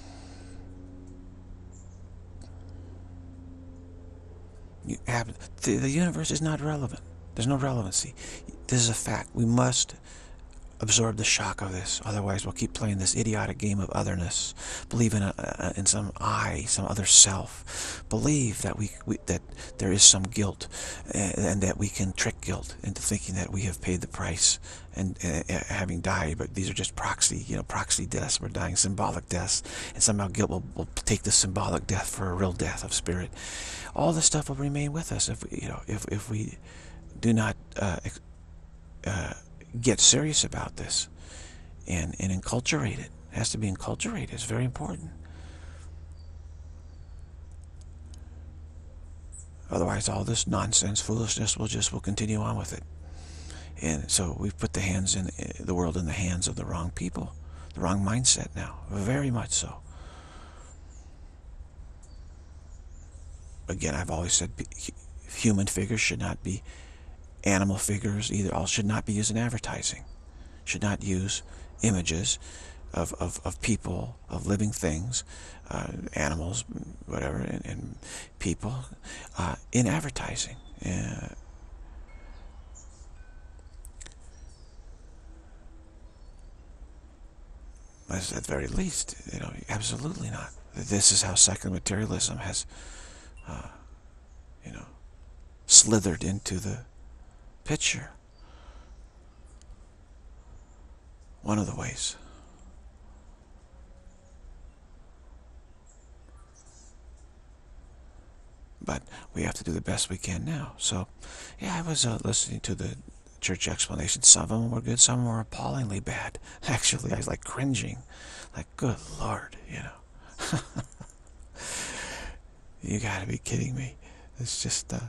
You have, the, the universe is not relevant. There's no relevancy. This is a fact. We must absorb the shock of this. Otherwise, we'll keep playing this idiotic game of otherness. Believe in a, a, in some I, some other self. Believe that we, we that there is some guilt, and, and that we can trick guilt into thinking that we have paid the price and uh, having died. But these are just proxy, you know, proxy deaths. We're dying symbolic deaths, and somehow guilt will, will take the symbolic death for a real death of spirit. All this stuff will remain with us if we, you know, if if we do not uh, uh, get serious about this and, and enculturate it. It has to be enculturated. It's very important. Otherwise, all this nonsense, foolishness, will just will continue on with it. And so we've put the hands in the world in the hands of the wrong people, the wrong mindset now, very much so. Again, I've always said human figures should not be animal figures either. All should not be used in advertising. Should not use images of, of, of people, of living things, uh, animals, whatever, and, and people uh, in advertising. Uh, at the very least, you know, absolutely not. This is how secular materialism has, uh, you know, slithered into the picture. One of the ways. But we have to do the best we can now. So, yeah, I was uh, listening to the church explanations. Some of them were good, some were appallingly bad. Actually, I was like cringing. Like, good Lord, you know. You gotta be kidding me. It's just, uh,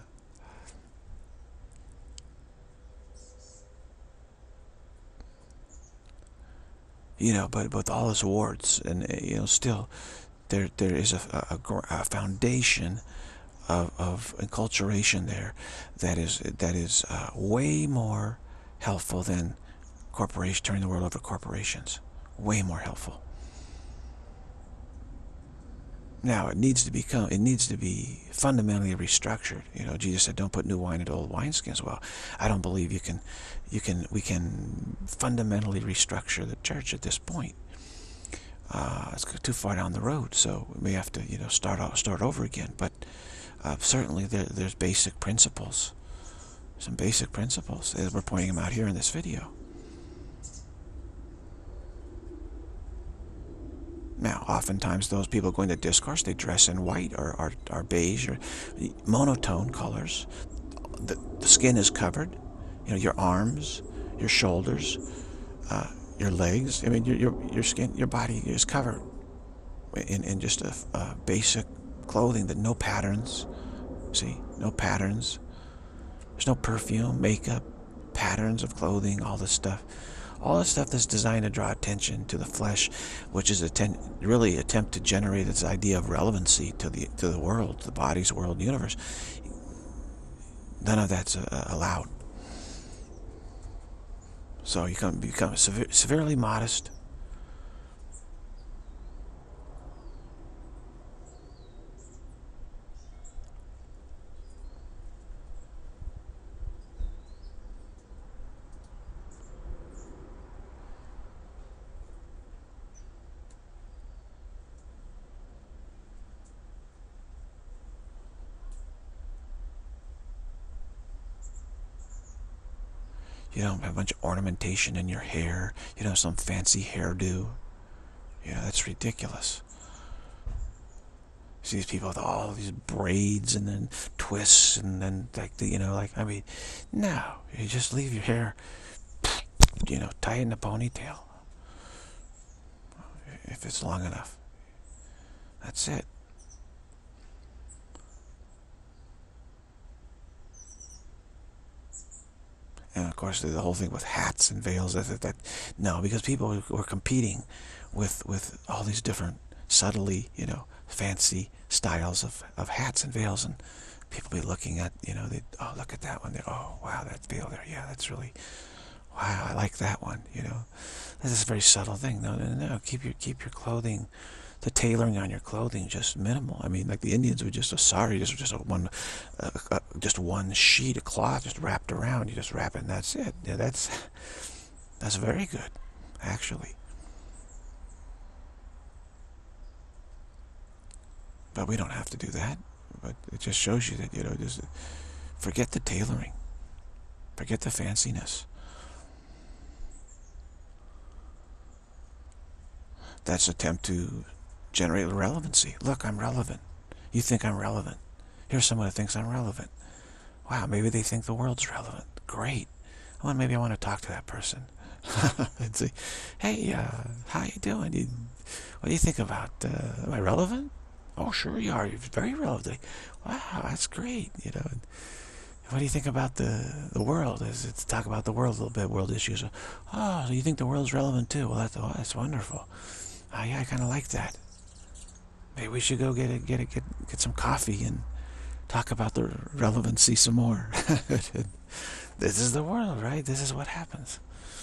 you know, but with all its warts, and you know, still, there there is a, a, a foundation of, of enculturation there that is that is uh, way more helpful than corporation turning the world over to corporations. Way more helpful. Now it needs to become it needs to be fundamentally restructured. You know, Jesus said, "Don't put new wine into old wineskins." Well, I don't believe you can you can we can fundamentally restructure the church at this point. Uh, it's too far down the road, so we may have to, you know, start out, start over again. But uh, certainly there, there's basic principles, some basic principles as we're pointing them out here in this video. Now, oftentimes those people going to discourse, they dress in white or, or, or beige or monotone colors. The, the skin is covered. You know, your arms, your shoulders, uh, your legs. I mean, your your your skin, your body is covered in in just a, a basic clothing that no patterns. See, no patterns. There's no perfume, makeup, patterns of clothing, all this stuff. All this stuff that's designed to draw attention to the flesh, which is atten really attempt to generate this idea of relevancy to the to the world, the body's world, universe. None of that's uh, allowed. So you can become sever severely modest. You don't have a bunch of ornamentation in your hair. You don't have some fancy hairdo. You know, that's ridiculous. See these people with all these braids and then twists and then like the, you know, like, I mean, no, you just leave your hair, you know, tie it in a ponytail if it's long enough. That's it. And of course, the whole thing with hats and veils. That, that, that no, because people were competing with with all these different subtly, you know, fancy styles of of hats and veils, and people be looking at, you know, they oh look at that one. They oh wow, that veil there, yeah, that's really wow, I like that one. You know, this is a very subtle thing. No, no, no. Keep your keep your clothing. The tailoring on your clothing just minimal. I mean, like the Indians were just a sari, just just a one, uh, uh, just one sheet of cloth just wrapped around. You just wrap it, and that's it. Yeah, that's that's very good, actually. But we don't have to do that. But it just shows you that, you know, just forget the tailoring, forget the fanciness. That's attempt to generate relevancy. Look, I'm relevant. You think I'm relevant. Here's someone who thinks I'm relevant. Wow, maybe they think the world's relevant. Great. Well, maybe I want to talk to that person. And say, hey, uh, how you doing? You, what do you think about, uh, am I relevant? Oh, sure you are. You're very relevant. Wow, that's great. You know, what do you think about the the world? Is it to talk about the world a little bit, world issues? Oh, so you think the world's relevant too? Well, that's, oh, that's wonderful. Oh, yeah, I kind of like that. Maybe we should go get it, get it, get get some coffee and talk about the relevancy some more. This is the world, right? This is what happens.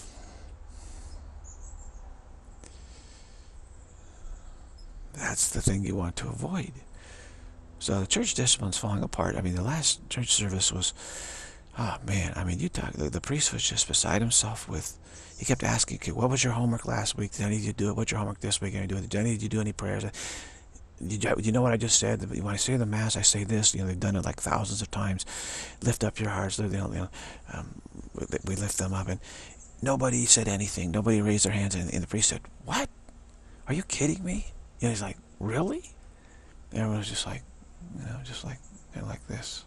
That's the thing you want to avoid. So the church discipline's falling apart. I mean, the last church service was, oh man, I mean, you talk, the, the priest was just beside himself with, he kept asking, okay, what was your homework last week? Did I need you to do it? What's your homework this week? Did I do it? Did I need you to do any prayers? Did you, you know what I just said? When I say the Mass, I say this. You know, they've done it like thousands of times. Lift up your hearts. You know, you know, um, we lift them up. And nobody said anything. Nobody raised their hands. And, and the priest said, what? Are you kidding me? You know, he's like, really? And everyone was just like, you know, just like, you know, like this.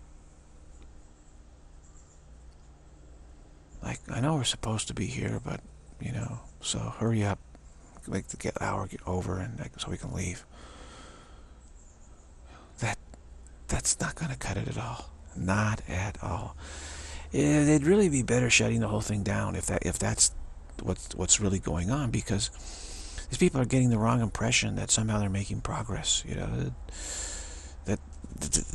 Like, I know we're supposed to be here, but, you know, so hurry up. Like, to get hour get over and like, so we can leave. That, that's not going to cut it at all. Not at all. It, it'd really be better shutting the whole thing down if that if that's what's what's really going on, because these people are getting the wrong impression that somehow they're making progress. You know, that, that, that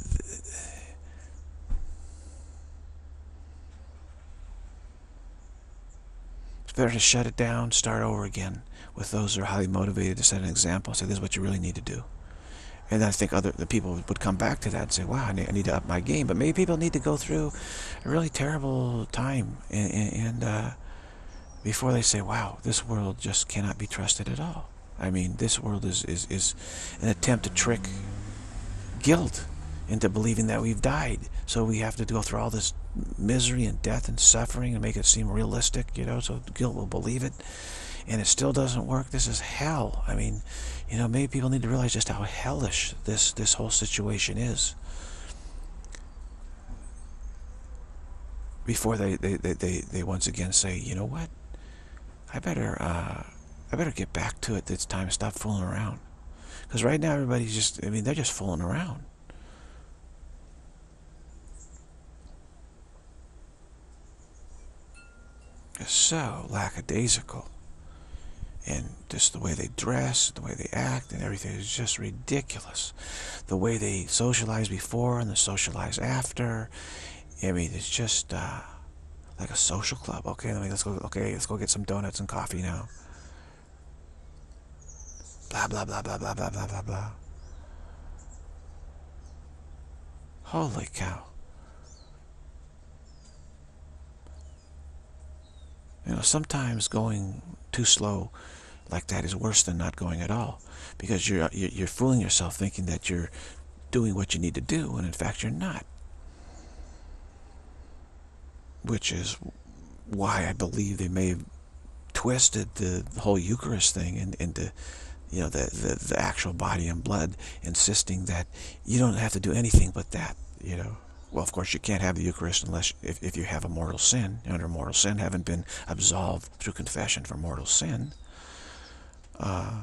it's better to shut it down, start over again with those who are highly motivated to set an example, say this is what you really need to do. And I think other the people would come back to that and say, wow, I need, I need to up my game. But maybe people need to go through a really terrible time and, and uh, before they say, wow, this world just cannot be trusted at all. I mean, this world is, is, is an attempt to trick guilt into believing that we've died. So we have to go through all this misery and death and suffering and make it seem realistic, you know, so guilt will believe it. And it still doesn't work. This is hell. I mean, you know, maybe people need to realize just how hellish this this whole situation is before they they they they, they once again say, you know what, I better uh, I better get back to it. It's time to stop fooling around. Because right now everybody's just, I mean, they're just fooling around. It's so lackadaisical. And just the way they dress, the way they act, and everything is just ridiculous. The way they socialize before and the socialize after. I mean, it's just uh, like a social club. Okay, let me, let's go. Okay, let's go get some donuts and coffee now. Blah blah blah blah blah blah blah blah blah. Holy cow! You know, sometimes going too slow like that is worse than not going at all, because you're you're fooling yourself thinking that you're doing what you need to do, and in fact you're not. Which is why I believe they may have twisted the, the whole Eucharist thing in, into, you know, the, the, the actual body and blood, insisting that you don't have to do anything but that, you know. Well, of course, you can't have the Eucharist unless if, if you have a mortal sin. You're under mortal sin, haven't been absolved through confession for mortal sin. Uh,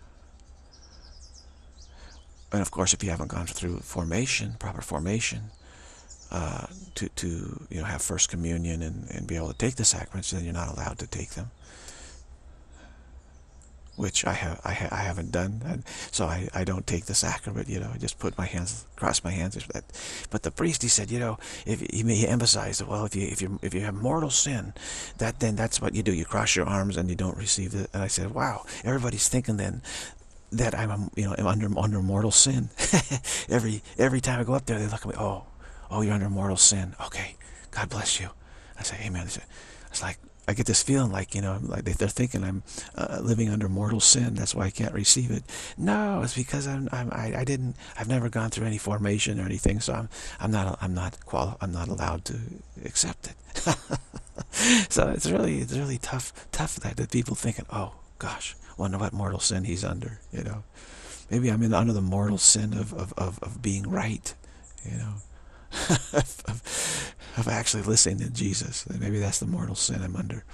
and of course, if you haven't gone through formation, proper formation, uh, to, to you know, have First Communion and, and be able to take the sacraments, then you're not allowed to take them. Which I have, I, ha I haven't done, and so I, I don't take the sacrament. You know, I just put my hands, cross my hands. But the priest, he said, you know, if he, he emphasized, well, if you if you if you have mortal sin, that then that's what you do. You cross your arms and you don't receive it. And I said, wow, everybody's thinking then that I'm, a, you know, I'm under under mortal sin. every every time I go up there, they look at me. Oh, oh, you're under mortal sin. Okay, God bless you. I say, amen. It's like, I get this feeling like, you know, like they're thinking I'm uh, living under mortal sin. That's why I can't receive it. No, it's because I'm, I'm I, I didn't. I've never gone through any formation or anything, so I'm I'm not I'm not quali I'm not allowed to accept it. So it's really it's really tough tough that, that people thinking, oh gosh, wonder what mortal sin he's under. You know, maybe I'm in under the mortal sin of of of, of being right. You know. of, of actually listening to Jesus. Maybe that's the mortal sin I'm under.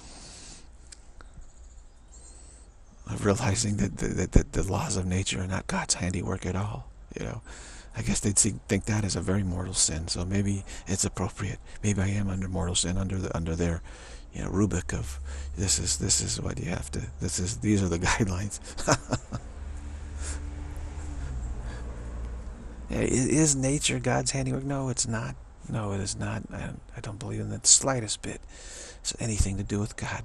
Of realizing that the, that, that the laws of nature are not God's handiwork at all. You know, I guess they'd see, think that is a very mortal sin. So maybe it's appropriate. Maybe I am under mortal sin under the under their, you know, rubric of this is this is what you have to. This is these are the guidelines. Is nature God's handiwork? No, it's not. No, it is not. I, I don't believe in the slightest bit it's anything to do with God.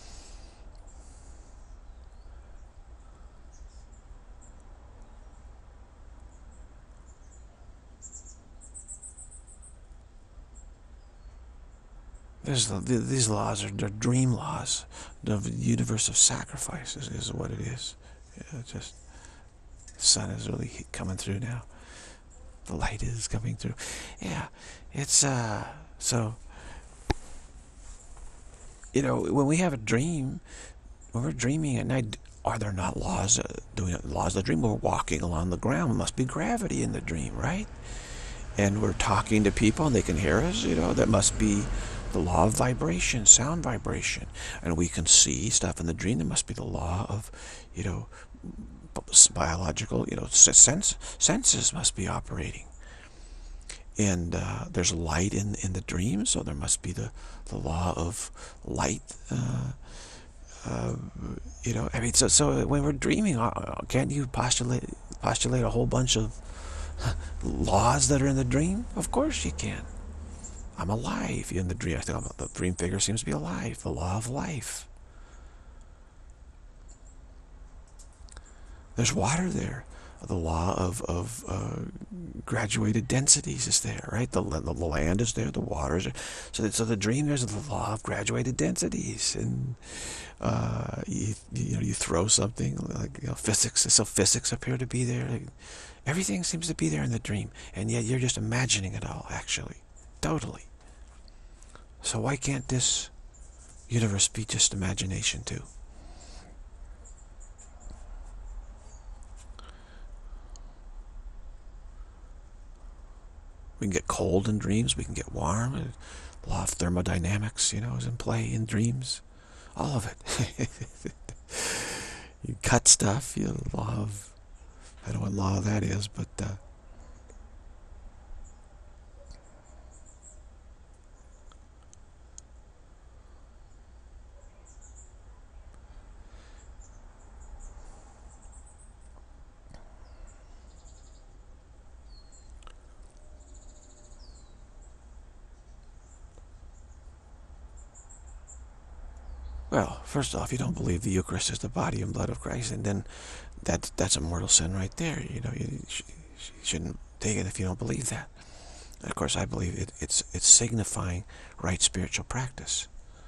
There's the, these laws are the dream laws. The universe of sacrifices is what it is. Yeah, just the sun is really coming through now. The light is coming through. Yeah, it's uh so you know, when we have a dream, when we're dreaming at night, are there not laws uh, doing laws of the dream? We're walking along the ground. There must be gravity in the dream, right? And we're talking to people and they can hear us, you know, that must be the law of vibration, sound vibration. And we can see stuff in the dream. There must be the law of, you know, biological, you know, sense, senses must be operating. And uh, there's light in in the dream, so there must be the the law of light. Uh, uh, you know, I mean, so so when we're dreaming, can't you postulate postulate a whole bunch of laws that are in the dream? Of course you can. I'm alive in the dream. I think the dream figure seems to be alive. The law of life. There's water there. The law of, of uh, graduated densities is there, right? The, the land is there, the water is there. So, that, so the dream, there's the law of graduated densities. And uh, you, you know, you throw something, like, you know, physics, so physics appear to be there. Like, everything seems to be there in the dream. And yet you're just imagining it all, actually. Totally. So why can't this universe be just imagination too? We can get cold in dreams. We can get warm. The law of thermodynamics, you know, is in play in dreams. All of it. You cut stuff. You know, the law of, I don't know what law that is, but uh, well, first off, you don't believe the Eucharist is the body and blood of Christ, and then that that's a mortal sin right there. You know, you, sh sh shouldn't take it if you don't believe that. And of course, I believe it, it's it's signifying right spiritual practice.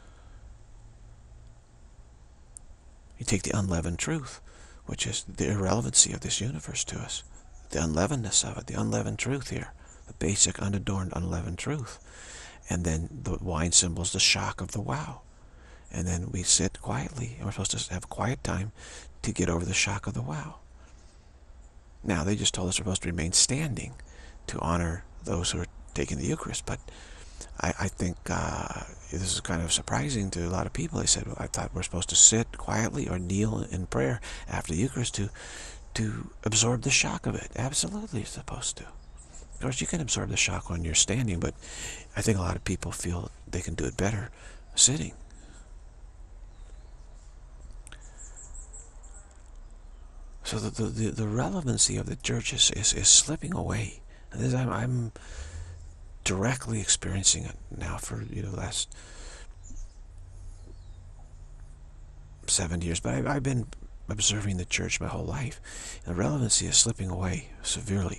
You take the unleavened truth, which is the irrelevancy of this universe to us, the unleavenedness of it, the unleavened truth here, the basic, unadorned, unleavened truth. And then the wine symbols the shock of the wow. And then we sit quietly, and we're supposed to have a quiet time to get over the shock of the wow. Now, they just told us we're supposed to remain standing to honor those who are taking the Eucharist, but I, I think uh, this is kind of surprising to a lot of people. They said, well, I thought we're supposed to sit quietly or kneel in prayer after the Eucharist to, to absorb the shock of it. Absolutely, you're supposed to. Of course, you can absorb the shock when you're standing, but I think a lot of people feel they can do it better sitting. So the, the, the relevancy of the church is, is, is slipping away. And this, I'm, I'm directly experiencing it now for you know the last seven years. But I've, I've been observing the church my whole life. The relevancy is slipping away severely.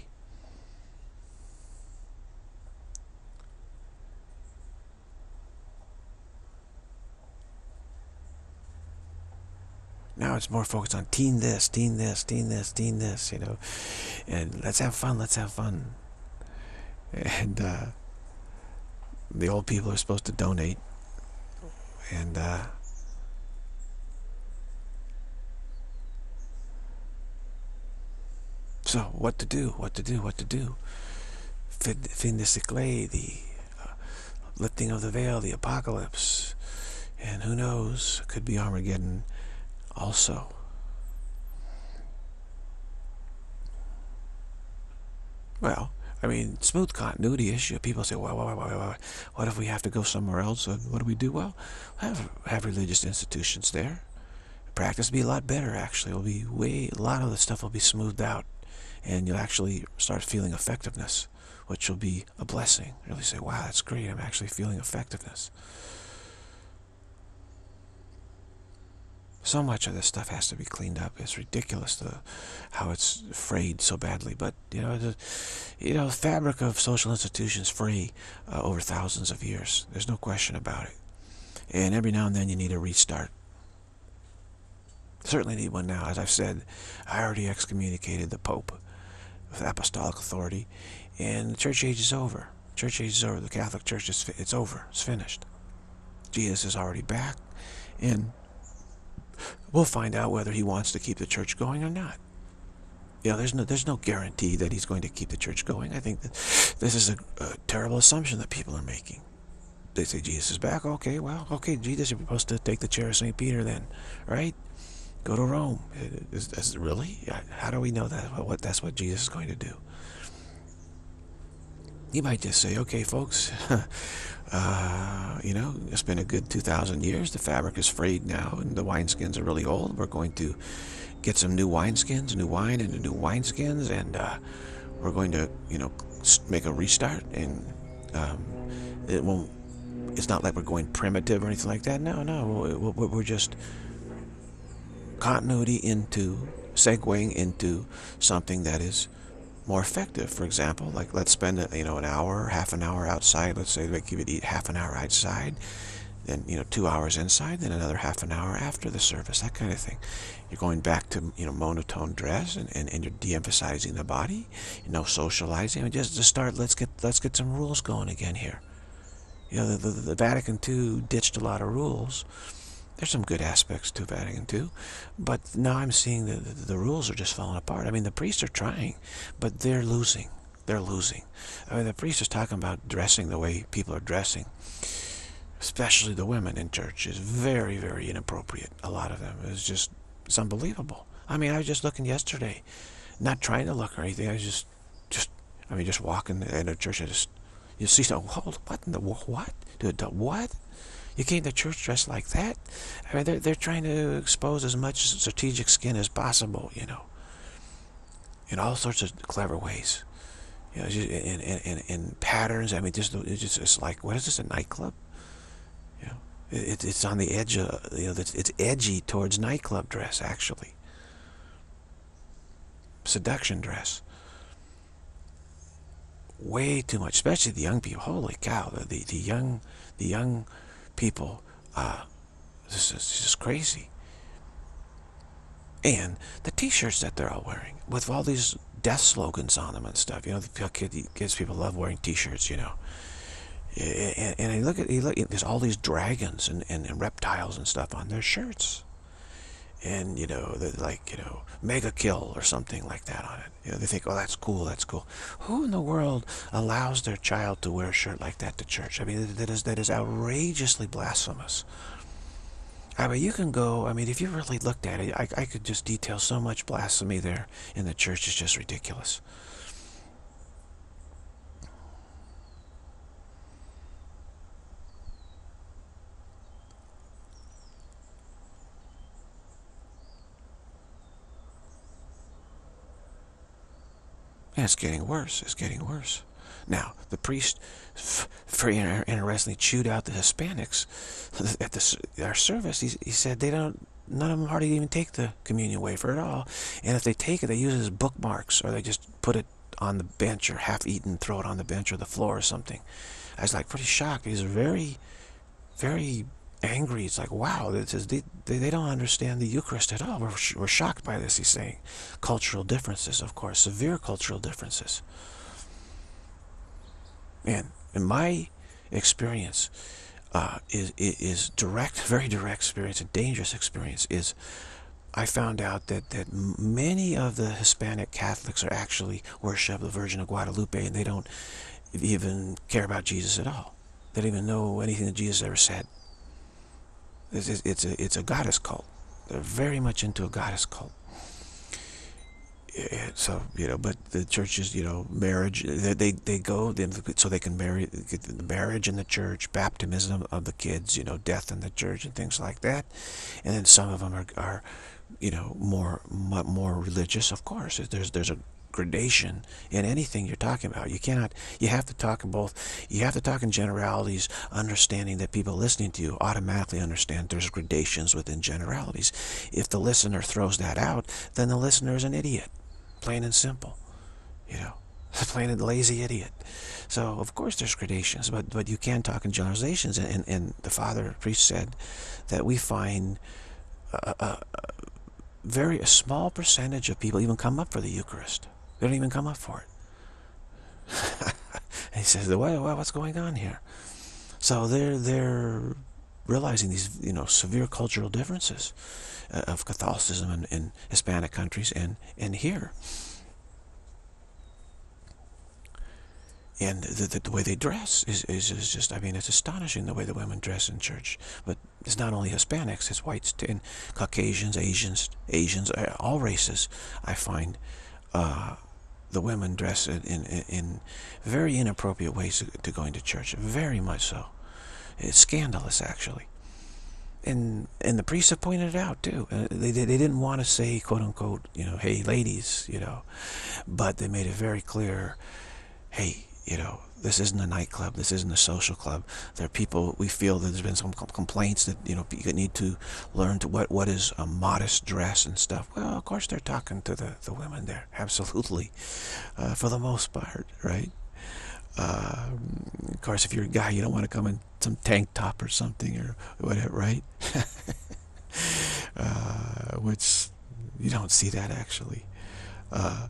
Now it's more focused on teen this, teen this, teen this, teen this, you know, and let's have fun, let's have fun. And uh, the old people are supposed to donate, and uh, so what to do, what to do, what to do? Fin de siècle, the uh, lifting of the veil, the apocalypse, and who knows, could be Armageddon also. Well, I mean, smooth continuity issue. People say, well, well, well, well, what if we have to go somewhere else? What do we do? Well, have have religious institutions there. Practice will be a lot better, actually. It'll be way, a lot of the stuff will be smoothed out, and you'll actually start feeling effectiveness, which will be a blessing. Really say, wow, that's great. I'm actually feeling effectiveness. So much of this stuff has to be cleaned up. It's ridiculous the, how it's frayed so badly. But you know, the, you know, the fabric of social institutions fray uh, over thousands of years. There's no question about it. And every now and then you need a restart. Certainly need one now. As I've said, I already excommunicated the Pope with apostolic authority, and the church age is over. Church age is over. The Catholic Church is it's over. It's finished. Jesus is already back, and we'll find out whether he wants to keep the church going or not. You know, there's no there's no guarantee that he's going to keep the church going. I think that this is a, a terrible assumption that people are making. They say Jesus is back. Okay, well, okay, Jesus, you're supposed to take the chair of Saint Peter then, right? Go to Rome. Is, is really? How do we know that? What that's what Jesus is going to do? He might just say, okay, folks, uh, you know, it's been a good two thousand years. The fabric is frayed now, and the wineskins are really old. We're going to get some new wineskins, new wine into new wineskins, and uh, we're going to, you know, make a restart. And um, it won't. It's not like we're going primitive or anything like that. No, no, we're just continuity into, segueing into something that is more effective. For example, like let's spend a, you know an hour, half an hour outside. Let's say they give it eat half an hour outside, then you know two hours inside, then another half an hour after the service. That kind of thing. You're going back to you know monotone dress, and, and, and you're de-emphasizing the body. You know, socializing. I mean, just to start, let's get let's get some rules going again here. You know, the, the, the Vatican two ditched a lot of rules. There's some good aspects to Vatican two, but now I'm seeing that the, the rules are just falling apart. I mean, the priests are trying, but they're losing. They're losing. I mean, the priest is talking about dressing the way people are dressing, especially the women in church, is very, very inappropriate. A lot of them. It's just, it's unbelievable. I mean, I was just looking yesterday, not trying to look or anything. I was just, just, I mean, just walking in a church. I just, you see, so, hold, what in the, what? Dude, what? You came to church dressed like that? I mean, they're, they're trying to expose as much strategic skin as possible, you know, in all sorts of clever ways. You know, just in, in, in, in patterns. I mean, just, it's just it's like, what is this, a nightclub? You know, it, it's on the edge of, you know, it's, it's edgy towards nightclub dress, actually. Seduction dress. Way too much, especially the young people. Holy cow, the, the, the young, the young people, uh, this is, this is crazy. And the t-shirts that they're all wearing, with all these death slogans on them and stuff, you know, the kids, people love wearing t-shirts, you know. And, and I look at, you look, there's all these dragons and, and, and reptiles and stuff on their shirts. And, you know, like, you know, mega kill or something like that on it. You know, they think, oh, that's cool, that's cool. Who in the world allows their child to wear a shirt like that to church? I mean, that is, that is outrageously blasphemous. I mean, you can go, I mean, if you really looked at it, I, I could just detail so much blasphemy there in the church. It's just ridiculous. And it's getting worse. It's getting worse. Now, the priest very interestingly chewed out the Hispanics at the, our service. He, he said they don't, none of them hardly even take the communion wafer at all. And if they take it, they use it as bookmarks, or they just put it on the bench or half-eaten, throw it on the bench or the floor or something. I was like pretty shocked. He's very, very angry. It's like, wow, this is, they, they, they don't understand the Eucharist at all. We're, we're shocked by this, he's saying. Cultural differences, of course, severe cultural differences. And in my experience, uh, is, is direct, very direct experience, a dangerous experience, is I found out that, that many of the Hispanic Catholics are actually worship the Virgin of Guadalupe, and they don't even care about Jesus at all. They don't even know anything that Jesus ever said. It's, it's, a, it's a goddess cult. They're very much into a goddess cult. So, you know, but the churches, you know, marriage, they, they, they go so they can marry, get the marriage in the church, baptism of the kids, you know, death in the church and things like that. And then some of them are, are you know, more more religious, of course. There's, there's a gradation in anything you're talking about. You cannot, you have to talk in both, you have to talk in generalities, understanding that people listening to you automatically understand there's gradations within generalities. If the listener throws that out, then the listener is an idiot. Plain and simple, you know, plain and lazy idiot. So of course there's gradations, but but you can talk in generalizations. And, and, and the father priest said that we find a, a, a very a small percentage of people even come up for the Eucharist. They don't even come up for it. And he says, "What what's going on here?" So they're they're realizing these, you know, severe cultural differences uh, of Catholicism in, in Hispanic countries and and here. And the, the, the way they dress is, is, is just, I mean, it's astonishing the way the women dress in church. But it's not only Hispanics, it's whites and Caucasians, Asians, Asians, all races. I find uh, the women dress in, in, in very inappropriate ways to, to going to church, very much so. It's scandalous, actually. And and the priests have pointed it out, too. Uh, they, they didn't want to say, quote-unquote, you know, hey, ladies, you know. But they made it very clear, hey, you know, this isn't a nightclub. This isn't a social club. There are people, we feel that there's been some complaints that, you know, you need to learn to what, what is a modest dress and stuff. Well, of course, they're talking to the, the women there. Absolutely. Uh, for the most part, right? Uh, of course, if you're a guy, you don't want to come in some tank top or something or whatever, right? uh, which you don't see that, actually. Uh,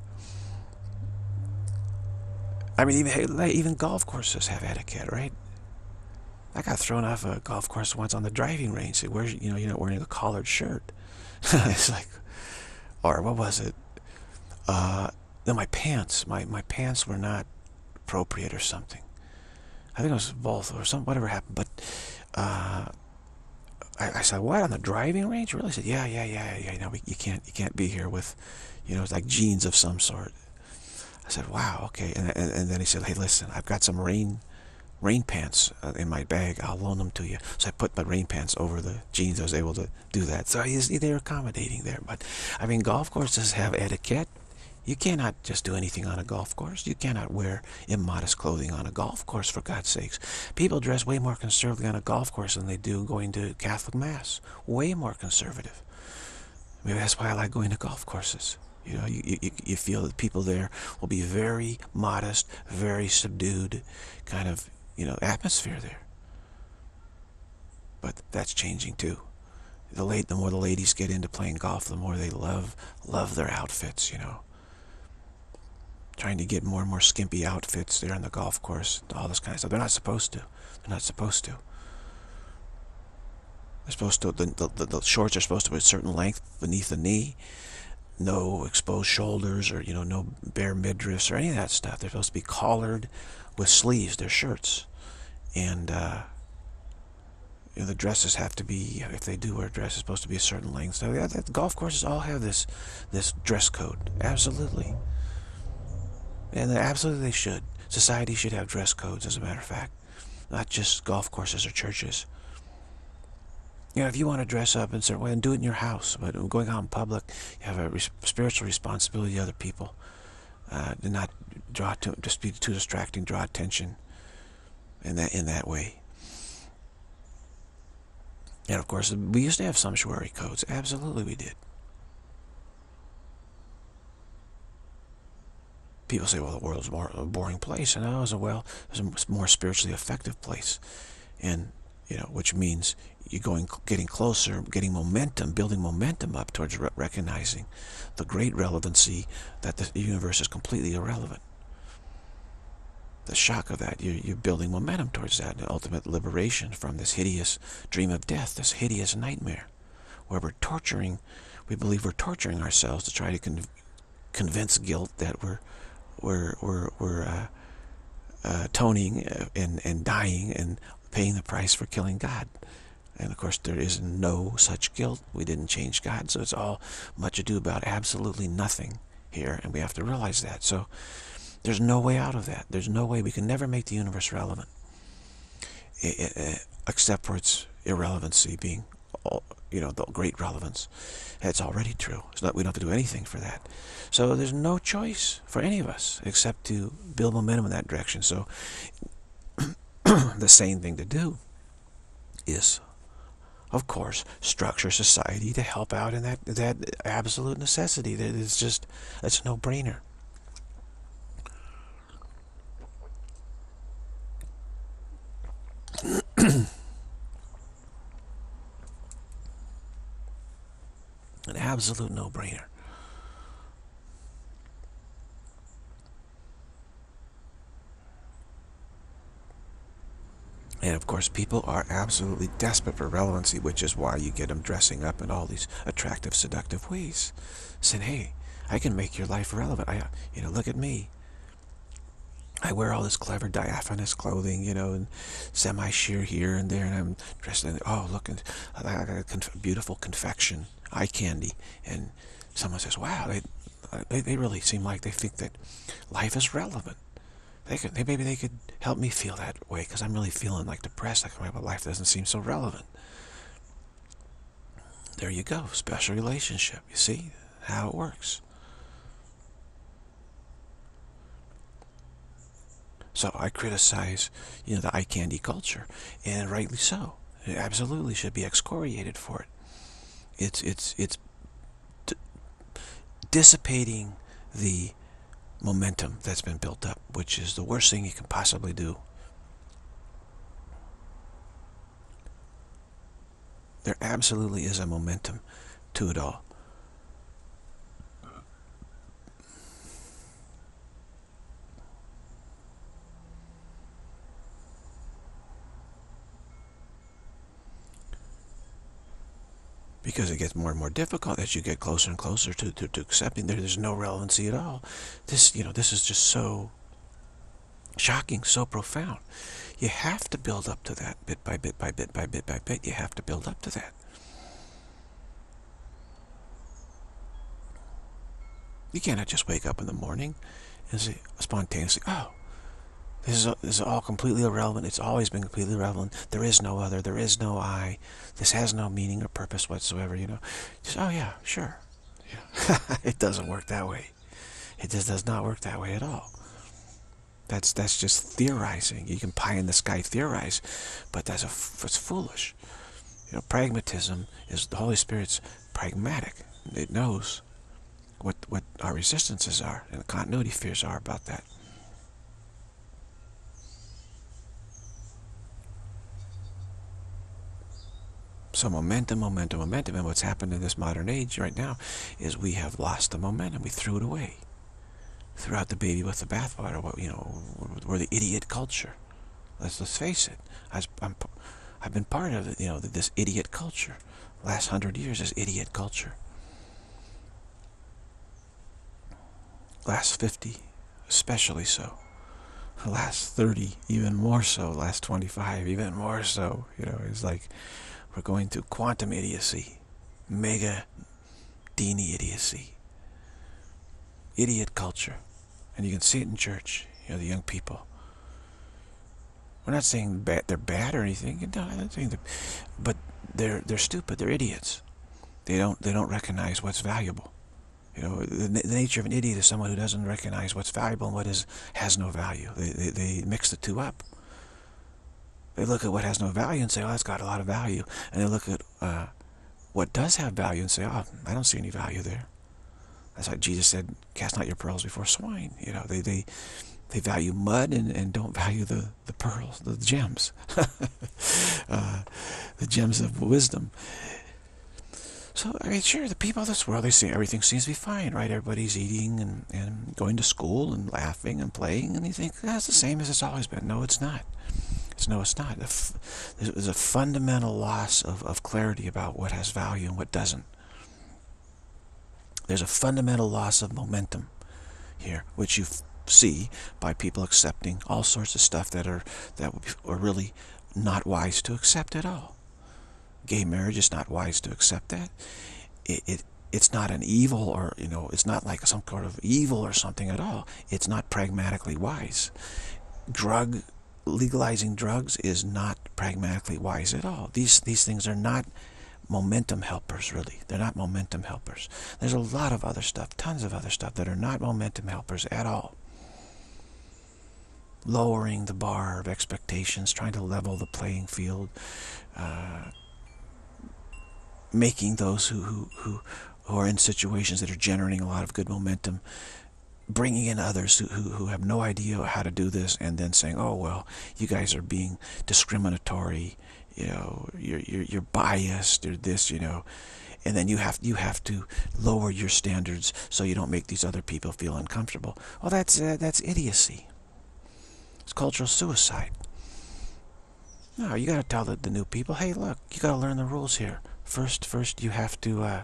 I mean, even even golf courses have etiquette, right? I got thrown off a golf course once on the driving range. It wears, you know, you're not wearing a collared shirt. It's like, or what was it? Uh, no, my pants. My my pants were not appropriate or something. I think it was both or some whatever happened. But uh, I, I said, what, on the driving range? Really? I said, yeah, yeah, yeah, yeah. You know, we, you can't you can't be here with, you know, it's like jeans of some sort. I said, wow, okay. And, and, and then he said, hey, listen, I've got some rain rain pants uh, in my bag. I'll loan them to you. So I put my rain pants over the jeans. I was able to do that. So he's, they're accommodating there. But, I mean, golf courses have etiquette. You cannot just do anything on a golf course. You cannot wear immodest clothing on a golf course, for God's sakes. People dress way more conservatively on a golf course than they do going to Catholic Mass. Way more conservative. Maybe that's why I like going to golf courses. You know, you, you, you feel that people there will be very modest, very subdued kind of, you know, atmosphere there. But that's changing too. The late, the more the ladies get into playing golf, the more they love, love their outfits, you know. trying to get more and more skimpy outfits there on the golf course, all this kind of stuff. They're not supposed to. They're not supposed to. They're supposed to. The, the, the shorts are supposed to be a certain length beneath the knee. No exposed shoulders, or you know, no bare midriffs or any of that stuff. They're supposed to be collared with sleeves. They're shirts, and uh, you know, the dresses have to be. If they do wear dresses, supposed to be a certain length. So yeah, the golf courses all have this this dress code. Absolutely, and absolutely they should. Society should have dress codes, as a matter of fact, not just golf courses or churches. You know, if you want to dress up in a certain way, and do it in your house, but going out in public, you have a res spiritual responsibility to other people. Uh, to not draw to just be too distracting, draw attention in that in that way. And of course, we used to have sumptuary codes. Absolutely, we did. People say, "Well, the world's more a boring place," and I was a well, it was a more spiritually effective place, and you know, which means you're going, getting closer, getting momentum, building momentum up towards re recognizing the great relevancy that the universe is completely irrelevant. The shock of that, you're, you're building momentum towards that, the ultimate liberation from this hideous dream of death, this hideous nightmare, where we're torturing, we believe we're torturing ourselves to try to con convince guilt that we're, we're, we're, we're uh, uh, toning and, and dying and paying the price for killing God. And of course, there is no such guilt. We didn't change God, so it's all much ado about absolutely nothing here, and we have to realize that. So there's no way out of that. There's no way. We can never make the universe relevant, except for its irrelevancy being, you know, the great relevance. It's already true. It's not, we don't have to do anything for that. So there's no choice for any of us except to build momentum in that direction. So the sane thing to do is, of course, structure society to help out in that that absolute necessity. That is just, it's a no-brainer. An absolute no-brainer. And of course, people are absolutely desperate for relevancy, which is why you get them dressing up in all these attractive, seductive ways, saying, "Hey, I can make your life relevant. I, you know, look at me. I wear all this clever diaphanous clothing, you know, and semi-sheer here and there, and I'm dressed in, oh, look, I got a conf beautiful confection, eye candy." And someone says, "Wow, they, they, they really seem like they think that life is relevant. They could, they, maybe they could help me feel that way, because I'm really feeling like depressed. Like my life doesn't seem so relevant." There you go, special relationship. You see how it works. So I criticize, you know, the eye candy culture, and rightly so. It absolutely should be excoriated for it. It's it's it's dissipating the momentum that's been built up, which is the worst thing you can possibly do. There absolutely is a momentum to it all. Because it gets more and more difficult as you get closer and closer to, to, to accepting there, there's no relevancy at all. This, you know, this is just so shocking, so profound. You have to build up to that, bit by bit by bit by bit by bit. You have to build up to that. You cannot just wake up in the morning and say spontaneously, "Oh, This is, this is all completely irrelevant. It's always been completely irrelevant. There is no other. There is no I. This has no meaning or purpose whatsoever." You know, just, oh yeah, sure. Yeah. It doesn't work that way. It just does not work that way at all. That's that's just theorizing. You can pie in the sky theorize, but that's a it's foolish. You know, pragmatism is, the Holy Spirit's pragmatic. It knows what what our resistances are and the continuity fears are about that. So momentum, momentum, momentum, and what's happened in this modern age right now is we have lost the momentum. We threw it away. threw out the baby with the bathwater. What you know, we're the idiot culture. Let's let's face it. I was, I'm, I've been part of it. You know, this idiot culture. Last hundred years is idiot culture. Last fifty, especially so. Last thirty, even more so. Last twenty-five, even more so. You know, it's like we're going to quantum idiocy, mega Dini idiocy, idiot culture, and you can see it in church. You know, the young people. We're not saying bad, they're bad or anything. No, I'm not saying that, but they're they're stupid. They're idiots. They don't they don't recognize what's valuable. You know, the, the nature of an idiot is someone who doesn't recognize what's valuable and what is has no value. They, they, they mix the two up. They look at what has no value and say, oh, that's got a lot of value. And they look at uh, what does have value and say, oh, I don't see any value there. That's like Jesus said, cast not your pearls before swine. You know, they they, they value mud and, and don't value the, the pearls, the gems. uh, the gems of wisdom. So, I mean, sure, the people of this world, they see everything seems to be fine, right? Everybody's eating and, and going to school and laughing and playing, and you think, that's the same as it's always been. No, it's not. It's, no, it's not. There's a fundamental loss of, of clarity about what has value and what doesn't. There's a fundamental loss of momentum here, which you see by people accepting all sorts of stuff that are, that are really not wise to accept at all. Gay marriage is not wise to accept that. It, it it's not an evil, or you know, it's not like some sort of evil or something at all. It's not pragmatically wise. Drug legalizing drugs is not pragmatically wise at all. These these things are not momentum helpers, really. They're not momentum helpers. There's a lot of other stuff, tons of other stuff that are not momentum helpers at all. Lowering the bar of expectations, trying to level the playing field. Uh, making those who, who, who, who are in situations that are generating a lot of good momentum, bringing in others who, who, who have no idea how to do this, and then saying, oh, well, you guys are being discriminatory, you know, you're, you're, you're biased, or this, you know, and then you have, you have to lower your standards so you don't make these other people feel uncomfortable. Well, that's, uh, that's idiocy. It's cultural suicide. No, you got to tell the, the new people, hey, look, you got to learn the rules here. First, first you have to, uh,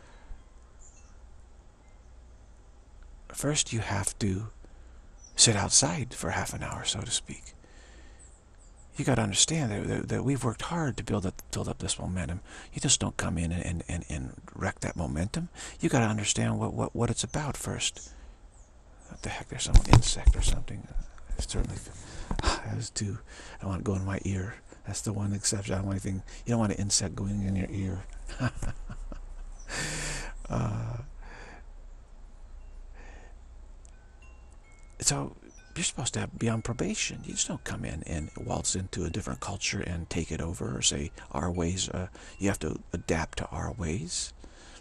first you have to sit outside for half an hour, so to speak. You got to understand that, that, that we've worked hard to build up, build up this momentum. You just don't come in and, and, and wreck that momentum. You got to understand what, what, what it's about first. What the heck, there's some insect or something. It's certainly, that was too, I don't want to go in my ear. That's the one exception. I don't want anything. You don't want an insect going in your ear. uh, so you're supposed to have, be on probation. You just don't come in and waltz into a different culture and take it over, or say our ways. Uh, you have to adapt to our ways.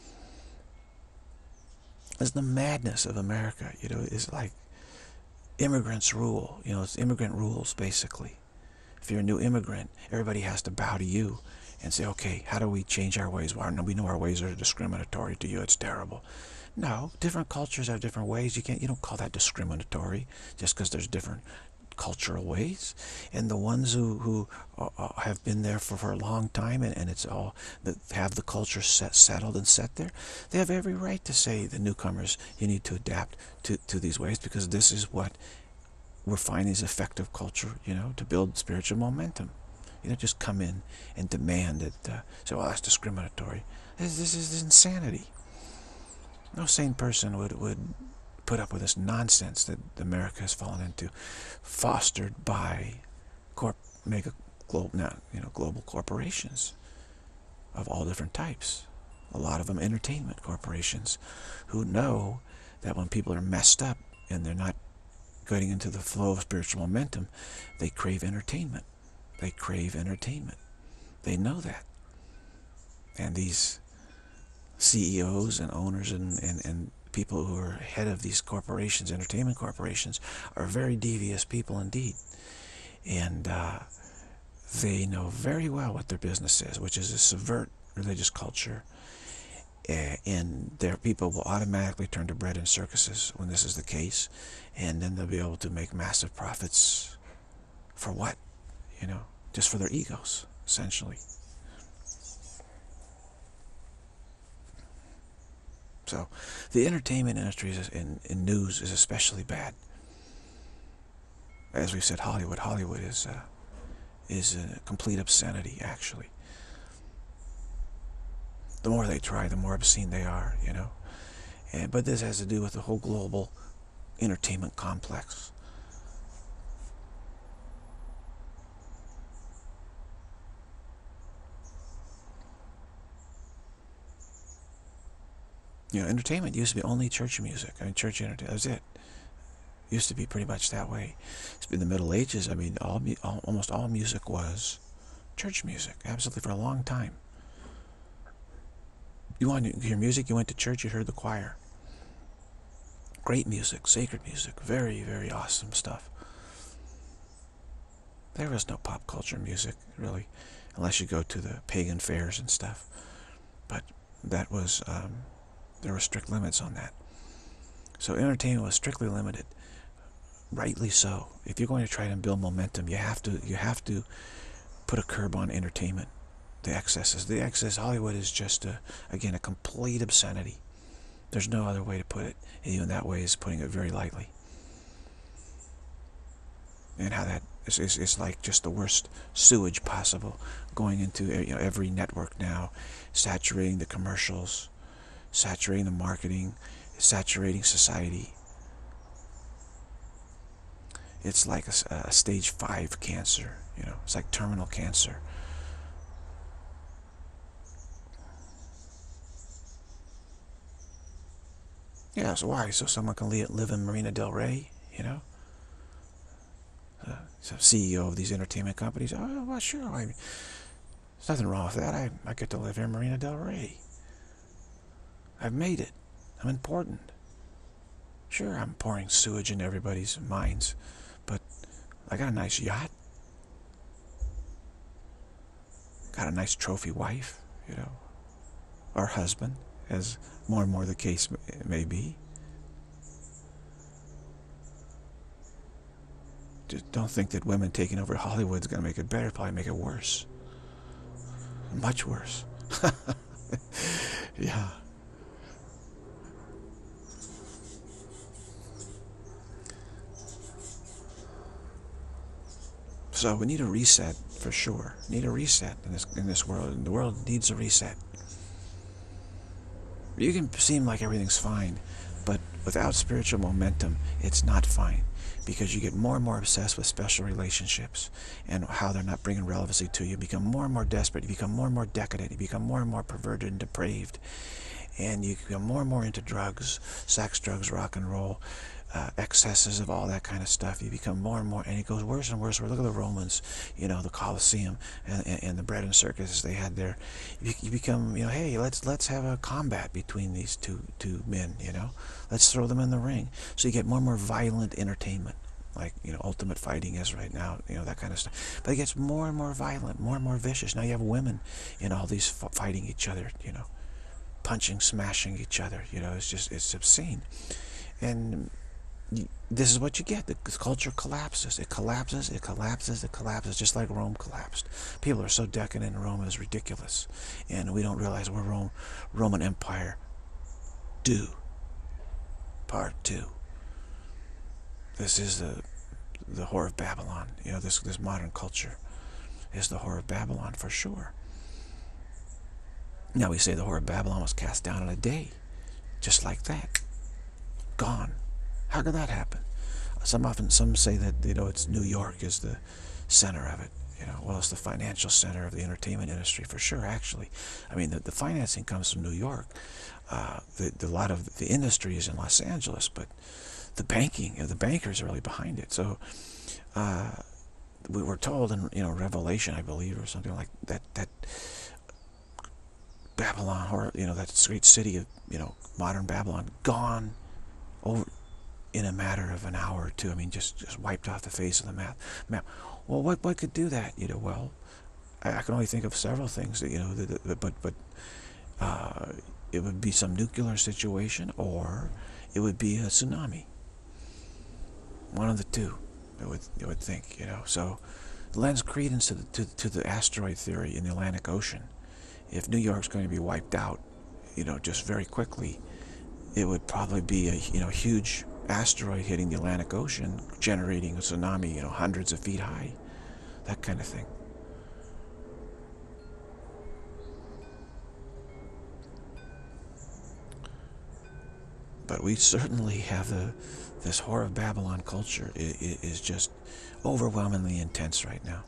It's the madness of America. You know, it's like immigrants rule. You know, it's immigrant rules basically. If you're a new immigrant, everybody has to bow to you and say, okay, how do we change our ways? Well, we know our ways are discriminatory to you. It's terrible. No, different cultures have different ways. You can't, you don't call that discriminatory just because there's different cultural ways. And the ones who, who uh, have been there for, for a long time, and, and it's all, that have the culture set, settled and set there, they have every right to say, the newcomers, you need to adapt to, to these ways, because this is what we're finding is effective culture, you know, to build spiritual momentum. You don't just come in and demand that, uh, say, well, that's discriminatory. This, this is insanity. No sane person would, would put up with this nonsense that America has fallen into, fostered by corp, mega, global, not, you know, global corporations of all different types. A lot of them entertainment corporations who know that when people are messed up and they're not getting into the flow of spiritual momentum, they crave entertainment. They crave entertainment. They know that. And these C E Os and owners and, and, and people who are head of these corporations, entertainment corporations, are very devious people indeed. And uh, they know very well what their business is, which is to subvert religious culture Uh, and their people will automatically turn to bread and circuses when this is the case, and then they'll be able to make massive profits. For what? You know, just for their egos, essentially. So, the entertainment industry is, in, in news is especially bad. As we've said, Hollywood. Hollywood is uh, is a complete obscenity, actually. The more they try, the more obscene they are, you know. And, but this has to do with the whole global entertainment complex. You know, entertainment used to be only church music. I mean, church entertainment, that was it. It used to be pretty much that way. In the Middle Ages, I mean, all, all, almost all music was church music, absolutely, for a long time. You wanted to hear music, you went to church, you heard the choir. Great music, sacred music, very, very awesome stuff. There was no pop culture music, really, unless you go to the pagan fairs and stuff. But that was, um, there were strict limits on that. So entertainment was strictly limited. Rightly so. If you're going to try to build momentum, you have to you have to put a curb on entertainment. The excesses. The excess Hollywood is just a, again, a complete obscenity. There's no other way to put it. And even that way is putting it very lightly. And how that is, is, is like just the worst sewage possible, going into, you know, every network now, saturating the commercials, saturating the marketing, saturating society. It's like a, a stage five cancer, you know. It's like terminal cancer. Yeah, so why? So someone can live in Marina Del Rey, you know? Uh, so C E O of these entertainment companies. Oh, well, sure. I mean, there's nothing wrong with that. I, I get to live here in Marina Del Rey. I've made it. I'm important. Sure, I'm pouring sewage into everybody's minds, but I got a nice yacht. Got a nice trophy wife, you know, or husband, as more and more the case may be. Just don't think that women taking over Hollywood is going to make it better. Probably make it worse. Much worse. Yeah. So we need a reset, for sure. Need a reset in this in this world. And the world needs a reset. You can seem like everything's fine, but without spiritual momentum, it's not fine. Because you get more and more obsessed with special relationships and how they're not bringing relevancy to you. You become more and more desperate. You become more and more decadent. You become more and more perverted and depraved. And you become more and more into drugs, sex, drugs, rock and roll, uh, excesses of all that kind of stuff. You become more and more, and it goes worse and worse. Look at the Romans, you know, the Colosseum and, and, and the bread and circuses they had there. You, you become, you know, hey, let's let's have a combat between these two two men, you know. Let's throw them in the ring. So you get more and more violent entertainment, like, you know, Ultimate Fighting is right now, you know, that kind of stuff. But it gets more and more violent, more and more vicious. Now you have women in all these fighting each other, you know, punching, smashing each other, you know. It's just, it's obscene. And this is what you get. The culture collapses. It collapses, it collapses, it collapses, just like Rome collapsed. People are so decadent in Rome, it's ridiculous. And we don't realize we're Rome, Roman Empire due. Part two. This is the the whore of Babylon. You know, this this modern culture is the whore of Babylon for sure. Now we say the whore of Babylon was cast down in a day, just like that, gone. How could that happen? Some often some say that, you know, it's New York is the center of it. You know, well, it's the financial center of the entertainment industry for sure. Actually, I mean, the, the financing comes from New York. Uh, the, the a lot of the industry is in Los Angeles, but the banking, you know, the bankers are really behind it. So uh, we were told in, you know, Revelation, I believe, or something like that, that Babylon, or, you know, that great city of, you know, modern Babylon, gone over in a matter of an hour or two. I mean, just just wiped off the face of the map. map. Well, what what could do that? You know, well, I, I can only think of several things that, you know, the, the, but but uh, it would be some nuclear situation, or it would be a tsunami. One of the two, I would, I would think, you know. So it lends credence to the, to, to the asteroid theory in the Atlantic Ocean. If New York's going to be wiped out, you know, just very quickly, it would probably be a, you know, huge asteroid hitting the Atlantic Ocean, generating a tsunami, you know, hundreds of feet high, that kind of thing. But we certainly have the, this Whore of Babylon culture is just overwhelmingly intense right now.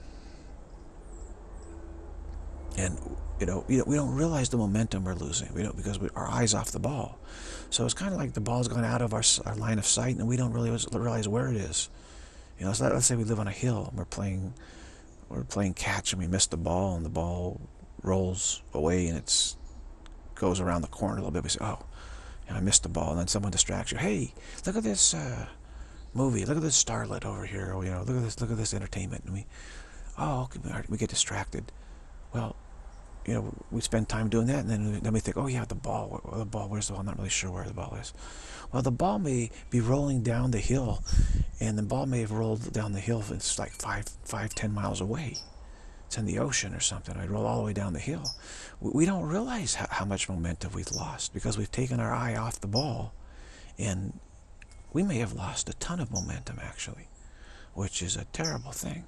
And, you know, we don't realize the momentum we're losing. We don't, because we, our eye's off the ball. So it's kind of like the ball's gone out of our, our line of sight, and we don't really realize where it is. You know, so let's say we live on a hill, and we're playing, we're playing catch, and we miss the ball, and the ball rolls away, and it's goes around the corner a little bit. We say, oh, you know, I missed the ball, and then someone distracts you. Hey, look at this uh, movie. Look at this starlet over here. Or, you know, look at this. Look at this entertainment. And we, oh, okay, we get distracted. Well, you know, we spend time doing that, and then, then we think, oh yeah, the ball, the ball, where's the ball? I'm not really sure where the ball is. Well, the ball may be rolling down the hill, and the ball may have rolled down the hill, it's like five, five, ten miles away. It's in the ocean or something. I'd roll all the way down the hill. We don't realize how, how much momentum we've lost, because we've taken our eye off the ball, and we may have lost a ton of momentum, actually, which is a terrible thing.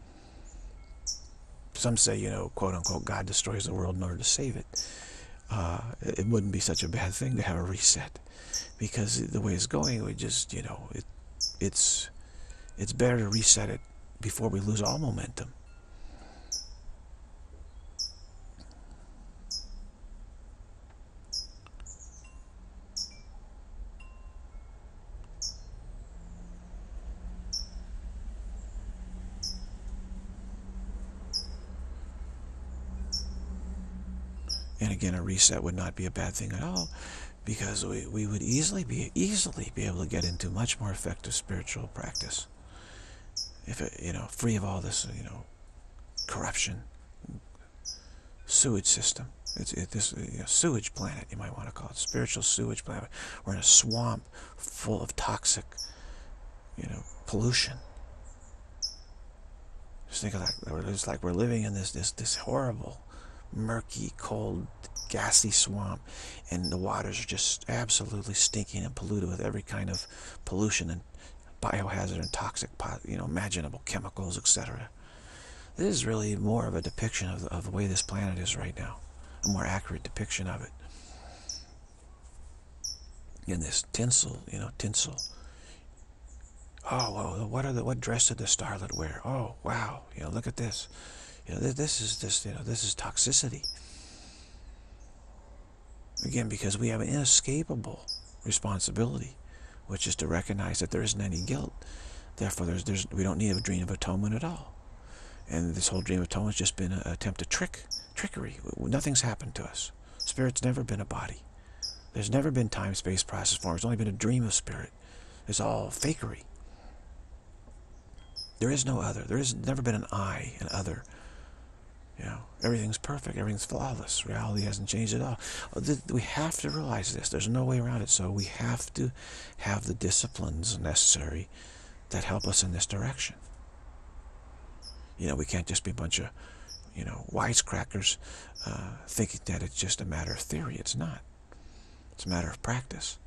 Some say, you know, quote unquote, God destroys the world in order to save it. Uh, it wouldn't be such a bad thing to have a reset, because the way it's going, we just, you know, it, it's, it's better to reset it before we lose all momentum. And again, a reset would not be a bad thing at all, because we, we would easily be easily be able to get into much more effective spiritual practice, if it, you know, free of all this, you know, corruption, sewage system. It's it, this you know, sewage planet, you might want to call it, spiritual sewage planet. We're in a swamp full of toxic, you know, pollution. Just think of that. It's like we're living in this this this horrible, murky, cold, gassy swamp, and the waters are just absolutely stinking and polluted with every kind of pollution and biohazard and toxic, you know, imaginable chemicals, et cetera. This is really more of a depiction of the, of the way this planet is right now, a more accurate depiction of it. In this tinsel, you know, tinsel. Oh, well, what are the what dress did the starlet wear? Oh, wow, you know, look at this. You know, this is this. You know, this is toxicity. Again, because we have an inescapable responsibility, which is to recognize that there isn't any guilt. Therefore, there's there's we don't need a dream of atonement at all. And this whole dream of atonement has just been an attempt to trick, trickery. Nothing's happened to us. Spirit's never been a body. There's never been time, space, process, form. There's only been a dream of spirit. It's all fakery. There is no other. There has never been an I, an other. You know, everything's perfect, everything's flawless. Reality hasn't changed at all. We have to realize this. There's no way around it. So we have to have the disciplines necessary that help us in this direction. You know, we can't just be a bunch of, you know, wisecrackers uh, thinking that it's just a matter of theory. It's not. It's a matter of practice.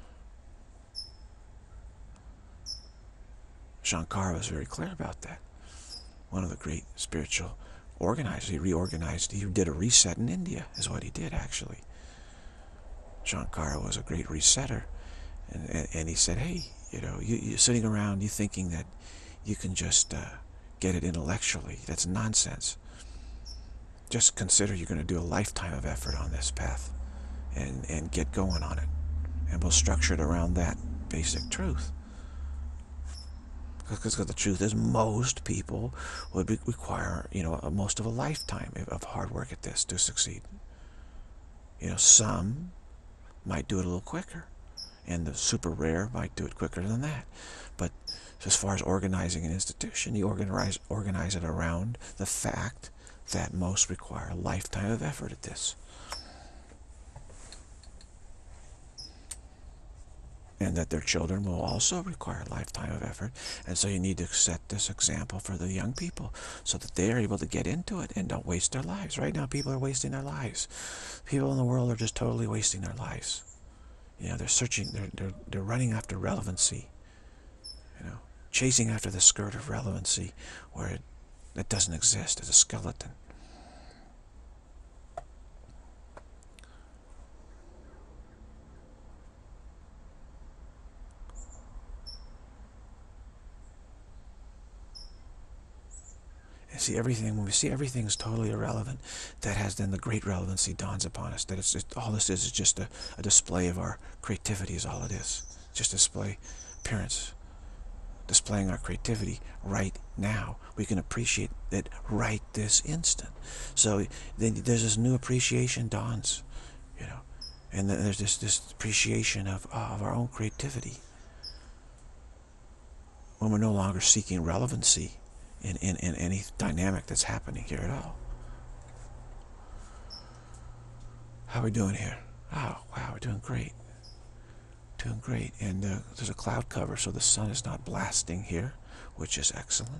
Shankara was very clear about that. One of the great spiritual organized. He reorganized. He did a reset in India, is what he did, actually. Shankara was a great resetter. And, and, and he said, hey, you know, you, you're sitting around, you thinking that you can just uh, get it intellectually. That's nonsense. Just consider you're going to do a lifetime of effort on this path and, and get going on it. And we'll structure it around that basic truth. Because the truth is, most people would be, require, you know, most of a lifetime of hard work at this to succeed. You know, some might do it a little quicker, and the super rare might do it quicker than that. But as far as organizing an institution, you organize, organize it around the fact that most require a lifetime of effort at this. and that their children will also require a lifetime of effort. And so you need to set this example for the young people so that they are able to get into it and don't waste their lives. Right now, people are wasting their lives. People in the world are just totally wasting their lives. You know, they're searching, they're, they're, they're running after relevancy, you know, chasing after the skirt of relevancy where it, it doesn't exist as a skeleton. And see everything, when we see everything is totally irrelevant, that has then the great relevancy dawns upon us. That it's just, all this is is just a, a display of our creativity is all it is. Just display appearance. Displaying our creativity right now. We can appreciate it right this instant. So then there's this new appreciation dawns, you know. And then there's this, this appreciation of, of our own creativity. When we're no longer seeking relevancy in, in, in any dynamic that's happening here at all. How are we doing here? Oh, wow, we're doing great. Doing great. And uh, there's a cloud cover, so the sun is not blasting here, which is excellent.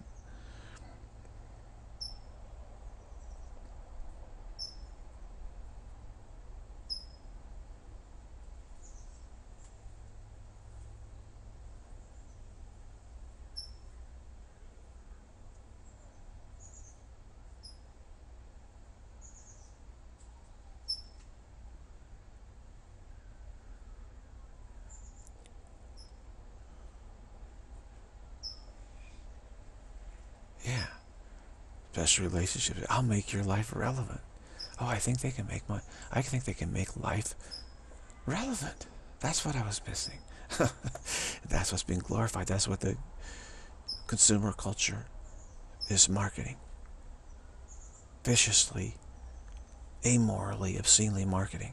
Yeah. Special relationships. I'll make your life relevant. Oh, I think they can make my, I think they can make life relevant. That's what I was missing. That's what's being glorified. That's what the consumer culture is marketing. Viciously, amorally, obscenely marketing.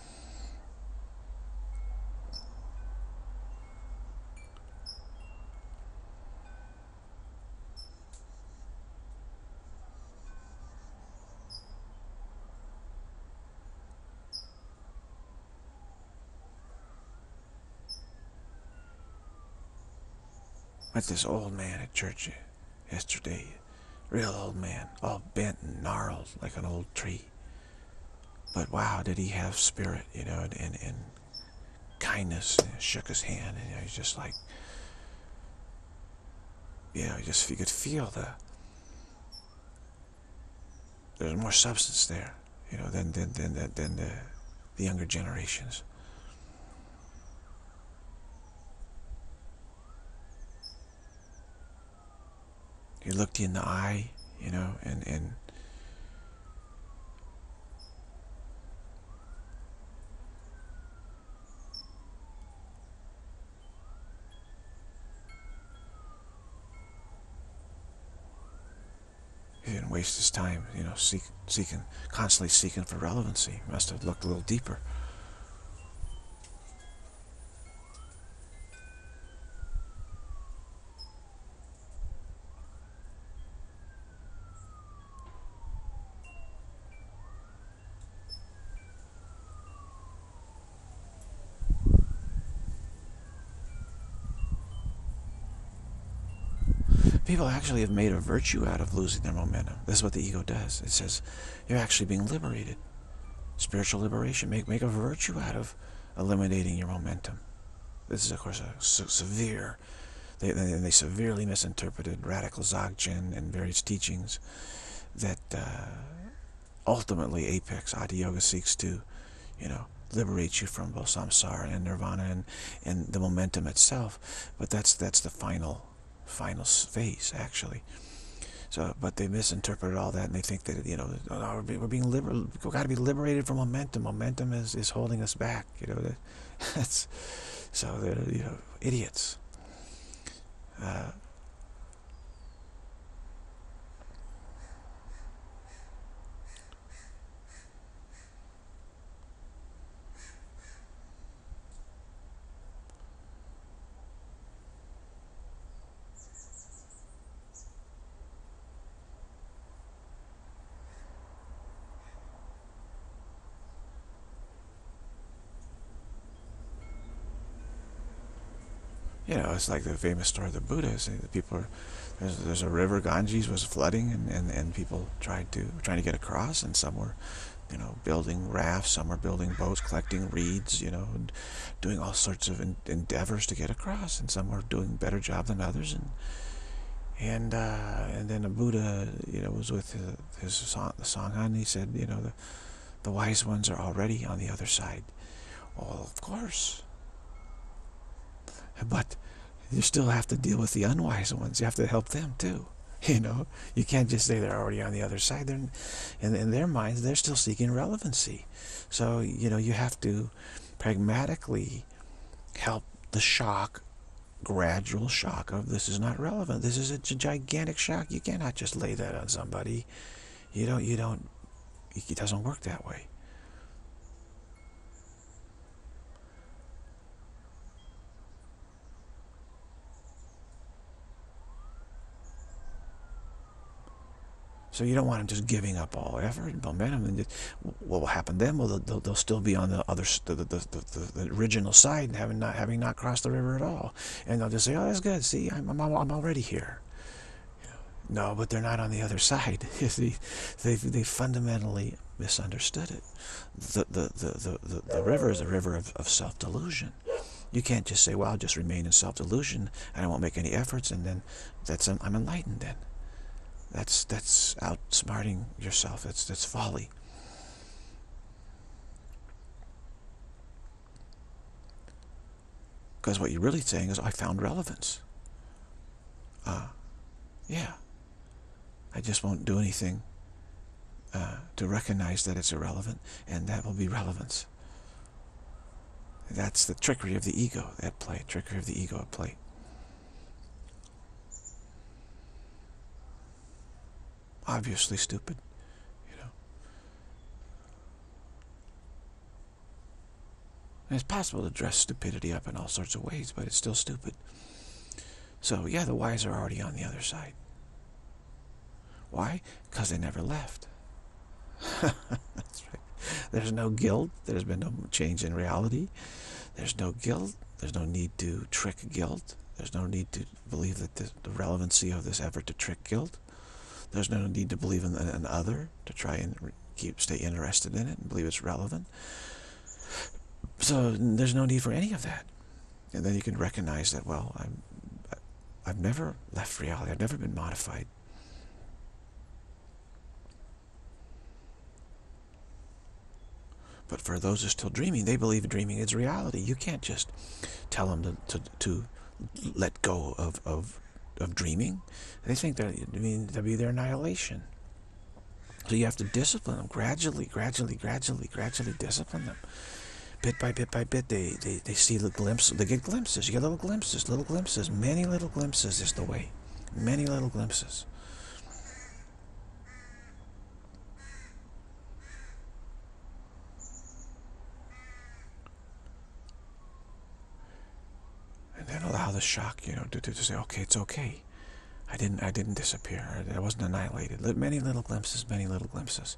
Met this old man at church yesterday. Real old man, all bent and gnarled like an old tree. But wow, did he have spirit, you know, and, and, and kindness. And shook his hand, and you know, he's just like, you know, you just you could feel the, there's more substance there, you know, than than than than, than the, the younger generations. He looked you in the eye, you know, and and he didn't waste his time, you know, seek, seeking, constantly seeking for relevancy. He must have looked a little deeper. People actually have made a virtue out of losing their momentum. This is what the ego does. It says, you're actually being liberated. Spiritual liberation. Make, make a virtue out of eliminating your momentum. This is, of course, a se severe, they, they, they severely misinterpreted radical Dzogchen and various teachings that uh, ultimately apex Adi Yoga seeks to, you know, liberate you from both samsara and nirvana and, and the momentum itself. But that's, that's the final final phase, actually. So, but they misinterpreted all that, and they think that, you know, oh, we're being liber we've got to be liberated from momentum. Momentum is is holding us back. You know, that's so they're, you know, idiots. Uh, You know, it's like the famous story of the Buddha. Say that people are, there's, there's a river, Ganges was flooding, and, and, and people tried to trying to get across, and some were, you know, building rafts, some were building boats, collecting reeds, you know, and doing all sorts of en endeavors to get across, and some were doing a better job than others, and and uh, and then the Buddha, you know, was with his, his song, the Sangha, and he said, you know, the the wise ones are already on the other side. Well, of course, but you still have to deal with the unwise ones. You have to help them too. You know, you can't just say they're already on the other side. They're, in, in their minds, they're still seeking relevancy. So, you know, you have to pragmatically help the shock, gradual shock of this is not relevant. This is a gigantic shock. You cannot just lay that on somebody. You don't, you don't, it doesn't work that way. So you don't want them just giving up all effort and momentum. And just, what will happen then? Well, they'll, they'll still be on the other, the, the, the, the, the original side, and having not having not crossed the river at all. And they'll just say, "Oh, that's good. See, I'm I'm, I'm already here." No, but they're not on the other side. You see, they they fundamentally misunderstood it. The the the the, the, the river is a river of, of self-delusion. You can't just say, "Well, I'll just remain in self-delusion and I won't make any efforts," and then that's I'm enlightened then. That's that's outsmarting yourself. That's that's folly. Because what you're really saying is, I found relevance. Uh, yeah. I just won't do anything uh, to recognize that it's irrelevant, and that will be relevance. That's the trickery of the ego at play. Trickery of the ego at play. Obviously stupid, you know. And it's possible to dress stupidity up in all sorts of ways, but it's still stupid. So yeah, the wise are already on the other side. Why? Because they never left. That's right. There's no guilt. There's been no change in reality. There's no guilt. There's no need to trick guilt. There's no need to believe that the, the relevancy of this effort to trick guilt. There's no need to believe in an other to try and keep stay interested in it and believe it's relevant. So there's no need for any of that. And then you can recognize that, well, I'm, I've never left reality. I've never been modified. But for those who are still dreaming, they believe dreaming is reality. You can't just tell them to, to, to let go of, of, of dreaming. They think that I mean, that'll be their annihilation. So you have to discipline them gradually, gradually, gradually, gradually discipline them. Bit by bit by bit, they, they, they see the glimpse. They get glimpses. You get little glimpses, little glimpses. Many little glimpses is the way. Many little glimpses. And then allow the shock, you know, to, to, to say, okay, it's okay. I didn't, I didn't disappear. I wasn't annihilated. Many little glimpses, many little glimpses.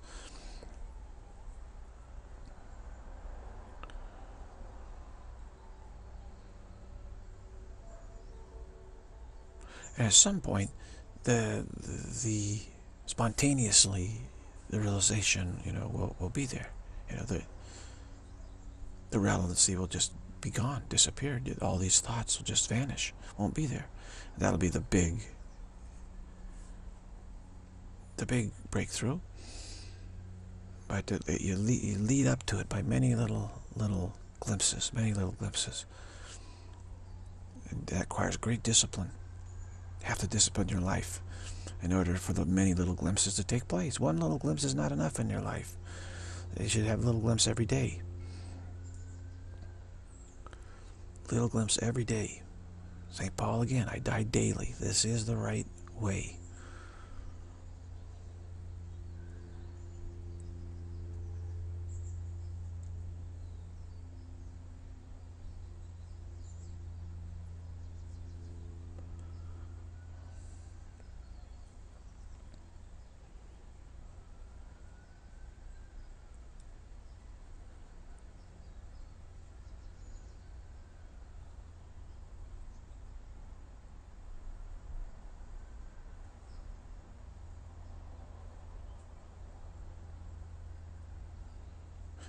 And at some point, the, the, the spontaneously, the realization, you know, will, will be there. You know, the, the relevancy will just be gone, disappear. All these thoughts will just vanish, won't be there. That'll be the big, the big breakthrough. But you lead, you lead up to it by many little, little glimpses, many little glimpses. And that requires great discipline. You have to discipline your life in order for the many little glimpses to take place. One little glimpse is not enough in your life. You should have a little glimpse every day. Little glimpse every day. Saint Paul again, I die daily. This is the right way.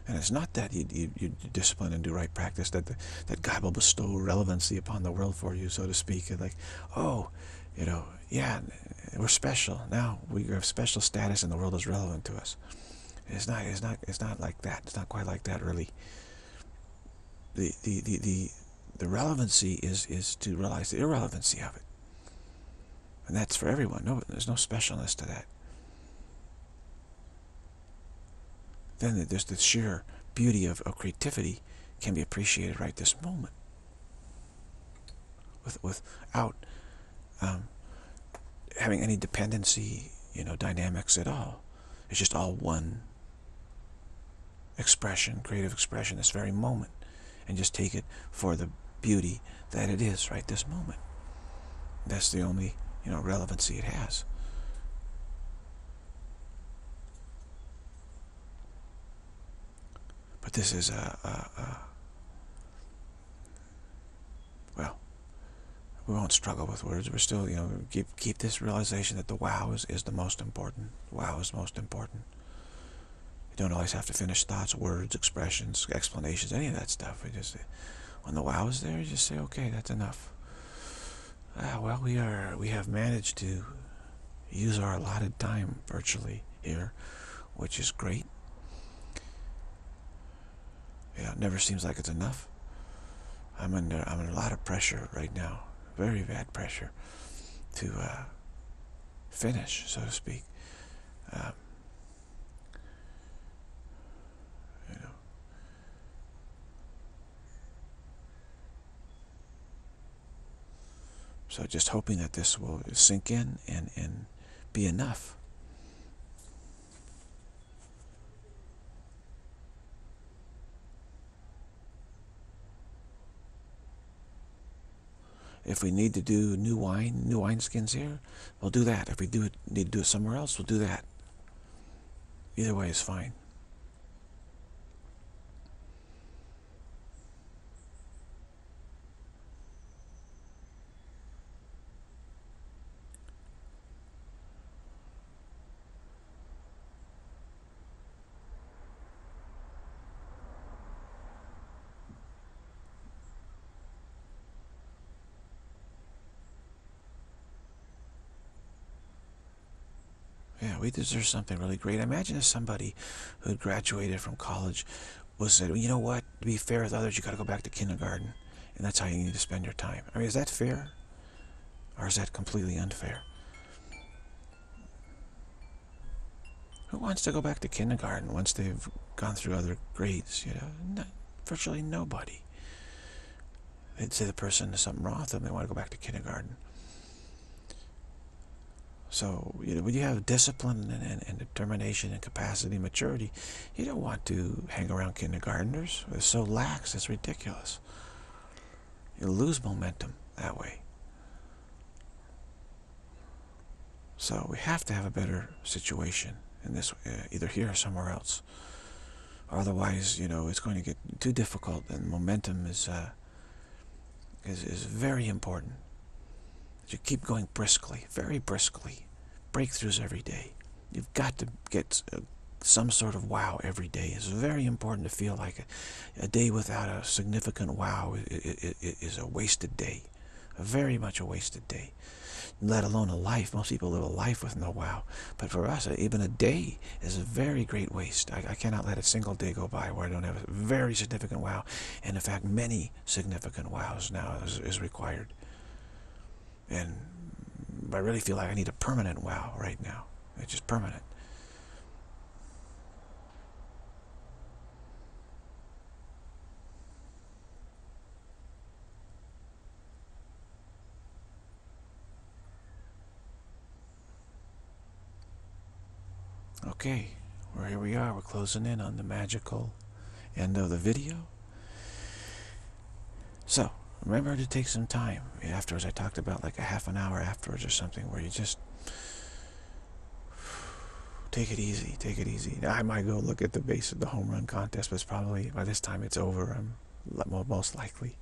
And it's not that you, you, you discipline and do right practice, that the, that God will bestow relevancy upon the world for you, so to speak. And like, oh, you know, yeah, we're special. Now we have special status and the world is relevant to us. It's not, it's not, it's not like that. It's not quite like that, really. The, the, the, the, the relevancy is, is to realize the irrelevancy of it. And that's for everyone. No, there's no specialness to that. Then there's the sheer beauty of, of creativity can be appreciated right this moment, with without um, having any dependency, you know, dynamics at all. It's just all one expression, creative expression, this very moment, and just take it for the beauty that it is right this moment. That's the only, you know, relevancy it has. But this is a, a, a well, we won't struggle with words. We're still, you know, keep keep this realization that the wow is, is the most important. Wow is most important. You don't always have to finish thoughts, words, expressions, explanations, any of that stuff. We just, when the wow is there, you just say, okay, that's enough. Ah, well, we are we have managed to use our allotted time virtually here, which is great. Yeah, it never seems like it's enough. I'm under I'm under a lot of pressure right now, very bad pressure, to uh, finish, so to speak. Um, you know, so just hoping that this will sink in and and be enough. If we need to do new wine, new wineskins here, we'll do that. If we do it, need to do it somewhere else, we'll do that. Either way is fine. Yeah, we deserve something really great. Imagine if somebody who had graduated from college was said, well, you know what, to be fair with others, you got to go back to kindergarten, and that's how you need to spend your time. I mean, is that fair? Or is that completely unfair? Who wants to go back to kindergarten once they've gone through other grades, you know? No, virtually nobody. They'd say the person has something wrong with them, they want to go back to kindergarten. So, you know, when you have discipline and, and, and determination and capacity and maturity, you don't want to hang around kindergartners. They're so lax, it's ridiculous. You lose momentum that way. So we have to have a better situation in this, uh, either here or somewhere else. Or otherwise, you know, it's going to get too difficult, and momentum is, uh, is, is very important. You keep going briskly, very briskly. Breakthroughs every day. You've got to get uh, some sort of wow every day. It's very important to feel like a, a day without a significant wow is a wasted day. Very much a wasted day. Let alone a life. Most people live a life with no wow. But for us, even a day is a very great waste. I, I cannot let a single day go by where I don't have a very significant wow. And in fact, many significant wows now is, is required. And I really feel like I need a permanent wow right now. It's just permanent. Okay, well, here we are. We're closing in on the magical end of the video. So, remember to take some time afterwards. I talked about like a half an hour afterwards or something, where you just take it easy, take it easy. Now, I might go look at the base of the home run contest, but it's probably, by this time it's over, I'm most likely.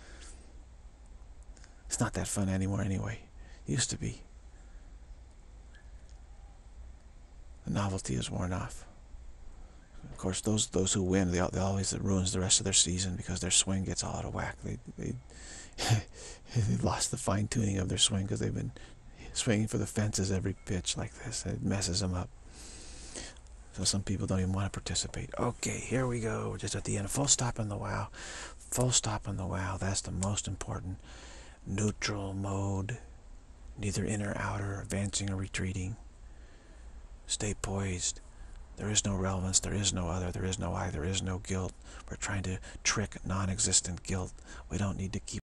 It's not that fun anymore anyway. It used to be. The novelty is worn off. Of course, those those who win, they, they always, it ruins the rest of their season because their swing gets all out of whack. They they, they lost the fine tuning of their swing because they've been swinging for the fences every pitch like this. It messes them up. So some people don't even want to participate. Okay, here we go. We're just at the end. Full stop on the wow. Full stop on the wow. That's the most important. Neutral mode. Neither in or out, or advancing or retreating. Stay poised. There is no relevance. There is no other. There is no I. There is no guilt. We're trying to trick non-existent guilt. We don't need to keep